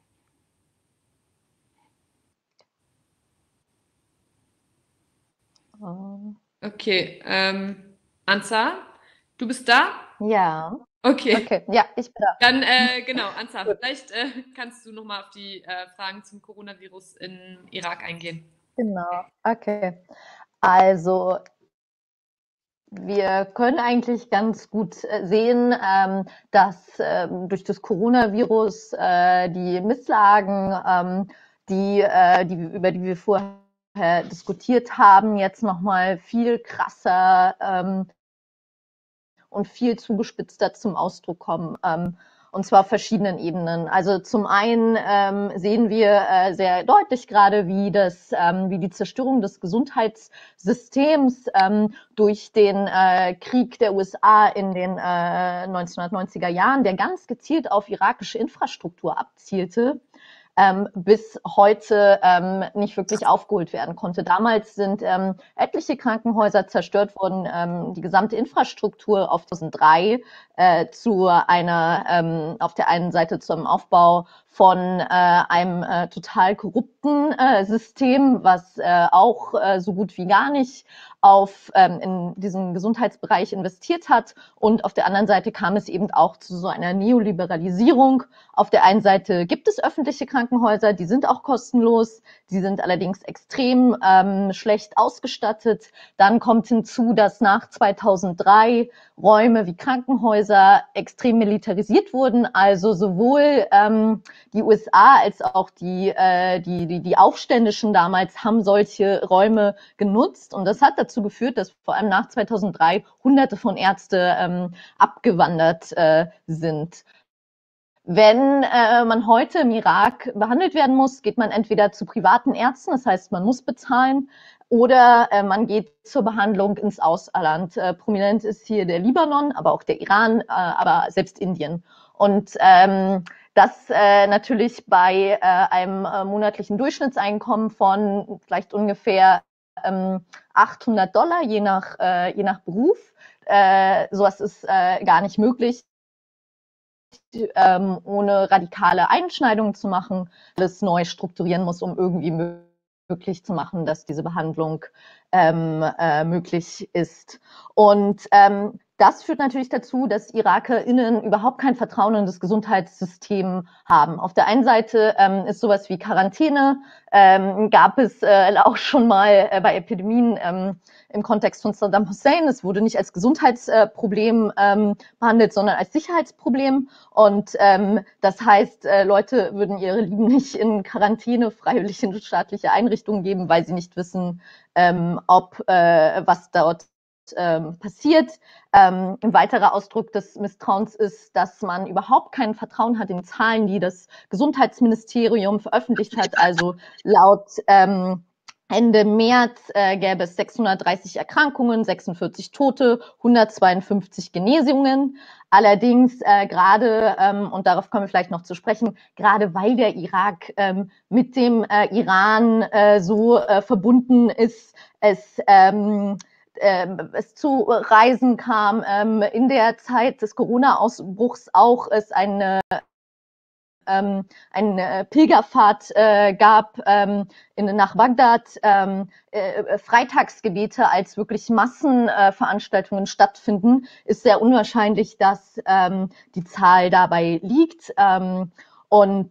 Okay, ähm, Ansar, du bist da? Ja. Okay. Okay, ja, ich bin da. Dann, äh, genau, Ansar, vielleicht äh, kannst du nochmal auf die äh, Fragen zum Coronavirus in Irak eingehen. Genau, okay. Also, wir können eigentlich ganz gut sehen, ähm, dass ähm, durch das Coronavirus äh, die Misslagen, ähm, die, äh, die, über die wir vorher diskutiert haben, jetzt nochmal viel krasser ähm, und viel zugespitzter zum Ausdruck kommen. Ähm, und zwar auf verschiedenen Ebenen. Also zum einen ähm, sehen wir äh, sehr deutlich gerade, wie das, ähm, wie die Zerstörung des Gesundheitssystems ähm, durch den äh, Krieg der U S A in den äh, neunzehnhundertneunziger Jahren, der ganz gezielt auf irakische Infrastruktur abzielte, ähm, bis heute ähm, nicht wirklich aufgeholt werden konnte. Damals sind ähm, etliche Krankenhäuser zerstört worden, ähm, die gesamte Infrastruktur auf zweitausenddrei äh, zu einer, ähm, auf der einen Seite zum Aufbau von äh, einem äh, total korrupten äh, System, was äh, auch äh, so gut wie gar nicht auf ähm, in diesen Gesundheitsbereich investiert hat. Und auf der anderen Seite kam es eben auch zu so einer Neoliberalisierung. Auf der einen Seite gibt es öffentliche Krankenhäuser, die sind auch kostenlos, die sind allerdings extrem ähm, schlecht ausgestattet. Dann kommt hinzu, dass nach zweitausenddrei Räume wie Krankenhäuser extrem militarisiert wurden, also sowohl ähm, die U S A als auch die, äh, die, die, die Aufständischen damals haben solche Räume genutzt und das hat dazu dazu geführt, dass vor allem nach zweitausenddrei Hunderte von Ärzten ähm, abgewandert äh, sind. Wenn äh, man heute im Irak behandelt werden muss, geht man entweder zu privaten Ärzten, das heißt, man muss bezahlen, oder äh, man geht zur Behandlung ins Ausland. Äh, prominent ist hier der Libanon, aber auch der Iran, äh, aber selbst Indien. Und ähm, das äh, natürlich bei äh, einem äh, monatlichen Durchschnittseinkommen von vielleicht ungefähr ähm, achthundert Dollar, je nach, äh, je nach Beruf. Äh, sowas ist äh, gar nicht möglich. Ähm, ohne radikale Einschneidungen zu machen, alles neu strukturieren muss, um irgendwie möglich zu machen, dass diese Behandlung ähm, äh, möglich ist. Und ähm, das führt natürlich dazu, dass IrakerInnen überhaupt kein Vertrauen in das Gesundheitssystem haben. Auf der einen Seite ähm, ist sowas wie Quarantäne, ähm, gab es äh, auch schon mal äh, bei Epidemien ähm, im Kontext von Saddam Hussein. Es wurde nicht als Gesundheitsproblem ähm, behandelt, sondern als Sicherheitsproblem. Und ähm, das heißt, äh, Leute würden ihre Lieben nicht in Quarantäne freiwillig in staatliche Einrichtungen geben, weil sie nicht wissen, ähm, ob äh, was dort ähm, passiert. Ähm, ein weiterer Ausdruck des Misstrauens ist, dass man überhaupt kein Vertrauen hat in Zahlen, die das Gesundheitsministerium veröffentlicht hat. Also laut ähm, Ende März äh, gäbe es sechshundertdreißig Erkrankungen, sechsundvierzig Tote, hundertzweiundfünfzig Genesungen. Allerdings äh, gerade, ähm, und darauf kommen wir vielleicht noch zu sprechen, gerade weil der Irak ähm, mit dem äh, Iran äh, so äh, verbunden ist, es ähm, es zu Reisen kam, ähm, in der Zeit des Corona-Ausbruchs auch es eine ähm, eine Pilgerfahrt äh, gab ähm, in, nach Bagdad, ähm, äh, Freitagsgebete als wirklich Massenveranstaltungen äh, stattfinden, ist sehr unwahrscheinlich, dass ähm, die Zahl dabei liegt. Ähm, und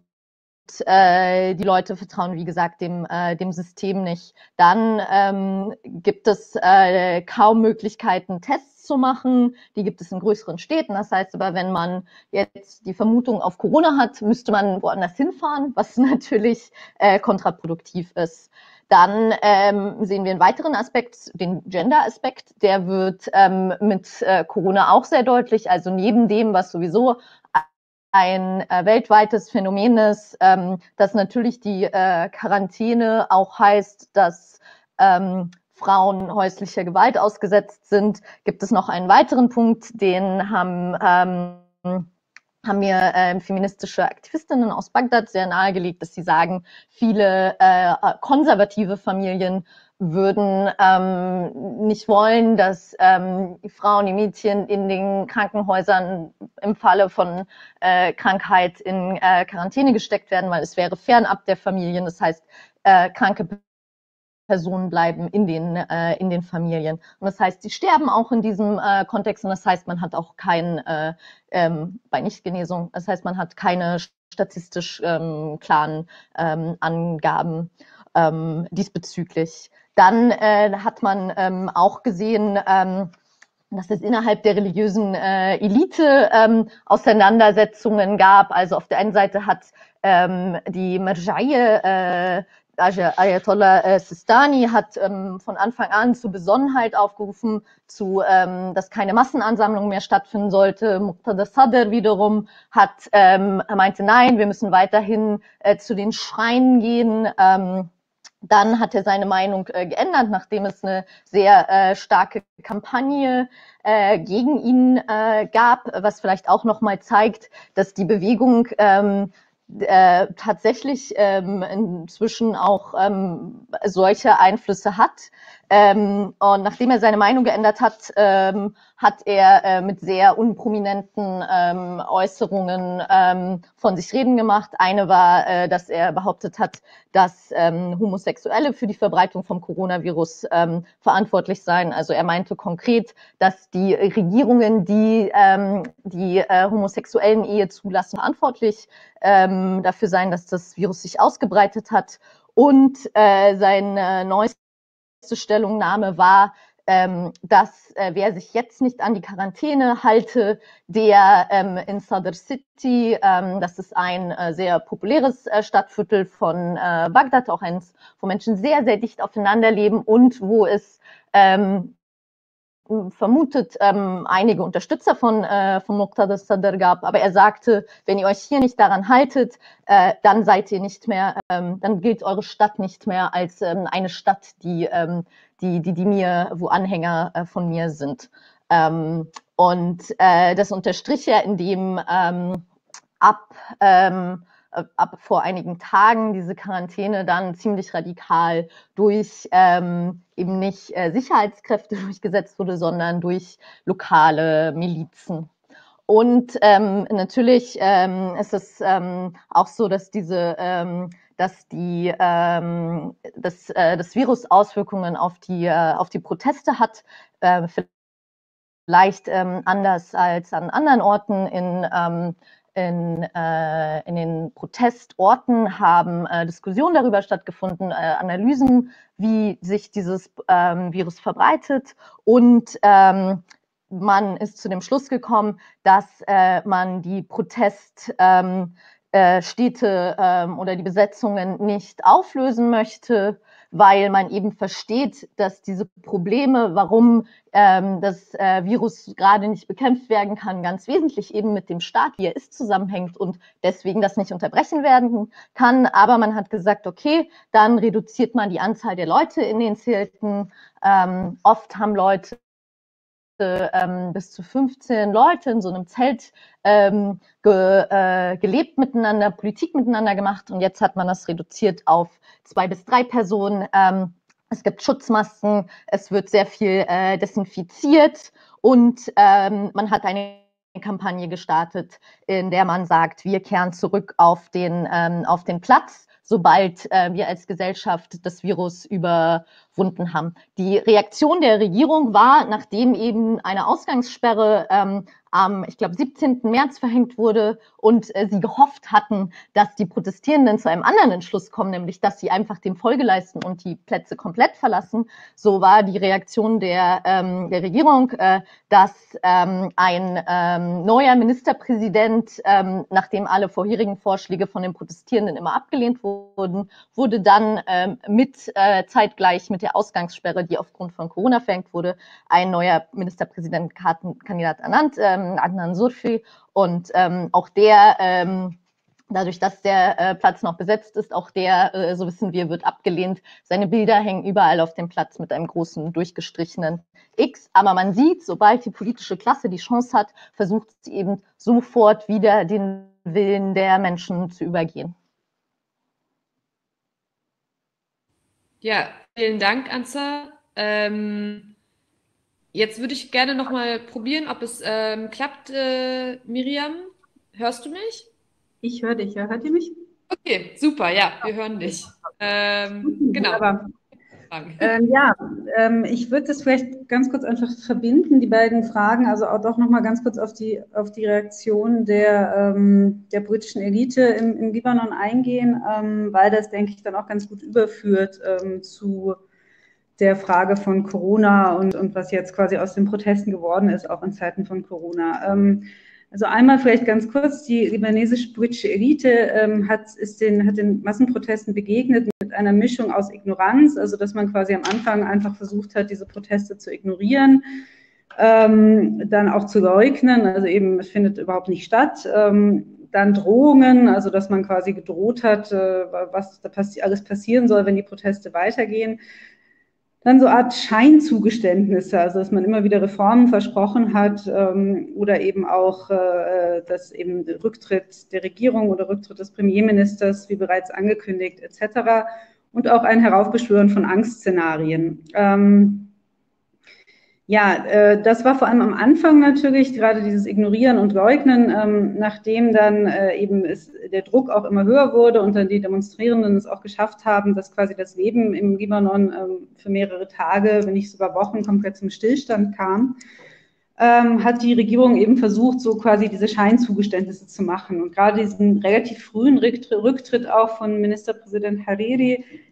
äh, die Leute vertrauen, wie gesagt, dem, äh, dem System nicht. Dann ähm, gibt es äh, kaum Möglichkeiten, Tests zu machen. Die gibt es in größeren Städten. Das heißt aber, wenn man jetzt die Vermutung auf Corona hat, müsste man woanders hinfahren, was natürlich äh, kontraproduktiv ist. Dann ähm, sehen wir einen weiteren Aspekt, den Gender-Aspekt. Der wird ähm, mit äh, Corona auch sehr deutlich. Also neben dem, was sowieso ein äh, weltweites Phänomen ist, ähm, dass natürlich die äh, Quarantäne auch heißt, dass ähm, Frauen häuslicher Gewalt ausgesetzt sind, gibt es noch einen weiteren Punkt, den haben, ähm, haben mir äh, feministische Aktivistinnen aus Bagdad sehr nahegelegt, dass sie sagen, viele äh, konservative Familien würden ähm, nicht wollen, dass ähm, die Frauen, die Mädchen in den Krankenhäusern im Falle von äh, Krankheit in äh, Quarantäne gesteckt werden, weil es wäre fernab der Familien. Das heißt, äh, kranke Personen bleiben in den, äh, in den Familien. Und das heißt, sie sterben auch in diesem äh, Kontext und das heißt, man hat auch kein, äh, ähm, bei Nichtgenesung, das heißt, man hat keine statistisch ähm, klaren ähm, Angaben ähm, diesbezüglich. Dann äh, hat man ähm, auch gesehen, ähm, dass es innerhalb der religiösen äh, Elite ähm, Auseinandersetzungen gab. Also auf der einen Seite hat ähm, die Marja'iyya, äh, Ayatollah äh, Sistani hat ähm, von Anfang an zu Besonnenheit aufgerufen, zu, ähm, dass keine Massenansammlung mehr stattfinden sollte. Muqtada Sadr wiederum hat ähm, meinte, nein, wir müssen weiterhin äh, zu den Schreinen gehen. Ähm, Dann hat er seine Meinung äh, geändert, nachdem es eine sehr äh, starke Kampagne äh, gegen ihn äh, gab, was vielleicht auch nochmal zeigt, dass die Bewegung ähm, äh, tatsächlich ähm, inzwischen auch ähm, solche Einflüsse hat. Ähm, und nachdem er seine Meinung geändert hat, ähm, hat er äh, mit sehr unprominenten ähm, Äußerungen ähm, von sich reden gemacht. Eine war, äh, dass er behauptet hat, dass ähm, Homosexuelle für die Verbreitung vom Coronavirus ähm, verantwortlich seien. Also er meinte konkret, dass die Regierungen, die ähm, die äh, homosexuellen Ehe zulassen, verantwortlich ähm, dafür seien, dass das Virus sich ausgebreitet hat. Und äh, sein äh, neues Stellungnahme war, ähm, dass äh, wer sich jetzt nicht an die Quarantäne halte, der ähm, in Sadr City, ähm, das ist ein äh, sehr populäres äh, Stadtviertel von äh, Bagdad, auch eins, wo Menschen sehr, sehr dicht aufeinander leben und wo es ähm, vermutet ähm, einige Unterstützer von, äh, von Muqtada Sadr gab, aber er sagte, wenn ihr euch hier nicht daran haltet, äh, dann seid ihr nicht mehr, ähm, dann gilt eure Stadt nicht mehr als ähm, eine Stadt, die, ähm, die, die, die mir, wo Anhänger äh, von mir sind. Ähm, und äh, das unterstrich er, indem ähm, ab ähm, ab vor einigen Tagen diese Quarantäne dann ziemlich radikal durch ähm, eben nicht äh, Sicherheitskräfte durchgesetzt wurde, sondern durch lokale Milizen. Und ähm, natürlich ähm, ist es ähm, auch so, dass diese ähm, dass die ähm, dass, äh, das Virus Auswirkungen auf die äh, auf die Proteste hat, äh, vielleicht ähm, anders als an anderen Orten in ähm, In, äh, in den Protestorten haben äh, Diskussionen darüber stattgefunden, äh, Analysen, wie sich dieses ähm, Virus verbreitet. Und ähm, man ist zu dem Schluss gekommen, dass äh, man die Proteststädte ähm, äh, ähm, oder die Besetzungen nicht auflösen möchte, weil man eben versteht, dass diese Probleme, warum ähm, das äh, Virus gerade nicht bekämpft werden kann, ganz wesentlich eben mit dem Staat, wie er ist, zusammenhängt und deswegen das nicht unterbrechen werden kann. Aber man hat gesagt, okay, dann reduziert man die Anzahl der Leute in den Zelten. Ähm, oft haben Leute ähm, bis zu fünfzehn Leute in so einem Zelt ähm, ge, äh, gelebt miteinander, Politik miteinander gemacht und jetzt hat man das reduziert auf zwei bis drei Personen. Ähm, es gibt Schutzmasken, es wird sehr viel äh, desinfiziert und ähm, man hat eine Kampagne gestartet, in der man sagt, wir kehren zurück auf den, ähm, auf den Platz, sobald äh, wir als Gesellschaft das Virus überwunden haben. Die Reaktion der Regierung war, nachdem eben eine Ausgangssperre ähm, am, ich glaube, siebzehnten März verhängt wurde und äh, sie gehofft hatten, dass die Protestierenden zu einem anderen Entschluss kommen, nämlich, dass sie einfach dem Folge leisten und die Plätze komplett verlassen. So war die Reaktion der, ähm, der Regierung, äh, dass ähm, ein ähm, neuer Ministerpräsident, ähm, nachdem alle vorherigen Vorschläge von den Protestierenden immer abgelehnt wurden, wurde dann ähm, mit äh, zeitgleich mit der Ausgangssperre, die aufgrund von Corona verhängt wurde, ein neuer Ministerpräsidentenkandidat ernannt, äh, Adnan Surfi, und ähm, auch der, ähm, dadurch, dass der äh, Platz noch besetzt ist, auch der, äh, so wissen wir, wird abgelehnt. Seine Bilder hängen überall auf dem Platz mit einem großen durchgestrichenen X. Aber man sieht, sobald die politische Klasse die Chance hat, versucht sie eben sofort wieder den Willen der Menschen zu übergehen. Ja, vielen Dank, Anza. Ähm Jetzt würde ich gerne noch mal probieren, ob es ähm, klappt. Äh, Miriam, hörst du mich? Ich höre dich, ja. Hört ihr mich? Okay, super, ja, wir hören dich. Ähm, genau. Aber, ähm, ja, ähm, ich würde das vielleicht ganz kurz einfach verbinden, die beiden Fragen, also auch doch noch mal ganz kurz auf die, auf die Reaktion der, ähm, der britischen Elite im, im Libanon eingehen, ähm, weil das, denke ich, dann auch ganz gut überführt ähm, zu der Frage von Corona und, und was jetzt quasi aus den Protesten geworden ist, auch in Zeiten von Corona. Ähm, also einmal vielleicht ganz kurz, die libanesische-britische Elite ähm, hat, ist den, hat den Massenprotesten begegnet mit einer Mischung aus Ignoranz, also dass man quasi am Anfang einfach versucht hat, diese Proteste zu ignorieren, ähm, dann auch zu leugnen, also eben, es findet überhaupt nicht statt, ähm, dann Drohungen, also dass man quasi gedroht hat, äh, was da passi- alles passieren soll, wenn die Proteste weitergehen. Dann so eine Art Scheinzugeständnisse, also dass man immer wieder Reformen versprochen hat ähm, oder eben auch, äh, dass eben der Rücktritt der Regierung oder Rücktritt des Premierministers, wie bereits angekündigt, et cetera. Und auch ein Heraufbeschwören von Angstszenarien. Ähm, Ja, äh, das war vor allem am Anfang natürlich, gerade dieses Ignorieren und Leugnen, ähm, nachdem dann äh, eben es, der Druck auch immer höher wurde und dann die Demonstrierenden es auch geschafft haben, dass quasi das Leben im Libanon ähm, für mehrere Tage, wenn nicht sogar Wochen, komplett zum Stillstand kam, ähm, hat die Regierung eben versucht, so quasi diese Scheinzugeständnisse zu machen. Und gerade diesen relativ frühen Rücktritt auch von Ministerpräsident Hariri,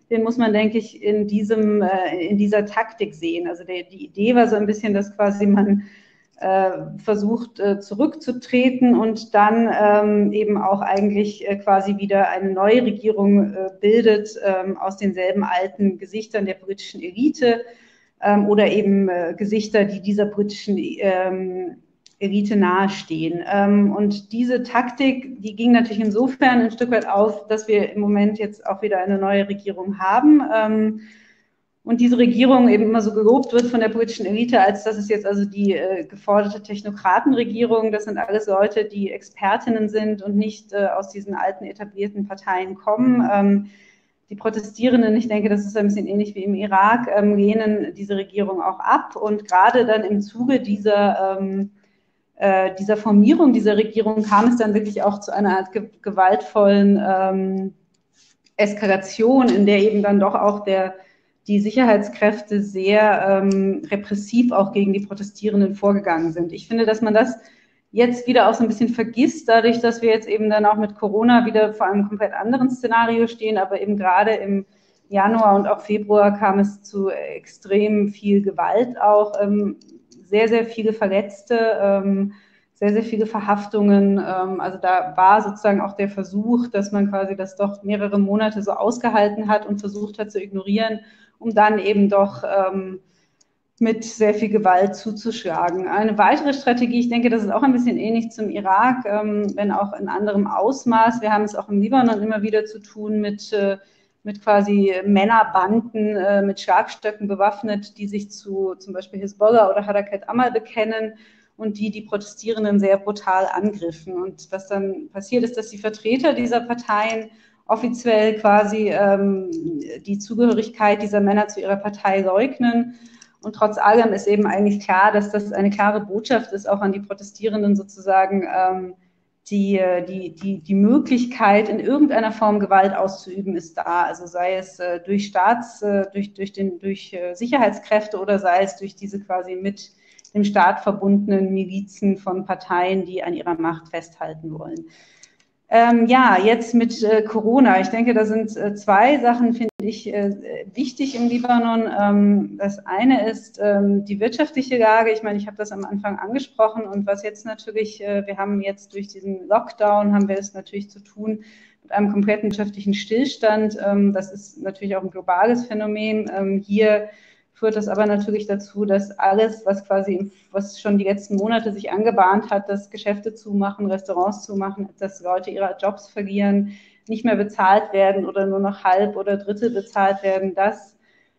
den muss man, denke ich, in, diesem, äh, in dieser Taktik sehen. Also der, die Idee war so ein bisschen, dass quasi man äh, versucht äh, zurückzutreten und dann ähm, eben auch eigentlich äh, quasi wieder eine neue Regierung äh, bildet ähm, aus denselben alten Gesichtern der britischen Elite ähm, oder eben äh, Gesichter, die dieser britischen ähm, Elite nahestehen. Ähm, und diese Taktik, die ging natürlich insofern ein Stück weit auf, dass wir im Moment jetzt auch wieder eine neue Regierung haben. Ähm, und diese Regierung eben immer so gelobt wird von der britischen Elite, als dass es jetzt also die äh, geforderte Technokratenregierung, das sind alles Leute, die Expertinnen sind und nicht äh, aus diesen alten etablierten Parteien kommen. Ähm, die Protestierenden, ich denke, das ist ein bisschen ähnlich wie im Irak, ähm, lehnen diese Regierung auch ab. Und gerade dann im Zuge dieser ähm, dieser Formierung dieser Regierung kam es dann wirklich auch zu einer Art ge gewaltvollen ähm, Eskalation, in der eben dann doch auch der, die Sicherheitskräfte sehr ähm, repressiv auch gegen die Protestierenden vorgegangen sind. Ich finde, dass man das jetzt wieder auch so ein bisschen vergisst, dadurch, dass wir jetzt eben dann auch mit Corona wieder vor einem komplett anderen Szenario stehen, aber eben gerade im Januar und auch Februar kam es zu extrem viel Gewalt auch, ähm, sehr, sehr viele Verletzte, ähm, sehr, sehr viele Verhaftungen. Ähm, also da war sozusagen auch der Versuch, dass man quasi das doch mehrere Monate so ausgehalten hat und versucht hat zu ignorieren, um dann eben doch ähm, mit sehr viel Gewalt zuzuschlagen. Eine weitere Strategie, ich denke, das ist auch ein bisschen ähnlich zum Irak, ähm, wenn auch in anderem Ausmaß. Wir haben es auch im Libanon immer wieder zu tun mit äh, mit quasi Männerbanden äh, mit Schlagstöcken bewaffnet, die sich zu zum Beispiel Hisbollah oder Harakat Amal bekennen und die die Protestierenden sehr brutal angriffen. Und was dann passiert ist, dass die Vertreter dieser Parteien offiziell quasi ähm, die Zugehörigkeit dieser Männer zu ihrer Partei leugnen. Und trotz allem ist eben eigentlich klar, dass das eine klare Botschaft ist, auch an die Protestierenden sozusagen, ähm, Die, die, die, die Möglichkeit, in irgendeiner Form Gewalt auszuüben, ist da. Also sei es äh, durch Staats, äh, durch, durch, den, durch äh, Sicherheitskräfte oder sei es durch diese quasi mit dem Staat verbundenen Milizen von Parteien, die an ihrer Macht festhalten wollen. Ähm, ja, jetzt mit äh, Corona. Ich denke, da sind äh, zwei Sachen, finde ich, äh, wichtig im Libanon. Ähm, das eine ist ähm, die wirtschaftliche Lage. Ich meine, ich habe das am Anfang angesprochen und was jetzt natürlich, äh, wir haben jetzt durch diesen Lockdown, haben wir es natürlich zu tun mit einem kompletten wirtschaftlichen Stillstand. Ähm, das ist natürlich auch ein globales Phänomen. Ähm, hier führt das aber natürlich dazu, dass alles, was quasi, was schon die letzten Monate sich angebahnt hat, dass Geschäfte zumachen, Restaurants zumachen, dass Leute ihre Jobs verlieren, nicht mehr bezahlt werden oder nur noch halb oder Drittel bezahlt werden, das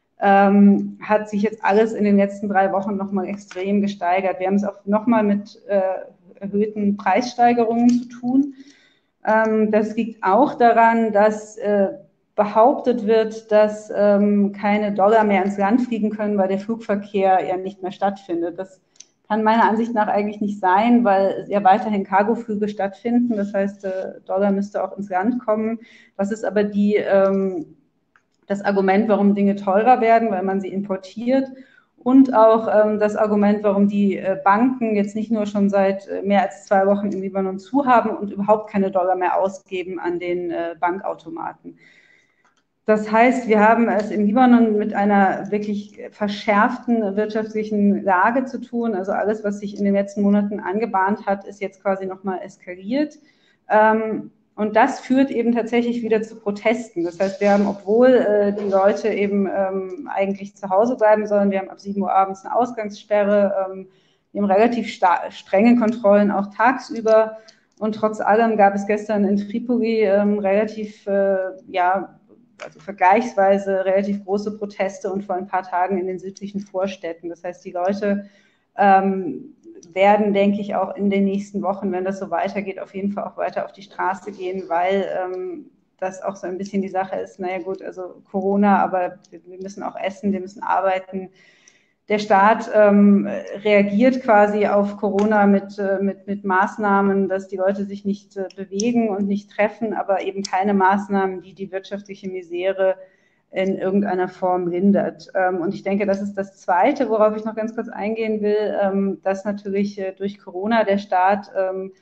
ähm, hat sich jetzt alles in den letzten drei Wochen nochmal extrem gesteigert. Wir haben es auch nochmal mit äh, erhöhten Preissteigerungen zu tun. Ähm, das liegt auch daran, dass äh, behauptet wird, dass ähm, keine Dollar mehr ins Land fliegen können, weil der Flugverkehr ja nicht mehr stattfindet. Das kann meiner Ansicht nach eigentlich nicht sein, weil ja weiterhin Cargoflüge stattfinden. Das heißt, äh, Dollar müsste auch ins Land kommen. Was ist aber die, ähm, das Argument, warum Dinge teurer werden, weil man sie importiert? Und auch ähm, das Argument, warum die äh, Banken jetzt nicht nur schon seit äh, mehr als zwei Wochen im Libanon zu haben und überhaupt keine Dollar mehr ausgeben an den äh, Bankautomaten. Das heißt, wir haben es im Libanon mit einer wirklich verschärften wirtschaftlichen Lage zu tun. Also alles, was sich in den letzten Monaten angebahnt hat, ist jetzt quasi nochmal eskaliert. Und das führt eben tatsächlich wieder zu Protesten. Das heißt, wir haben, obwohl die Leute eben eigentlich zu Hause bleiben sollen, wir haben ab sieben Uhr abends eine Ausgangssperre, wir haben relativ strenge Kontrollen auch tagsüber. Und trotz allem gab es gestern in Tripoli relativ, ja, also vergleichsweise relativ große Proteste und vor ein paar Tagen in den südlichen Vorstädten. Das heißt, die Leute ähm, werden, denke ich, auch in den nächsten Wochen, wenn das so weitergeht, auf jeden Fall auch weiter auf die Straße gehen, weil ähm, das auch so ein bisschen die Sache ist, naja gut, also Corona, aber wir müssen auch essen, wir müssen arbeiten. Der Staat ähm, reagiert quasi auf Corona mit, äh, mit, mit Maßnahmen, dass die Leute sich nicht äh, bewegen und nicht treffen, aber eben keine Maßnahmen, die die wirtschaftliche Misere in irgendeiner Form lindert. Ähm, und ich denke, das ist das Zweite, worauf ich noch ganz kurz eingehen will, ähm, dass natürlich äh, durch Corona der Staat ähm,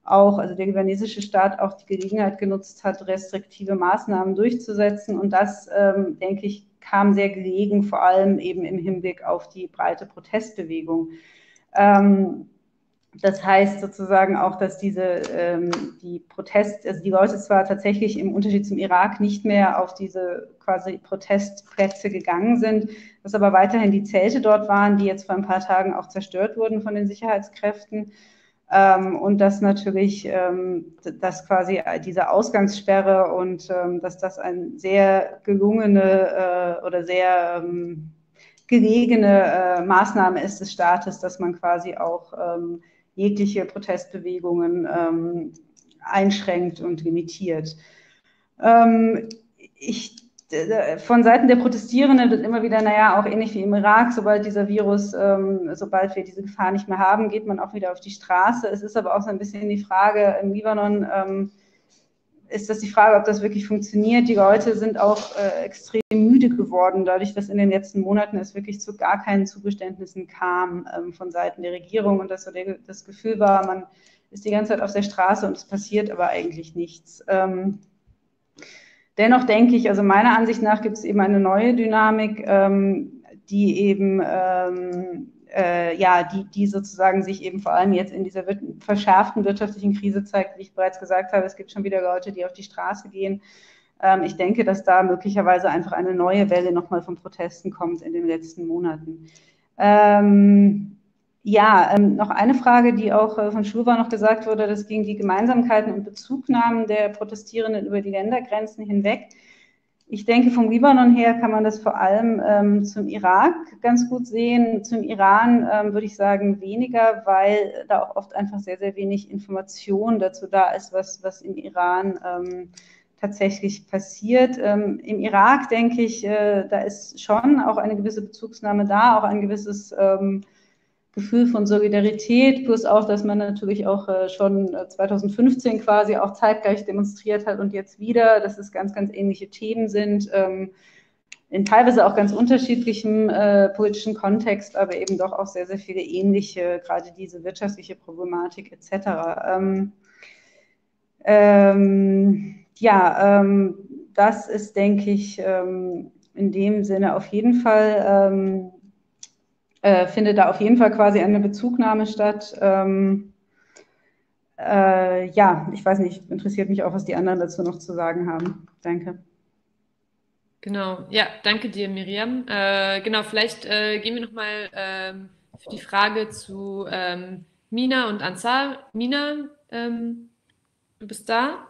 auch, also der libanesische Staat auch die Gelegenheit genutzt hat, restriktive Maßnahmen durchzusetzen. Und das, ähm, denke ich, kam sehr gelegen, vor allem eben im Hinblick auf die breite Protestbewegung. Ähm, Das heißt sozusagen auch, dass diese ähm, die Protest, also die Leute zwar tatsächlich im Unterschied zum Irak nicht mehr auf diese quasi Protestplätze gegangen sind, dass aber weiterhin die Zelte dort waren, die jetzt vor ein paar Tagen auch zerstört wurden von den Sicherheitskräften. Ähm, und dass natürlich, ähm, dass quasi diese Ausgangssperre und ähm, dass das eine sehr gelungene äh, oder sehr ähm, gelegene äh, Maßnahme ist des Staates, dass man quasi auch ähm, jegliche Protestbewegungen ähm, einschränkt und limitiert. Ähm, ich, von Seiten der Protestierenden wird immer wieder, naja, auch ähnlich wie im Irak, sobald dieser Virus, ähm, sobald wir diese Gefahr nicht mehr haben, geht man auch wieder auf die Straße. Es ist aber auch so ein bisschen die Frage, im Libanon ähm, ist das die Frage, ob das wirklich funktioniert. Die Leute sind auch äh, extrem müde geworden, dadurch, dass in den letzten Monaten es wirklich zu gar keinen Zugeständnissen kam ähm, von Seiten der Regierung und dass so der, das Gefühl war, man ist die ganze Zeit auf der Straße und es passiert aber eigentlich nichts. Ähm, dennoch denke ich, also meiner Ansicht nach gibt es eben eine neue Dynamik, ähm, die eben ähm, Äh, ja, die, die sozusagen sich eben vor allem jetzt in dieser wir verschärften wirtschaftlichen Krise zeigt, wie ich bereits gesagt habe, es gibt schon wieder Leute, die auf die Straße gehen. Ähm, ich denke, dass da möglicherweise einfach eine neue Welle nochmal von Protesten kommt in den letzten Monaten. Ähm, ja, ähm, noch eine Frage, die auch äh, von Schulwa noch gesagt wurde, das ging die Gemeinsamkeiten und Bezugnahmen der Protestierenden über die Ländergrenzen hinweg. Ich denke, vom Libanon her kann man das vor allem ähm, zum Irak ganz gut sehen. Zum Iran ähm, würde ich sagen weniger, weil da auch oft einfach sehr, sehr wenig Information dazu da ist, was, was im Iran ähm, tatsächlich passiert. Ähm, Im Irak, denke ich, äh, da ist schon auch eine gewisse Bezugsnahme da, auch ein gewisses ähm, Gefühl von Solidarität, plus auch, dass man natürlich auch äh, schon zweitausendfünfzehn quasi auch zeitgleich demonstriert hat und jetzt wieder, dass es ganz, ganz ähnliche Themen sind, ähm, in teilweise auch ganz unterschiedlichem äh, politischen Kontext, aber eben doch auch sehr, sehr viele ähnliche, gerade diese wirtschaftliche Problematik et cetera. Ähm, ähm, ja, ähm, das ist, denke ich, ähm, in dem Sinne auf jeden Fall ähm, Äh, findet da auf jeden Fall quasi eine Bezugnahme statt. Ähm, äh, ja, ich weiß nicht, interessiert mich auch, was die anderen dazu noch zu sagen haben. Danke. Genau, ja, danke dir, Miriam. Äh, genau, vielleicht äh, gehen wir nochmal ähm, für die Frage zu ähm, Mina und Ansar. Mina, ähm, du bist da?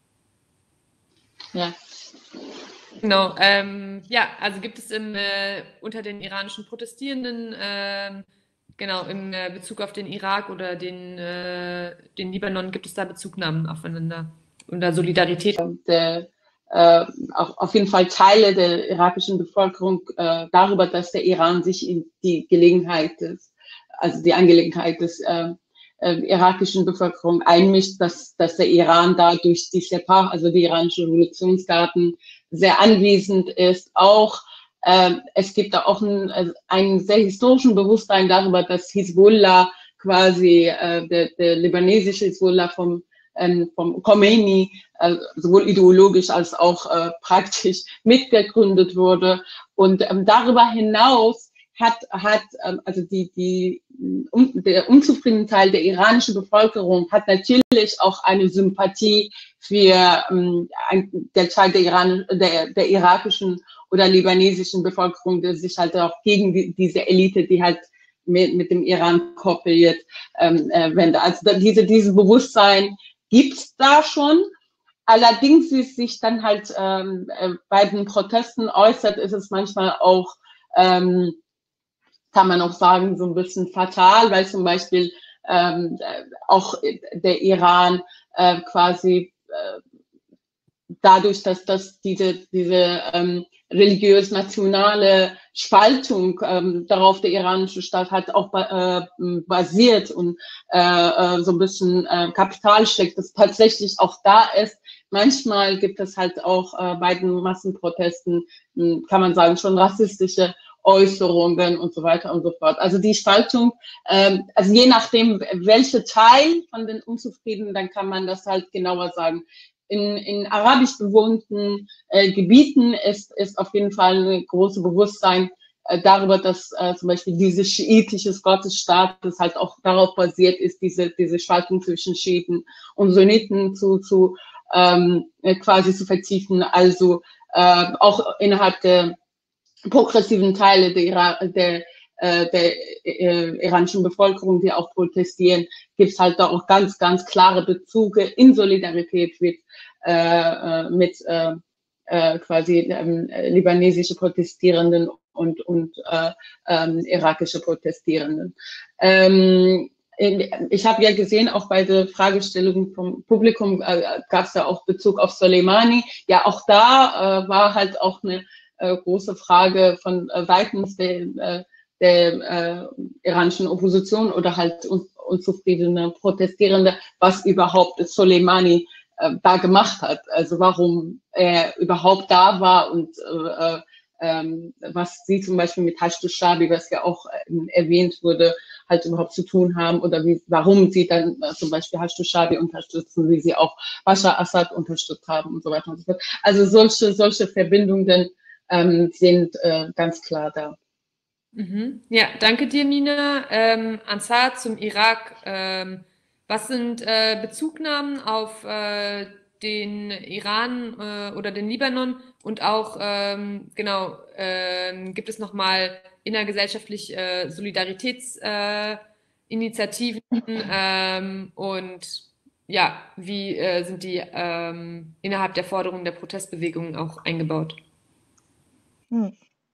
Ja. Genau, ähm, ja, also gibt es im, äh, unter den iranischen Protestierenden, äh, genau, in äh, Bezug auf den Irak oder den, äh, den Libanon, gibt es da Bezugnahmen aufeinander oder Solidarität? Der, äh, auch auf jeden Fall Teile der irakischen Bevölkerung äh, darüber, dass der Iran sich in die Gelegenheit des, also die Angelegenheit des äh, äh, irakischen Bevölkerung einmischt, dass, dass der Iran da durch die Sepah, also die iranische Revolutionsgarden, sehr anwesend ist. Auch äh, es gibt da auch ein, einen sehr historischen Bewusstsein darüber, dass Hisbollah quasi äh, der, der libanesische Hisbollah vom ähm, vom Khomeini äh, sowohl ideologisch als auch äh, praktisch mitgegründet wurde. Und ähm, darüber hinaus hat, hat ähm, also die, die, um, der unzufriedene Teil der iranischen Bevölkerung hat natürlich auch eine Sympathie für ähm, ein, der Teil der, Iran, der, der irakischen oder libanesischen Bevölkerung, der sich halt auch gegen die, diese Elite, die halt mit, mit dem Iran kooperiert, ähm, äh, wendet. Also diese, dieses Bewusstsein gibt es da schon. Allerdings, wie es sich dann halt ähm, äh, bei den Protesten äußert, ist es manchmal auch, ähm, kann man auch sagen, so ein bisschen fatal, weil zum Beispiel ähm, auch der Iran äh, quasi äh, dadurch, dass das diese, diese ähm, religiös-nationale Spaltung ähm, darauf der iranische Staat hat auch äh, basiert und äh, so ein bisschen äh, Kapital steckt, das tatsächlich auch da ist. Manchmal gibt es halt auch äh, bei den Massenprotesten, kann man sagen, schon rassistische Äußerungen und so weiter und so fort. Also die Spaltung, ähm, also je nachdem, welcher Teil von den Unzufriedenen, dann kann man das halt genauer sagen. In, in arabisch bewohnten äh, Gebieten ist, ist auf jeden Fall ein großes Bewusstsein äh, darüber, dass äh, zum Beispiel dieses schiitisches Gottesstaat, das halt auch darauf basiert ist, diese, diese Spaltung zwischen Schiiten und Sunniten zu, zu ähm, quasi zu vertiefen. Also äh, auch innerhalb der progressiven Teile der, Ira der, äh, der äh, iranischen Bevölkerung, die auch protestieren, gibt es halt da auch ganz, ganz klare Bezüge in Solidarität mit, äh, mit äh, äh, quasi ähm, libanesische Protestierenden und, und äh, ähm, irakische Protestierenden. Ähm, ich habe ja gesehen, auch bei der Fragestellung vom Publikum äh, gab es ja auch Bezug auf Soleimani. Ja, auch da äh, war halt auch eine äh, große Frage von äh, seitens der, äh, der äh, iranischen Opposition oder halt un unzufriedene Protestierende, was überhaupt Soleimani äh, da gemacht hat. Also warum er überhaupt da war und äh, ähm, was sie zum Beispiel mit Hashdu Shabi, was ja auch äh, erwähnt wurde, halt überhaupt zu tun haben oder wie, warum sie dann äh, zum Beispiel Hashdu Shabi unterstützen, wie sie auch Bashar Assad unterstützt haben und so weiter und so fort. Also solche, solche Verbindungen ähm, sind äh, ganz klar da. Mhm. Ja, danke dir, Mina. Ähm, Ansar zum Irak. Ähm, was sind äh, Bezugnahmen auf äh, den Iran äh, oder den Libanon und auch, ähm, genau, ähm, gibt es nochmal innergesellschaftlich äh, Solidaritätsinitiativen äh, ähm, und ja, wie äh, sind die ähm, innerhalb der Forderungen der Protestbewegungen auch eingebaut? Hm.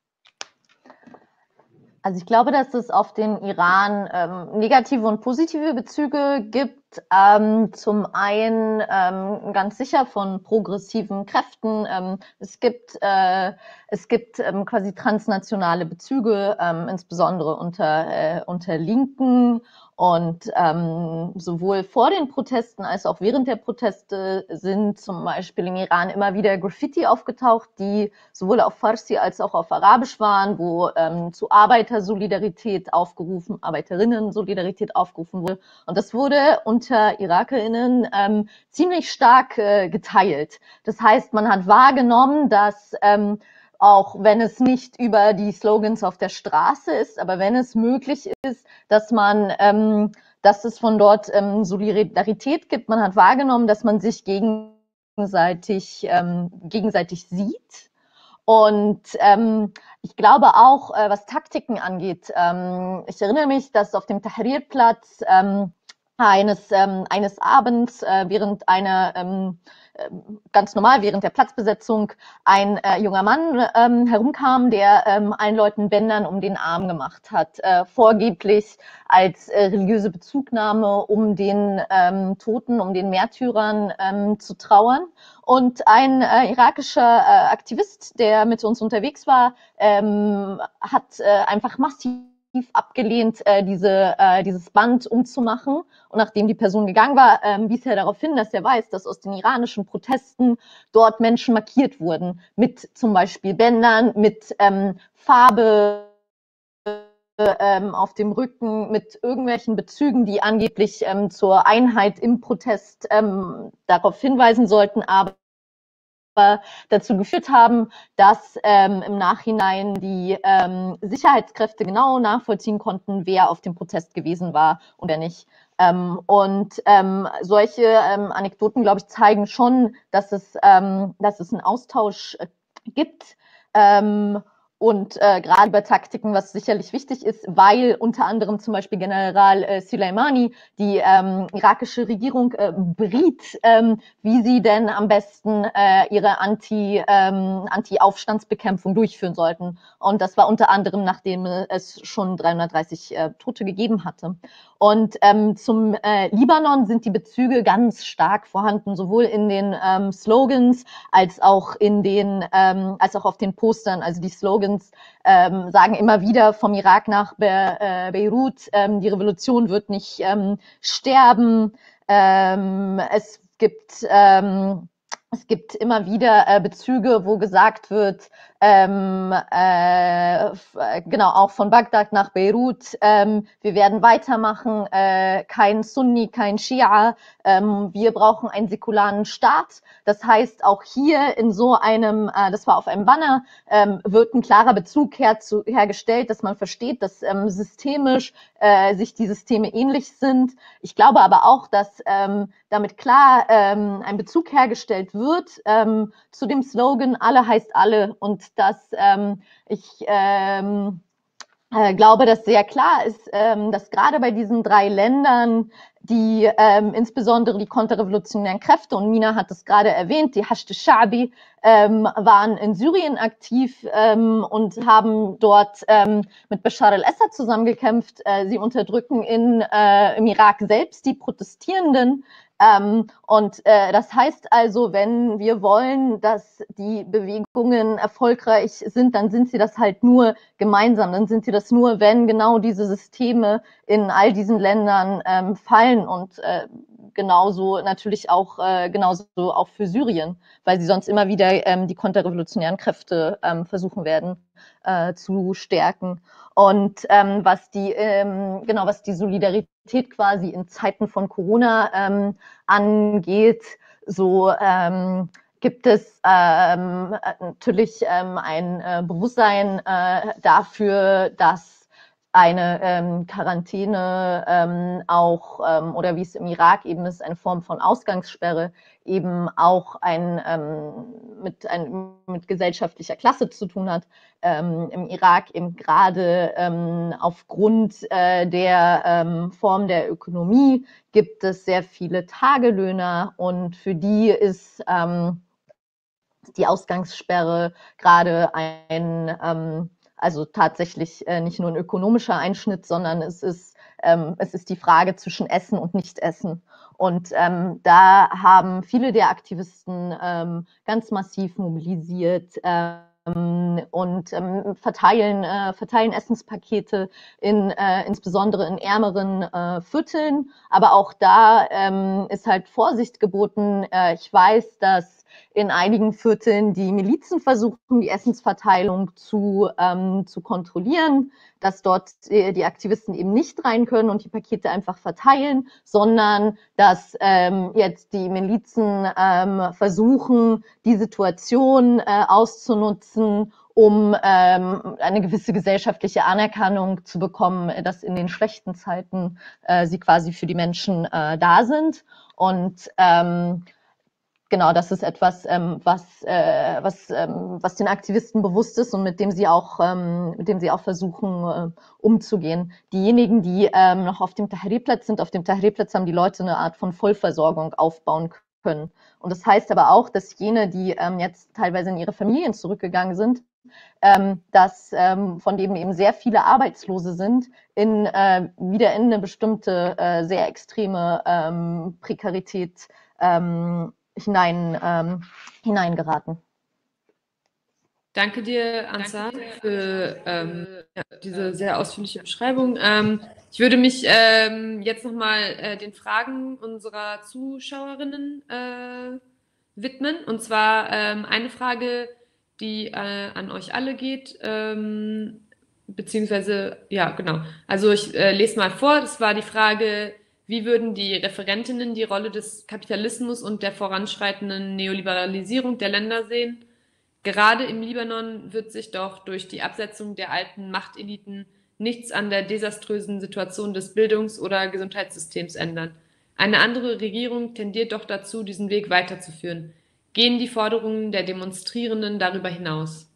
Also ich glaube, dass es auf den Iran ähm, negative und positive Bezüge gibt. Ähm, zum einen ähm, ganz sicher von progressiven Kräften. Ähm, es gibt, äh, es gibt ähm, quasi transnationale Bezüge, ähm, insbesondere unter, äh, unter Linken. Und ähm, sowohl vor den Protesten als auch während der Proteste sind zum Beispiel im Iran immer wieder Graffiti aufgetaucht, die sowohl auf Farsi als auch auf Arabisch waren, wo ähm, zu Arbeitersolidarität aufgerufen, Arbeiterinnen-Solidarität aufgerufen wurde. Und das wurde unter IrakerInnen ähm, ziemlich stark äh, geteilt. Das heißt, man hat wahrgenommen, dass ähm, auch wenn es nicht über die Slogans auf der Straße ist, aber wenn es möglich ist, dass man, ähm, dass es von dort ähm, Solidarität gibt. Man hat wahrgenommen, dass man sich gegenseitig, ähm, gegenseitig sieht. Und ähm, ich glaube auch, äh, was Taktiken angeht, ähm, ich erinnere mich, dass auf dem Tahrir-Platz ähm, eines, ähm, eines Abends äh, während einer ähm, ganz normal während der Platzbesetzung ein äh, junger Mann ähm, herumkam, der ähm, allen Leuten Bändern um den Arm gemacht hat, äh, vorgeblich als äh, religiöse Bezugnahme, um den ähm, Toten, um den Märtyrern ähm, zu trauern. Und ein äh, irakischer äh, Aktivist, der mit uns unterwegs war, ähm, hat äh, einfach massiv abgelehnt, äh, diese, äh, dieses Band umzumachen. Und nachdem die Person gegangen war, ähm, wies er darauf hin, dass er weiß, dass aus den iranischen Protesten dort Menschen markiert wurden. Mit zum Beispiel Bändern, mit ähm, Farbe ähm, auf dem Rücken, mit irgendwelchen Bezügen, die angeblich ähm, zur Einheit im Protest ähm, darauf hinweisen sollten, aber dazu geführt haben, dass ähm, im Nachhinein die ähm, Sicherheitskräfte genau nachvollziehen konnten, wer auf dem Protest gewesen war und wer nicht. Ähm, und ähm, solche ähm, Anekdoten, glaube ich, zeigen schon, dass es, ähm, dass es einen Austausch äh, gibt. Ähm, und äh, gerade bei Taktiken, was sicherlich wichtig ist, weil unter anderem zum Beispiel General äh, Soleimani die ähm, irakische Regierung äh, beriet, ähm, wie sie denn am besten äh, ihre Anti, ähm, Anti-Aufstandsbekämpfung durchführen sollten. Und das war unter anderem, nachdem es schon dreihundertdreißig äh, Tote gegeben hatte. Und ähm, zum äh, Libanon sind die Bezüge ganz stark vorhanden, sowohl in den ähm, Slogans als auch in den, ähm, als auch auf den Postern. Also die Slogans ähm, sagen immer wieder vom Irak nach Be äh, Beirut, ähm, die Revolution wird nicht ähm, sterben. Ähm, es gibt ähm, Es gibt immer wieder äh, Bezüge, wo gesagt wird, ähm, äh, genau, auch von Bagdad nach Beirut. Ähm, wir werden weitermachen, äh, kein Sunni, kein Schia. Ähm, wir brauchen einen säkularen Staat. Das heißt, auch hier in so einem, äh, das war auf einem Banner, ähm, wird ein klarer Bezug her zu, hergestellt, dass man versteht, dass ähm, systemisch äh, sich die Systeme ähnlich sind. Ich glaube aber auch, dass ähm, damit klar ähm, ein Bezug hergestellt wird ähm, zu dem Slogan "Alle heißt alle", und dass ähm, ich ähm, äh, glaube, dass sehr klar ist, ähm, dass gerade bei diesen drei Ländern die ähm, insbesondere die konterrevolutionären Kräfte, und Mina hat es gerade erwähnt, die Hashd al-Sha'bi, ähm, waren in Syrien aktiv ähm, und haben dort ähm, mit Bashar al-Assad zusammengekämpft. Äh, sie unterdrücken in, äh, im Irak selbst die Protestierenden. Ähm, und äh, das heißt also, wenn wir wollen, dass die Bewegungen erfolgreich sind, dann sind sie das halt nur gemeinsam. Dann sind sie das nur, wenn genau diese Systeme in all diesen Ländern ähm, fallen, und äh, genauso natürlich auch äh, genauso auch für Syrien, weil sie sonst immer wieder ähm, die konterrevolutionären Kräfte ähm, versuchen werden äh, zu stärken. Und ähm, was die ähm, genau was die Solidarität quasi in Zeiten von Corona ähm, angeht, so ähm, gibt es ähm, natürlich ähm, ein äh, Bewusstsein äh, dafür, dass eine ähm, Quarantäne ähm, auch, ähm, oder wie es im Irak eben ist, eine Form von Ausgangssperre, eben auch ein, ähm, mit, ein, mit gesellschaftlicher Klasse zu tun hat. Ähm, Im Irak eben gerade ähm, aufgrund äh, der ähm, Form der Ökonomie gibt es sehr viele Tagelöhner, und für die ist ähm, die Ausgangssperre gerade ein, ähm, also tatsächlich äh, nicht nur ein ökonomischer Einschnitt, sondern es ist, ähm, es ist die Frage zwischen Essen und Nichtessen. Und ähm, da haben viele der Aktivisten ähm, ganz massiv mobilisiert ähm, und ähm, verteilen, äh, verteilen Essenspakete in, äh, insbesondere in ärmeren äh, Vierteln. Aber auch da ähm, ist halt Vorsicht geboten. Äh, ich weiß, dass in einigen Vierteln die Milizen versuchen, die Essensverteilung zu, ähm, zu kontrollieren, dass dort die, die Aktivisten eben nicht rein können und die Pakete einfach verteilen, sondern dass ähm, jetzt die Milizen ähm, versuchen, die Situation äh, auszunutzen, um ähm, eine gewisse gesellschaftliche Anerkennung zu bekommen, dass in den schlechten Zeiten äh, sie quasi für die Menschen äh, da sind. Und ähm, genau, das ist etwas, ähm, was, äh, was, ähm, was den Aktivisten bewusst ist und mit dem sie auch, ähm, mit dem sie auch versuchen, äh, umzugehen. Diejenigen, die ähm, noch auf dem Tahrir-Platz sind, auf dem Tahrir-Platz haben die Leute eine Art von Vollversorgung aufbauen können. Und das heißt aber auch, dass jene, die ähm, jetzt teilweise in ihre Familien zurückgegangen sind, ähm, dass ähm, von denen eben sehr viele Arbeitslose sind, in, äh, wieder in eine bestimmte, äh, sehr extreme ähm, Prekarität ähm, hinein, ähm, hineingeraten. Danke dir, Ansar, für ähm, ja, diese sehr ausführliche Beschreibung. Ähm, ich würde mich ähm, jetzt nochmal äh, den Fragen unserer Zuschauerinnen äh, widmen. Und zwar ähm, eine Frage, die äh, an euch alle geht, ähm, beziehungsweise, ja, genau. Also ich äh, lese mal vor, das war die Frage: Wie würden die Referentinnen die Rolle des Kapitalismus und der voranschreitenden Neoliberalisierung der Länder sehen? Gerade im Libanon wird sich doch durch die Absetzung der alten Machteliten nichts an der desaströsen Situation des Bildungs- oder Gesundheitssystems ändern. Eine andere Regierung tendiert doch dazu, diesen Weg weiterzuführen. Gehen die Forderungen der Demonstrierenden darüber hinaus?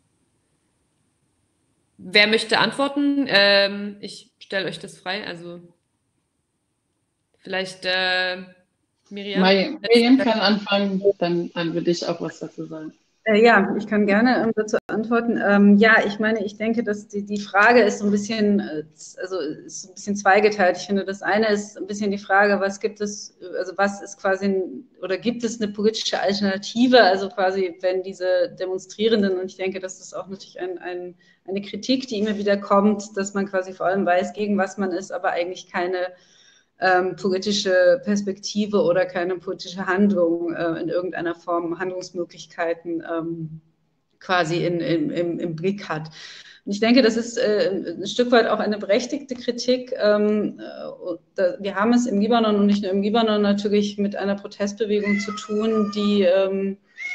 Wer möchte antworten? Ähm, ich stelle euch das frei. Also vielleicht äh, Miriam. Miriam kann anfangen, dann, dann würde ich auch was dazu sagen. Äh, ja, ich kann gerne ähm, dazu antworten. Ähm, ja, ich meine, ich denke, dass die, die Frage ist so ein bisschen, äh, also ist ein bisschen zweigeteilt. Ich finde, das eine ist ein bisschen die Frage, was gibt es, also was ist quasi, ein, oder gibt es eine politische Alternative? Also quasi, wenn diese Demonstrierenden, und ich denke, das ist auch natürlich ein, ein, eine Kritik, die immer wieder kommt, dass man quasi vor allem weiß, gegen was man ist, aber eigentlich keine Ähm, politische Perspektive oder keine politische Handlung äh, in irgendeiner Form, Handlungsmöglichkeiten ähm, quasi in, in, im, im Blick hat. Und ich denke, das ist äh, ein Stück weit auch eine berechtigte Kritik. Ähm, da, wir haben es im Libanon und nicht nur im Libanon natürlich mit einer Protestbewegung zu tun, die, ähm,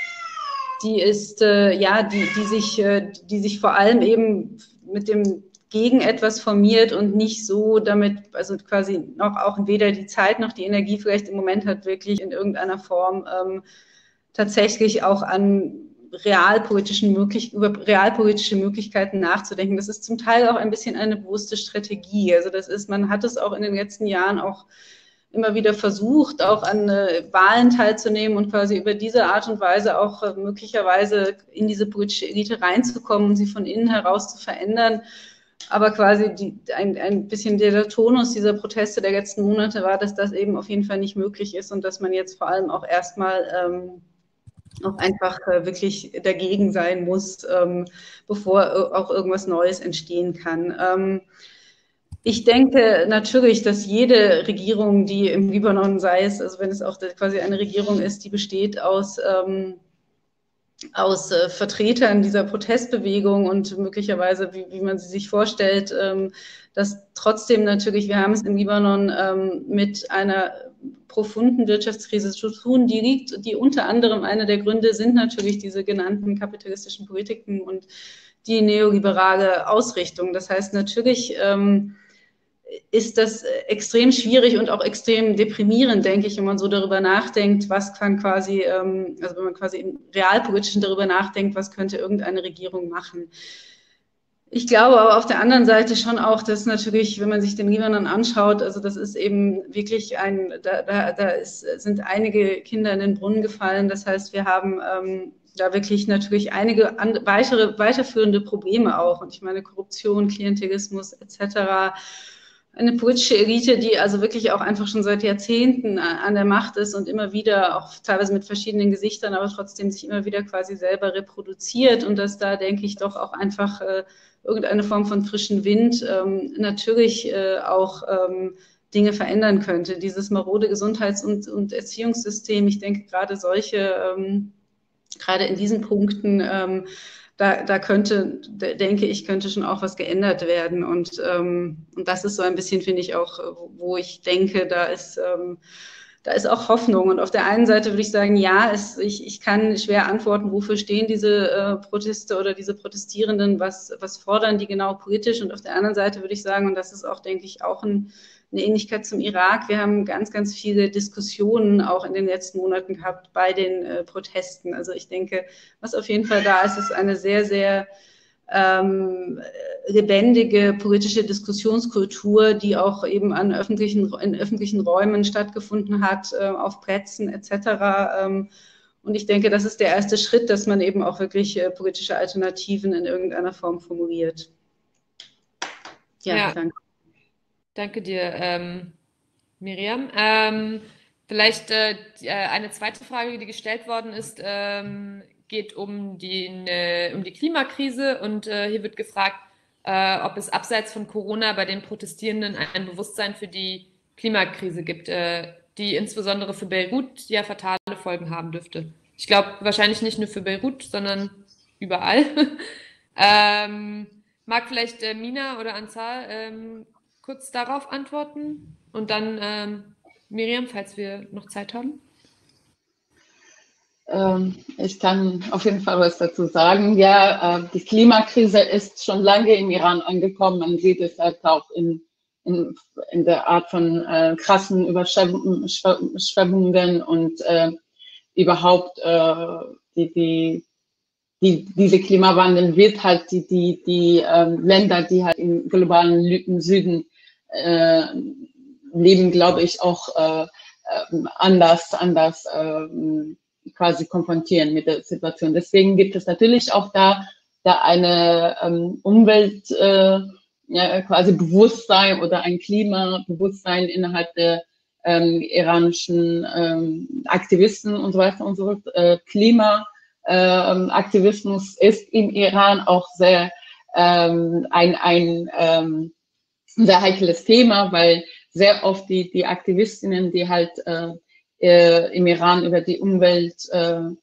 die ist, äh, ja, die, die sich, äh, die sich vor allem eben mit dem gegen etwas formiert und nicht so damit, also quasi noch auch weder die Zeit noch die Energie vielleicht im Moment hat, wirklich in irgendeiner Form ähm, tatsächlich auch an realpolitischen möglich, über realpolitische Möglichkeiten nachzudenken. Das ist zum Teil auch ein bisschen eine bewusste Strategie. Also das ist, man hat es auch in den letzten Jahren auch immer wieder versucht, auch an äh, Wahlen teilzunehmen und quasi über diese Art und Weise auch äh, möglicherweise in diese politische Elite reinzukommen und sie von innen heraus zu verändern. Aber quasi die, ein, ein bisschen der Tonus dieser Proteste der letzten Monate war, dass das eben auf jeden Fall nicht möglich ist und dass man jetzt vor allem auch erstmal ähm, auch einfach äh, wirklich dagegen sein muss, ähm, bevor auch irgendwas Neues entstehen kann. Ähm, ich denke natürlich, dass jede Regierung, die im Libanon sei es, also wenn es auch quasi eine Regierung ist, die besteht aus ähm, aus äh, Vertretern dieser Protestbewegung und möglicherweise, wie, wie man sie sich vorstellt, ähm, dass trotzdem natürlich, wir haben es im Libanon ähm, mit einer profunden Wirtschaftskrise zu tun, die liegt, die unter anderem eine der Gründe sind natürlich diese genannten kapitalistischen Politiken und die neoliberale Ausrichtung. Das heißt natürlich, ähm, ist das extrem schwierig und auch extrem deprimierend, denke ich, wenn man so darüber nachdenkt, was kann quasi, ähm, also wenn man quasi im Realpolitischen darüber nachdenkt, was könnte irgendeine Regierung machen. Ich glaube aber auf der anderen Seite schon auch, dass natürlich, wenn man sich den Libanon anschaut, also das ist eben wirklich ein, da, da, da ist, sind einige Kinder in den Brunnen gefallen. Das heißt, wir haben ähm, da wirklich natürlich einige an, weitere, weiterführende Probleme auch. Und ich meine Korruption, Klientelismus et cetera, eine politische Elite, die also wirklich auch einfach schon seit Jahrzehnten an der Macht ist und immer wieder, auch teilweise mit verschiedenen Gesichtern, aber trotzdem sich immer wieder quasi selber reproduziert und dass da, denke ich, doch auch einfach äh, irgendeine Form von frischen Wind ähm, natürlich äh, auch ähm, Dinge verändern könnte. Dieses marode Gesundheits- und, und Erziehungssystem, ich denke gerade solche, ähm, gerade in diesen Punkten, ähm, Da, da könnte, denke ich, könnte schon auch was geändert werden. Und, ähm, und das ist so ein bisschen, finde ich, auch, wo ich denke, da ist, ähm, da ist auch Hoffnung. Und auf der einen Seite würde ich sagen, ja, es, ich, ich kann schwer antworten, wofür stehen diese äh, Proteste oder diese Protestierenden, was, was fordern die genau politisch. Und auf der anderen Seite würde ich sagen, und das ist auch, denke ich, auch ein eine Ähnlichkeit zum Irak. Wir haben ganz, ganz viele Diskussionen auch in den letzten Monaten gehabt bei den äh, Protesten. Also ich denke, was auf jeden Fall da ist, ist eine sehr, sehr ähm, lebendige politische Diskussionskultur, die auch eben an öffentlichen, in öffentlichen Räumen stattgefunden hat, äh, auf Plätzen et cetera. Ähm, und ich denke, das ist der erste Schritt, dass man eben auch wirklich äh, politische Alternativen in irgendeiner Form formuliert. Ja, ja. danke. Danke dir, ähm, Miriam. Ähm, vielleicht äh, die, äh, eine zweite Frage, die gestellt worden ist, ähm, geht um die, äh, um die Klimakrise. Und äh, hier wird gefragt, äh, ob es abseits von Corona bei den Protestierenden ein Bewusstsein für die Klimakrise gibt, äh, die insbesondere für Beirut ja fatale Folgen haben dürfte. Ich glaube, wahrscheinlich nicht nur für Beirut, sondern überall. ähm, mag vielleicht äh, Mina oder Ansar ähm, kurz darauf antworten und dann ähm, Miriam, falls wir noch Zeit haben. Ähm, ich kann auf jeden Fall was dazu sagen. Ja, äh, die Klimakrise ist schon lange im Iran angekommen. Man sieht es halt auch in, in, in der Art von äh, krassen Überschwemmungen und äh, überhaupt äh, die, die, die, diese Klimawandel wird halt die, die, die äh, Länder, die halt im globalen Süden äh, leben, glaube ich, auch äh, anders, anders äh, quasi konfrontieren mit der Situation. Deswegen gibt es natürlich auch da, da eine ähm, Umwelt, äh, ja, quasi Bewusstsein oder ein Klimabewusstsein innerhalb der ähm, iranischen ähm, Aktivisten und so weiter und so fort. Äh, Klimaaktivismus äh, ist im Iran auch sehr ähm, ein, ein ähm, sehr heikles Thema, weil sehr oft die, die Aktivistinnen, die halt äh, äh, im Iran über die Umwelt äh,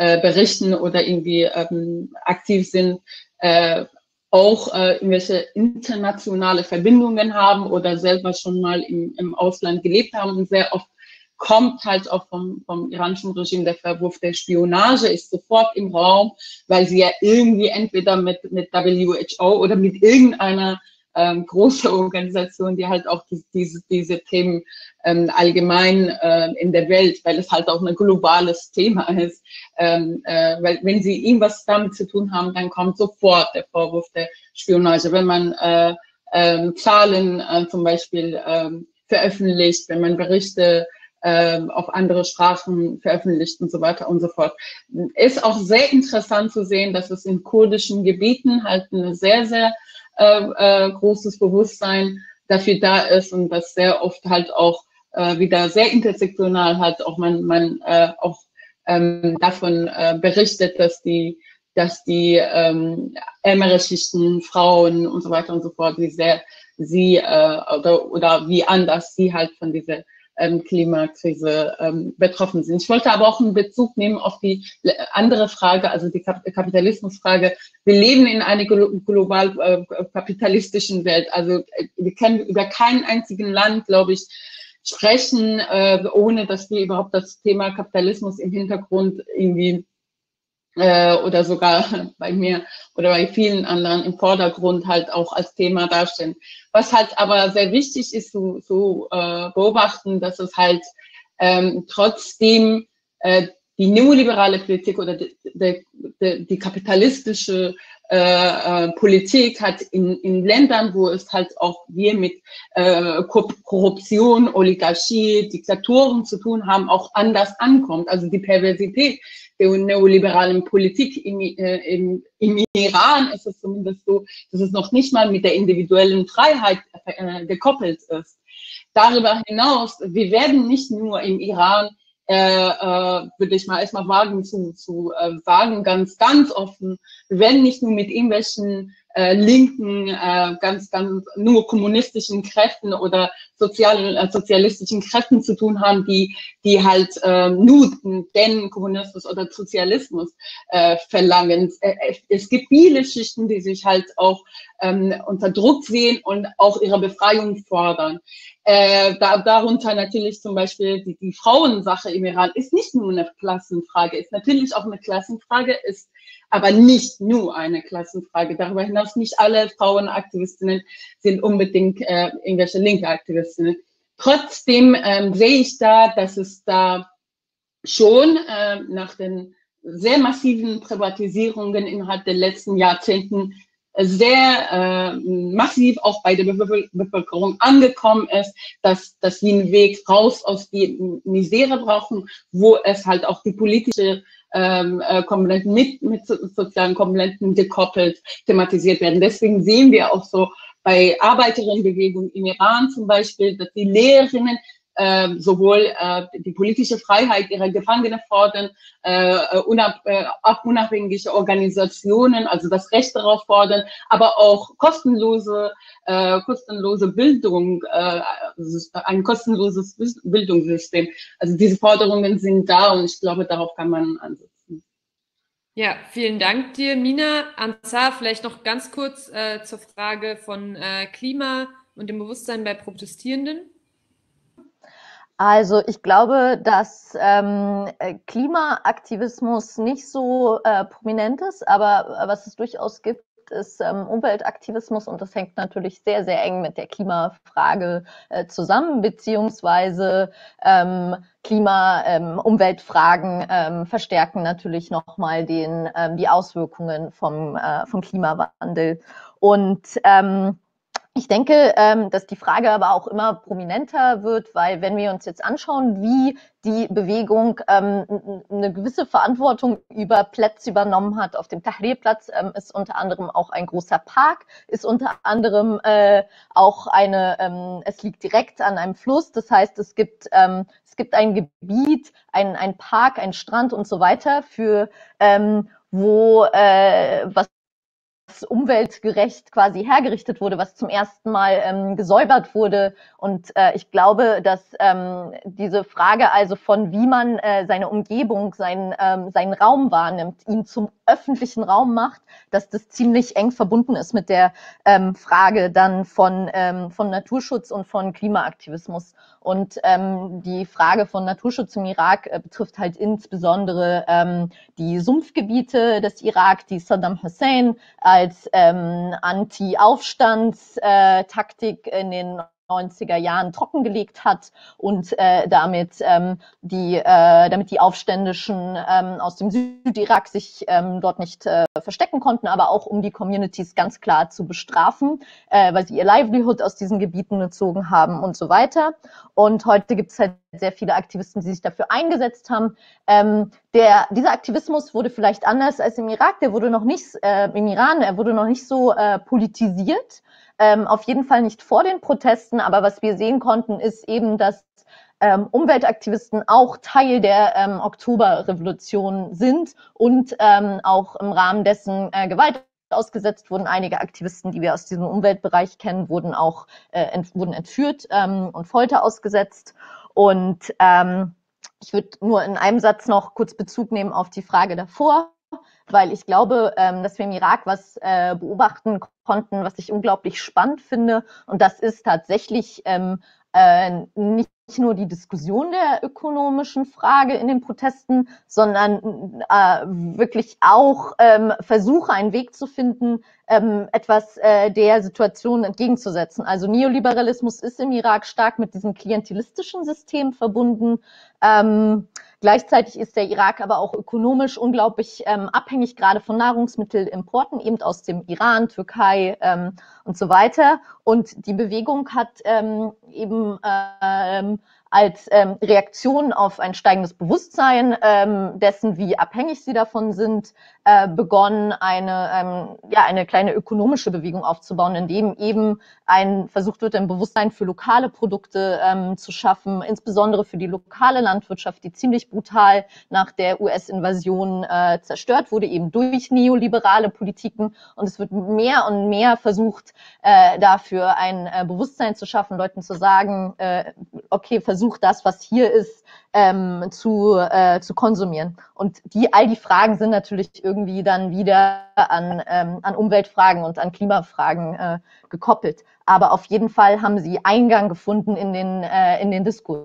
äh, berichten oder irgendwie ähm, aktiv sind, äh, auch äh, irgendwelche internationale Verbindungen haben oder selber schon mal im, im Ausland gelebt haben. Und sehr oft kommt halt auch vom, vom iranischen Regime der Vorwurf der Spionage, ist sofort im Raum, weil sie ja irgendwie entweder mit, mit W H O oder mit irgendeiner ähm, großen Organisation, die halt auch die, diese, diese Themen ähm, allgemein äh, in der Welt, weil es halt auch ein globales Thema ist, ähm, äh, weil wenn sie irgendwas damit zu tun haben, dann kommt sofort der Vorwurf der Spionage. Wenn man äh, äh, Zahlen äh, zum Beispiel äh, veröffentlicht, wenn man Berichte äh, auf andere Sprachen veröffentlicht und so weiter und so fort. Ist auch sehr interessant zu sehen, dass es in kurdischen Gebieten halt ein sehr, sehr äh, äh, großes Bewusstsein dafür da ist und dass sehr oft halt auch äh, wieder sehr intersektional halt auch man, man äh, auch ähm, davon äh, berichtet, dass die dass die ähm, ärmere Schichten, Frauen und so weiter und so fort, wie sehr sie äh, oder, oder wie anders sie halt von dieser ähm, Klimakrise ähm, betroffen sind. Ich wollte aber auch einen Bezug nehmen auf die andere Frage, also die Kap Kapitalismusfrage. Wir leben in einer global äh, kapitalistischen Welt. Also wir können über keinen einzigen Land, glaube ich, sprechen, äh, ohne dass wir überhaupt das Thema Kapitalismus im Hintergrund irgendwie äh, oder sogar bei mir oder bei vielen anderen im Vordergrund halt auch als Thema darstellen. Was halt aber sehr wichtig ist zu, zu äh, beobachten, dass es halt ähm, trotzdem äh, die neoliberale Politik oder die, die, die, die kapitalistische äh, äh, Politik hat in, in Ländern, wo es halt auch wir mit äh, Korruption, Oligarchie, Diktaturen zu tun haben, auch anders ankommt. Also die Perversität der neoliberalen Politik im, äh, im, im Iran ist es zumindest so, dass es noch nicht mal mit der individuellen Freiheit äh, gekoppelt ist. Darüber hinaus, wir werden nicht nur im Iran, äh, äh, würde ich mal erstmal wagen zu, zu äh, sagen, ganz, ganz offen, wir werden nicht nur mit irgendwelchen äh, linken, äh, ganz, ganz nur kommunistischen Kräften oder sozialen, äh, sozialistischen Kräften zu tun haben, die, die halt äh, nur den Kommunismus oder Sozialismus äh, verlangen. Es gibt viele Schichten, die sich halt auch ähm, unter Druck sehen und auch ihre Befreiung fordern. Äh, da, darunter natürlich zum Beispiel die, die Frauensache im Iran ist nicht nur eine Klassenfrage, ist natürlich auch eine Klassenfrage, ist aber nicht nur eine Klassenfrage. Darüber hinaus nicht alle Frauenaktivistinnen sind unbedingt äh, irgendwelche linke Aktivistinnen. Trotzdem ähm, sehe ich da, dass es da schon äh, nach den sehr massiven Privatisierungen innerhalb der letzten Jahrzehnten sehr äh, massiv auch bei der Bevölkerung angekommen ist, dass, dass wir einen Weg raus aus der Misere brauchen, wo es halt auch die politische ähm, äh, Komponenten mit, mit sozialen Komponenten gekoppelt thematisiert werden. Deswegen sehen wir auch so bei Arbeiterinnenbewegungen im Iran zum Beispiel, dass die Lehrerinnen äh, sowohl äh, die politische Freiheit ihrer Gefangenen fordern, äh, unab äh, unabhängige Organisationen, also das Recht darauf fordern, aber auch kostenlose, äh, kostenlose Bildung, äh, ein kostenloses Bildungssystem. Also diese Forderungen sind da und ich glaube, darauf kann man ansetzen. Ja, vielen Dank dir, Mina. Ansar, vielleicht noch ganz kurz äh, zur Frage von äh, Klima und dem Bewusstsein bei Protestierenden. Also ich glaube, dass ähm, Klimaaktivismus nicht so äh, prominent ist, aber äh, was es durchaus gibt, ist ähm, Umweltaktivismus und das hängt natürlich sehr, sehr eng mit der Klimafrage äh, zusammen, beziehungsweise ähm, Klima-, ähm, Umweltfragen ähm, verstärken natürlich nochmal den, ähm, die Auswirkungen vom, äh, vom Klimawandel. Und ähm, ich denke, dass die Frage aber auch immer prominenter wird, weil wenn wir uns jetzt anschauen, wie die Bewegung eine gewisse Verantwortung über Plätze übernommen hat, auf dem Tahrir-Platz ist unter anderem auch ein großer Park, ist unter anderem auch eine, es liegt direkt an einem Fluss, das heißt, es gibt, es gibt ein Gebiet, ein, ein Park, ein Strand und so weiter, für wo was umweltgerecht quasi hergerichtet wurde, was zum ersten Mal ähm, gesäubert wurde. Und äh, ich glaube, dass ähm, diese Frage also von, wie man äh, seine Umgebung, seinen, ähm, seinen Raum wahrnimmt, ihn zum öffentlichen Raum macht, dass das ziemlich eng verbunden ist mit der ähm, Frage dann von, ähm, von Naturschutz und von Klimaaktivismus. Und ähm, die Frage von Naturschutz im Irak äh, betrifft halt insbesondere ähm, die Sumpfgebiete des Irak, die Saddam Hussein als ähm, Anti-Aufstandstaktik äh, in den neunziger Jahren trockengelegt hat und äh, damit ähm, die äh, damit die Aufständischen ähm, aus dem Südirak sich ähm, dort nicht äh, verstecken konnten, aber auch um die Communities ganz klar zu bestrafen, äh, weil sie ihr Livelihood aus diesen Gebieten gezogen haben und so weiter. Und heute gibt es halt sehr viele Aktivisten, die sich dafür eingesetzt haben. Ähm, der, dieser Aktivismus wurde vielleicht anders als im Irak, der wurde noch nicht, äh, im Iran, er wurde noch nicht so äh, politisiert. Ähm, auf jeden Fall nicht vor den Protesten, aber was wir sehen konnten, ist eben, dass ähm, Umweltaktivisten auch Teil der ähm, Oktoberrevolution sind und ähm, auch im Rahmen dessen äh, Gewalt ausgesetzt wurden. Einige Aktivisten, die wir aus diesem Umweltbereich kennen, wurden auch äh, ent, wurden entführt ähm, und Folter ausgesetzt. Und ähm, ich würde nur in einem Satz noch kurz Bezug nehmen auf die Frage davor, weil ich glaube, ähm, dass wir im Irak was äh, beobachten konnten, was ich unglaublich spannend finde. Und das ist tatsächlich ähm, äh, nicht nur die Diskussion der ökonomischen Frage in den Protesten, sondern äh, wirklich auch ähm, Versuche, einen Weg zu finden, ähm, etwas äh, der Situation entgegenzusetzen. Also Neoliberalismus ist im Irak stark mit diesem klientelistischen System verbunden. Ähm, Gleichzeitig ist der Irak aber auch ökonomisch unglaublich ähm, abhängig, gerade von Nahrungsmittelimporten, eben aus dem Iran, Türkei ähm, und so weiter. Und die Bewegung hat ähm, eben ähm, als ähm, Reaktion auf ein steigendes Bewusstsein ähm, dessen, wie abhängig sie davon sind, äh, begonnen, eine, ähm, ja, eine kleine ökonomische Bewegung aufzubauen, in dem eben ein versucht wird, ein Bewusstsein für lokale Produkte ähm, zu schaffen, insbesondere für die lokale Landwirtschaft, die ziemlich brutal nach der U S-Invasion äh, zerstört wurde, eben durch neoliberale Politiken. Und es wird mehr und mehr versucht, äh, dafür ein äh, Bewusstsein zu schaffen, Leuten zu sagen, äh, okay, versuch das, was hier ist, ähm, zu, äh, zu konsumieren. Und die, all die Fragen sind natürlich irgendwie dann wieder an, ähm, an Umweltfragen und an Klimafragen äh, gekoppelt. Aber auf jeden Fall haben sie Eingang gefunden in den, äh, in den Diskurs.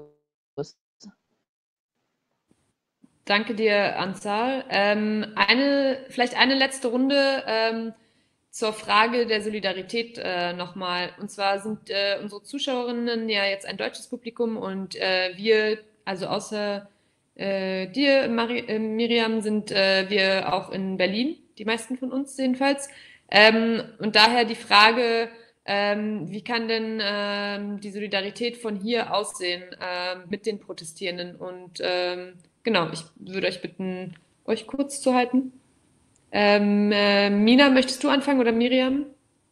Danke dir, Ansar. Ähm, eine, vielleicht eine letzte Runde ähm, zur Frage der Solidarität äh, nochmal. Und zwar sind äh, unsere Zuschauerinnen ja jetzt ein deutsches Publikum und äh, wir, also außer äh, dir, Mari äh, Miriam, sind äh, wir auch in Berlin, die meisten von uns jedenfalls. Ähm, und daher die Frage, ähm, wie kann denn ähm, die Solidarität von hier aussehen äh, mit den Protestierenden? Und ähm, genau, ich würde euch bitten, euch kurz zu halten. Ähm, äh, Mina, möchtest du anfangen oder Miriam?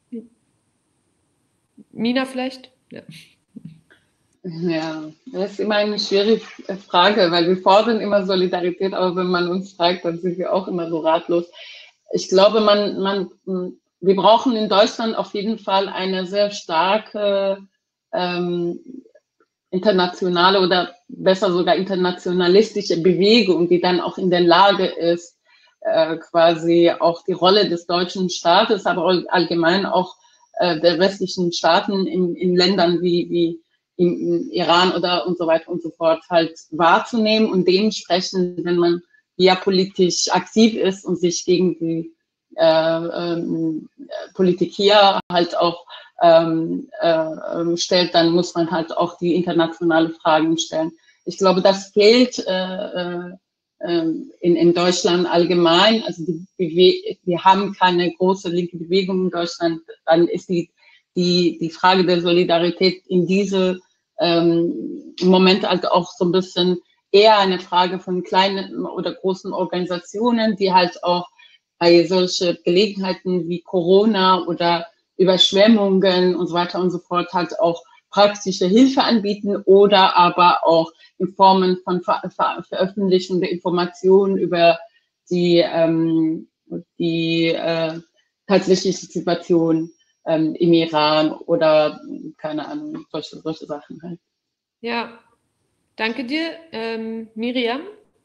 Mina vielleicht? Ja. Ja, das ist immer eine schwierige Frage, weil wir fordern immer Solidarität, aber wenn man uns fragt, dann sind wir auch immer so ratlos. Ich glaube, man, man, wir brauchen in Deutschland auf jeden Fall eine sehr starke ähm, internationale oder besser sogar internationalistische Bewegung, die dann auch in der Lage ist, äh, quasi auch die Rolle des deutschen Staates, aber allgemein auch äh, der westlichen Staaten in, in Ländern wie, wie im, im Iran oder und so weiter und so fort halt wahrzunehmen und dementsprechend, wenn man ja politisch aktiv ist und sich gegen die äh, ähm, Politik hier halt auch ähm, äh, stellt, dann muss man halt auch die internationale Fragen stellen. Ich glaube, das fehlt äh, äh, in, in Deutschland allgemein. Also die, die, wir haben keine große linke Bewegung in Deutschland. Dann ist die, die, die Frage der Solidarität in diese ähm, Momente halt auch so ein bisschen eher eine Frage von kleinen oder großen Organisationen, die halt auch bei solchen Gelegenheiten wie Corona oder Überschwemmungen und so weiter und so fort halt auch praktische Hilfe anbieten oder aber auch in Formen von Ver Ver Veröffentlichung der Informationen über die, ähm, die, äh, tatsächliche Situation ähm, im Iran oder, keine Ahnung, solche, solche Sachen halt. Ja, danke dir. Ähm, Miriam?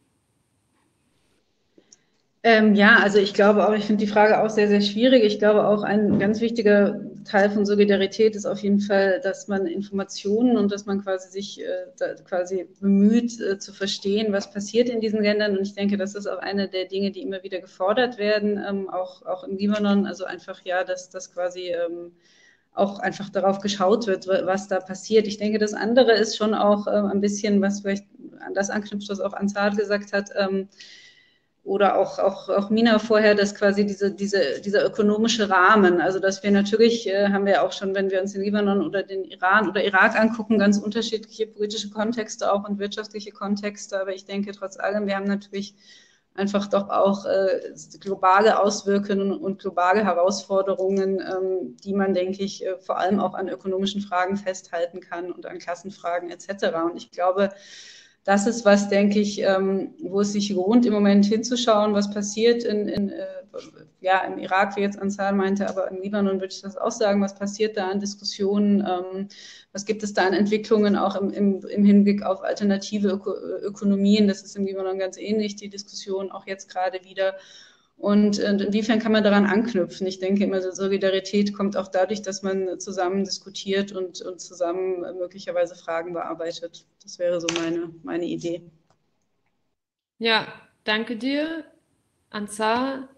Ähm, ja, also ich glaube auch, ich finde die Frage auch sehr, sehr schwierig. Ich glaube auch, ein ganz wichtiger Teil von Solidarität ist auf jeden Fall, dass man Informationen und dass man quasi sich äh, da quasi bemüht, äh, zu verstehen, was passiert in diesen Ländern. Und ich denke, das ist auch eine der Dinge, die immer wieder gefordert werden, ähm, auch, auch im Libanon. Also einfach, ja, dass das quasi ähm, auch einfach darauf geschaut wird, was da passiert. Ich denke, das andere ist schon auch äh, ein bisschen, was vielleicht an das anknüpft, was auch Ansar gesagt hat, ähm, oder auch, auch, auch Mina vorher, dass quasi diese, diese, dieser ökonomische Rahmen, also dass wir natürlich, äh, haben wir auch schon, wenn wir uns den Libanon oder den Iran oder Irak angucken, ganz unterschiedliche politische Kontexte auch und wirtschaftliche Kontexte, aber ich denke trotz allem, wir haben natürlich einfach doch auch äh, globale Auswirkungen und globale Herausforderungen, ähm, die man, denke ich, äh, vor allem auch an ökonomischen Fragen festhalten kann und an Klassenfragen et cetera. Und ich glaube, das ist was, denke ich, ähm, wo es sich lohnt, im Moment hinzuschauen, was passiert in, in äh, ja, im Irak, wie jetzt Ansar meinte, aber im Libanon würde ich das auch sagen, was passiert da an Diskussionen, ähm, was gibt es da an Entwicklungen auch im, im, im Hinblick auf alternative Öko Ökonomien, das ist im Libanon ganz ähnlich, die Diskussion auch jetzt gerade wieder. Und inwiefern kann man daran anknüpfen? Ich denke immer, Solidarität kommt auch dadurch, dass man zusammen diskutiert und, und zusammen möglicherweise Fragen bearbeitet. Das wäre so meine, meine Idee. Ja, danke dir. Ansar?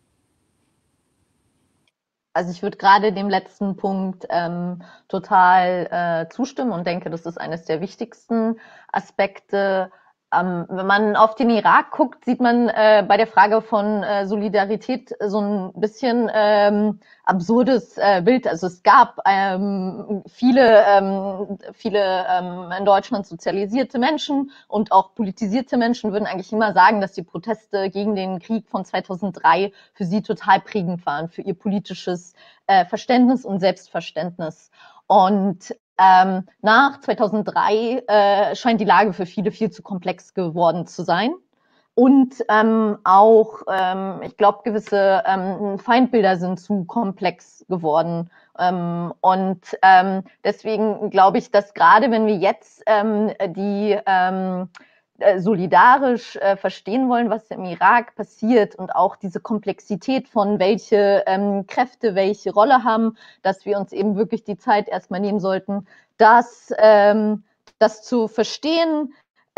Also ich würde gerade dem letzten Punkt ähm, total äh, zustimmen und denke, das ist eines der wichtigsten Aspekte. Ähm, wenn man auf den Irak guckt, sieht man äh, bei der Frage von äh, Solidarität so ein bisschen ähm, absurdes äh, Bild. Also es gab ähm, viele, ähm, viele ähm, in Deutschland sozialisierte Menschen und auch politisierte Menschen würden eigentlich immer sagen, dass die Proteste gegen den Krieg von zweitausenddrei für sie total prägend waren, für ihr politisches äh, Verständnis und Selbstverständnis. Und Ähm, nach zweitausenddrei äh, scheint die Lage für viele viel zu komplex geworden zu sein. Und ähm, auch, ähm, ich glaube, gewisse ähm, Feindbilder sind zu komplex geworden. Ähm, und ähm, deswegen glaube ich, dass gerade wenn wir jetzt ähm, die ähm, solidarisch äh, verstehen wollen, was im Irak passiert und auch diese Komplexität von welche ähm, Kräfte welche Rolle haben, dass wir uns eben wirklich die Zeit erstmal nehmen sollten, das, ähm, das zu verstehen.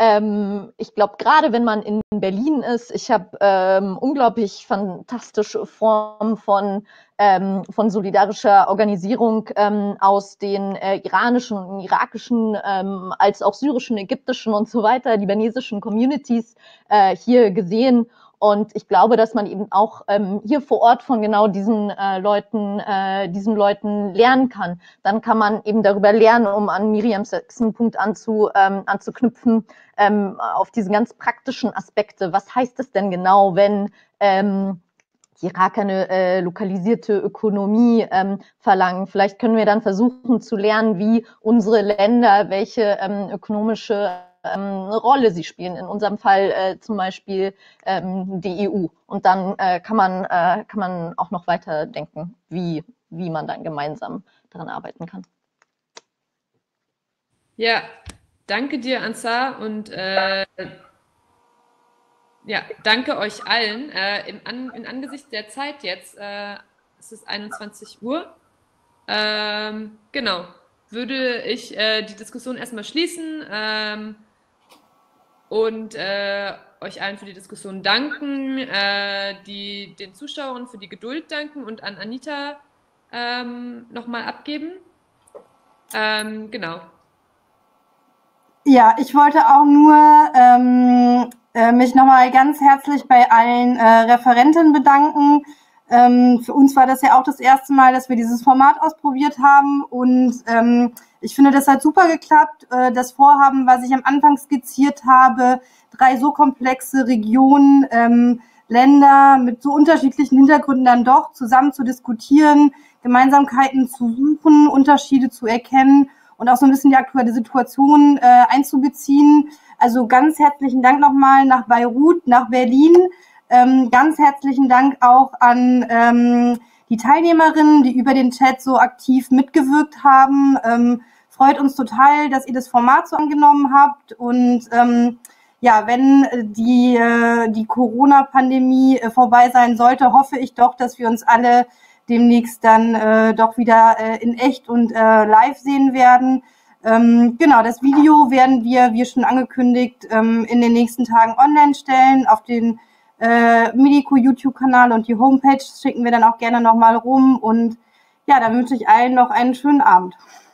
Ähm, ich glaube, gerade wenn man in Berlin ist, ich habe ähm, unglaublich fantastische Formen von ähm, von solidarischer Organisierung ähm, aus den äh, iranischen und irakischen, ähm, als auch syrischen, ägyptischen und so weiter, libanesischen Communities äh, hier gesehen. Und ich glaube, dass man eben auch ähm, hier vor Ort von genau diesen äh, Leuten, äh, diesen Leuten lernen kann. Dann kann man eben darüber lernen, um an Miriams sechsten Punkt anzu, ähm, anzuknüpfen, ähm, auf diese ganz praktischen Aspekte. Was heißt es denn genau, wenn ähm, die Iraker eine äh, lokalisierte Ökonomie ähm, verlangen? Vielleicht können wir dann versuchen zu lernen, wie unsere Länder, welche ähm, ökonomische ähm, Rolle sie spielen. In unserem Fall äh, zum Beispiel ähm, die E U. Und dann äh, kann man äh, kann man auch noch weiter denken, wie wie man dann gemeinsam daran arbeiten kann. Ja, danke dir, Ansar, und äh, ja, danke euch allen. Äh, im An in Angesichts der Zeit jetzt, äh, es ist einundzwanzig Uhr, ähm, genau, würde ich äh, die Diskussion erstmal schließen ähm, und äh, euch allen für die Diskussion danken, äh, die, den Zuschauern für die Geduld danken und an Anita ähm, nochmal abgeben. Ähm, genau. Ja, ich wollte auch nur ähm, äh, mich nochmal ganz herzlich bei allen äh, Referenten bedanken. Ähm, für uns war das ja auch das erste Mal, dass wir dieses Format ausprobiert haben und ähm, ich finde, das hat super geklappt. Äh, das Vorhaben, was ich am Anfang skizziert habe, drei so komplexe Regionen, ähm, Länder mit so unterschiedlichen Hintergründen dann doch zusammen zu diskutieren, Gemeinsamkeiten zu suchen, Unterschiede zu erkennen und auch so ein bisschen die aktuelle Situation äh, einzubeziehen. Also ganz herzlichen Dank nochmal nach Beirut, nach Berlin. Ähm, ganz herzlichen Dank auch an ähm, die Teilnehmerinnen, die über den Chat so aktiv mitgewirkt haben. Ähm, freut uns total, dass ihr das Format so angenommen habt. Und ähm, ja, wenn die, äh, die Corona-Pandemie äh, vorbei sein sollte, hoffe ich doch, dass wir uns alle demnächst dann äh, doch wieder äh, in echt und äh, live sehen werden. Ähm, genau, das Video werden wir, wie schon angekündigt, ähm, in den nächsten Tagen online stellen auf den äh, Medico YouTube-Kanal, und die Homepage schicken wir dann auch gerne nochmal rum. Und ja, dann wünsche ich allen noch einen schönen Abend.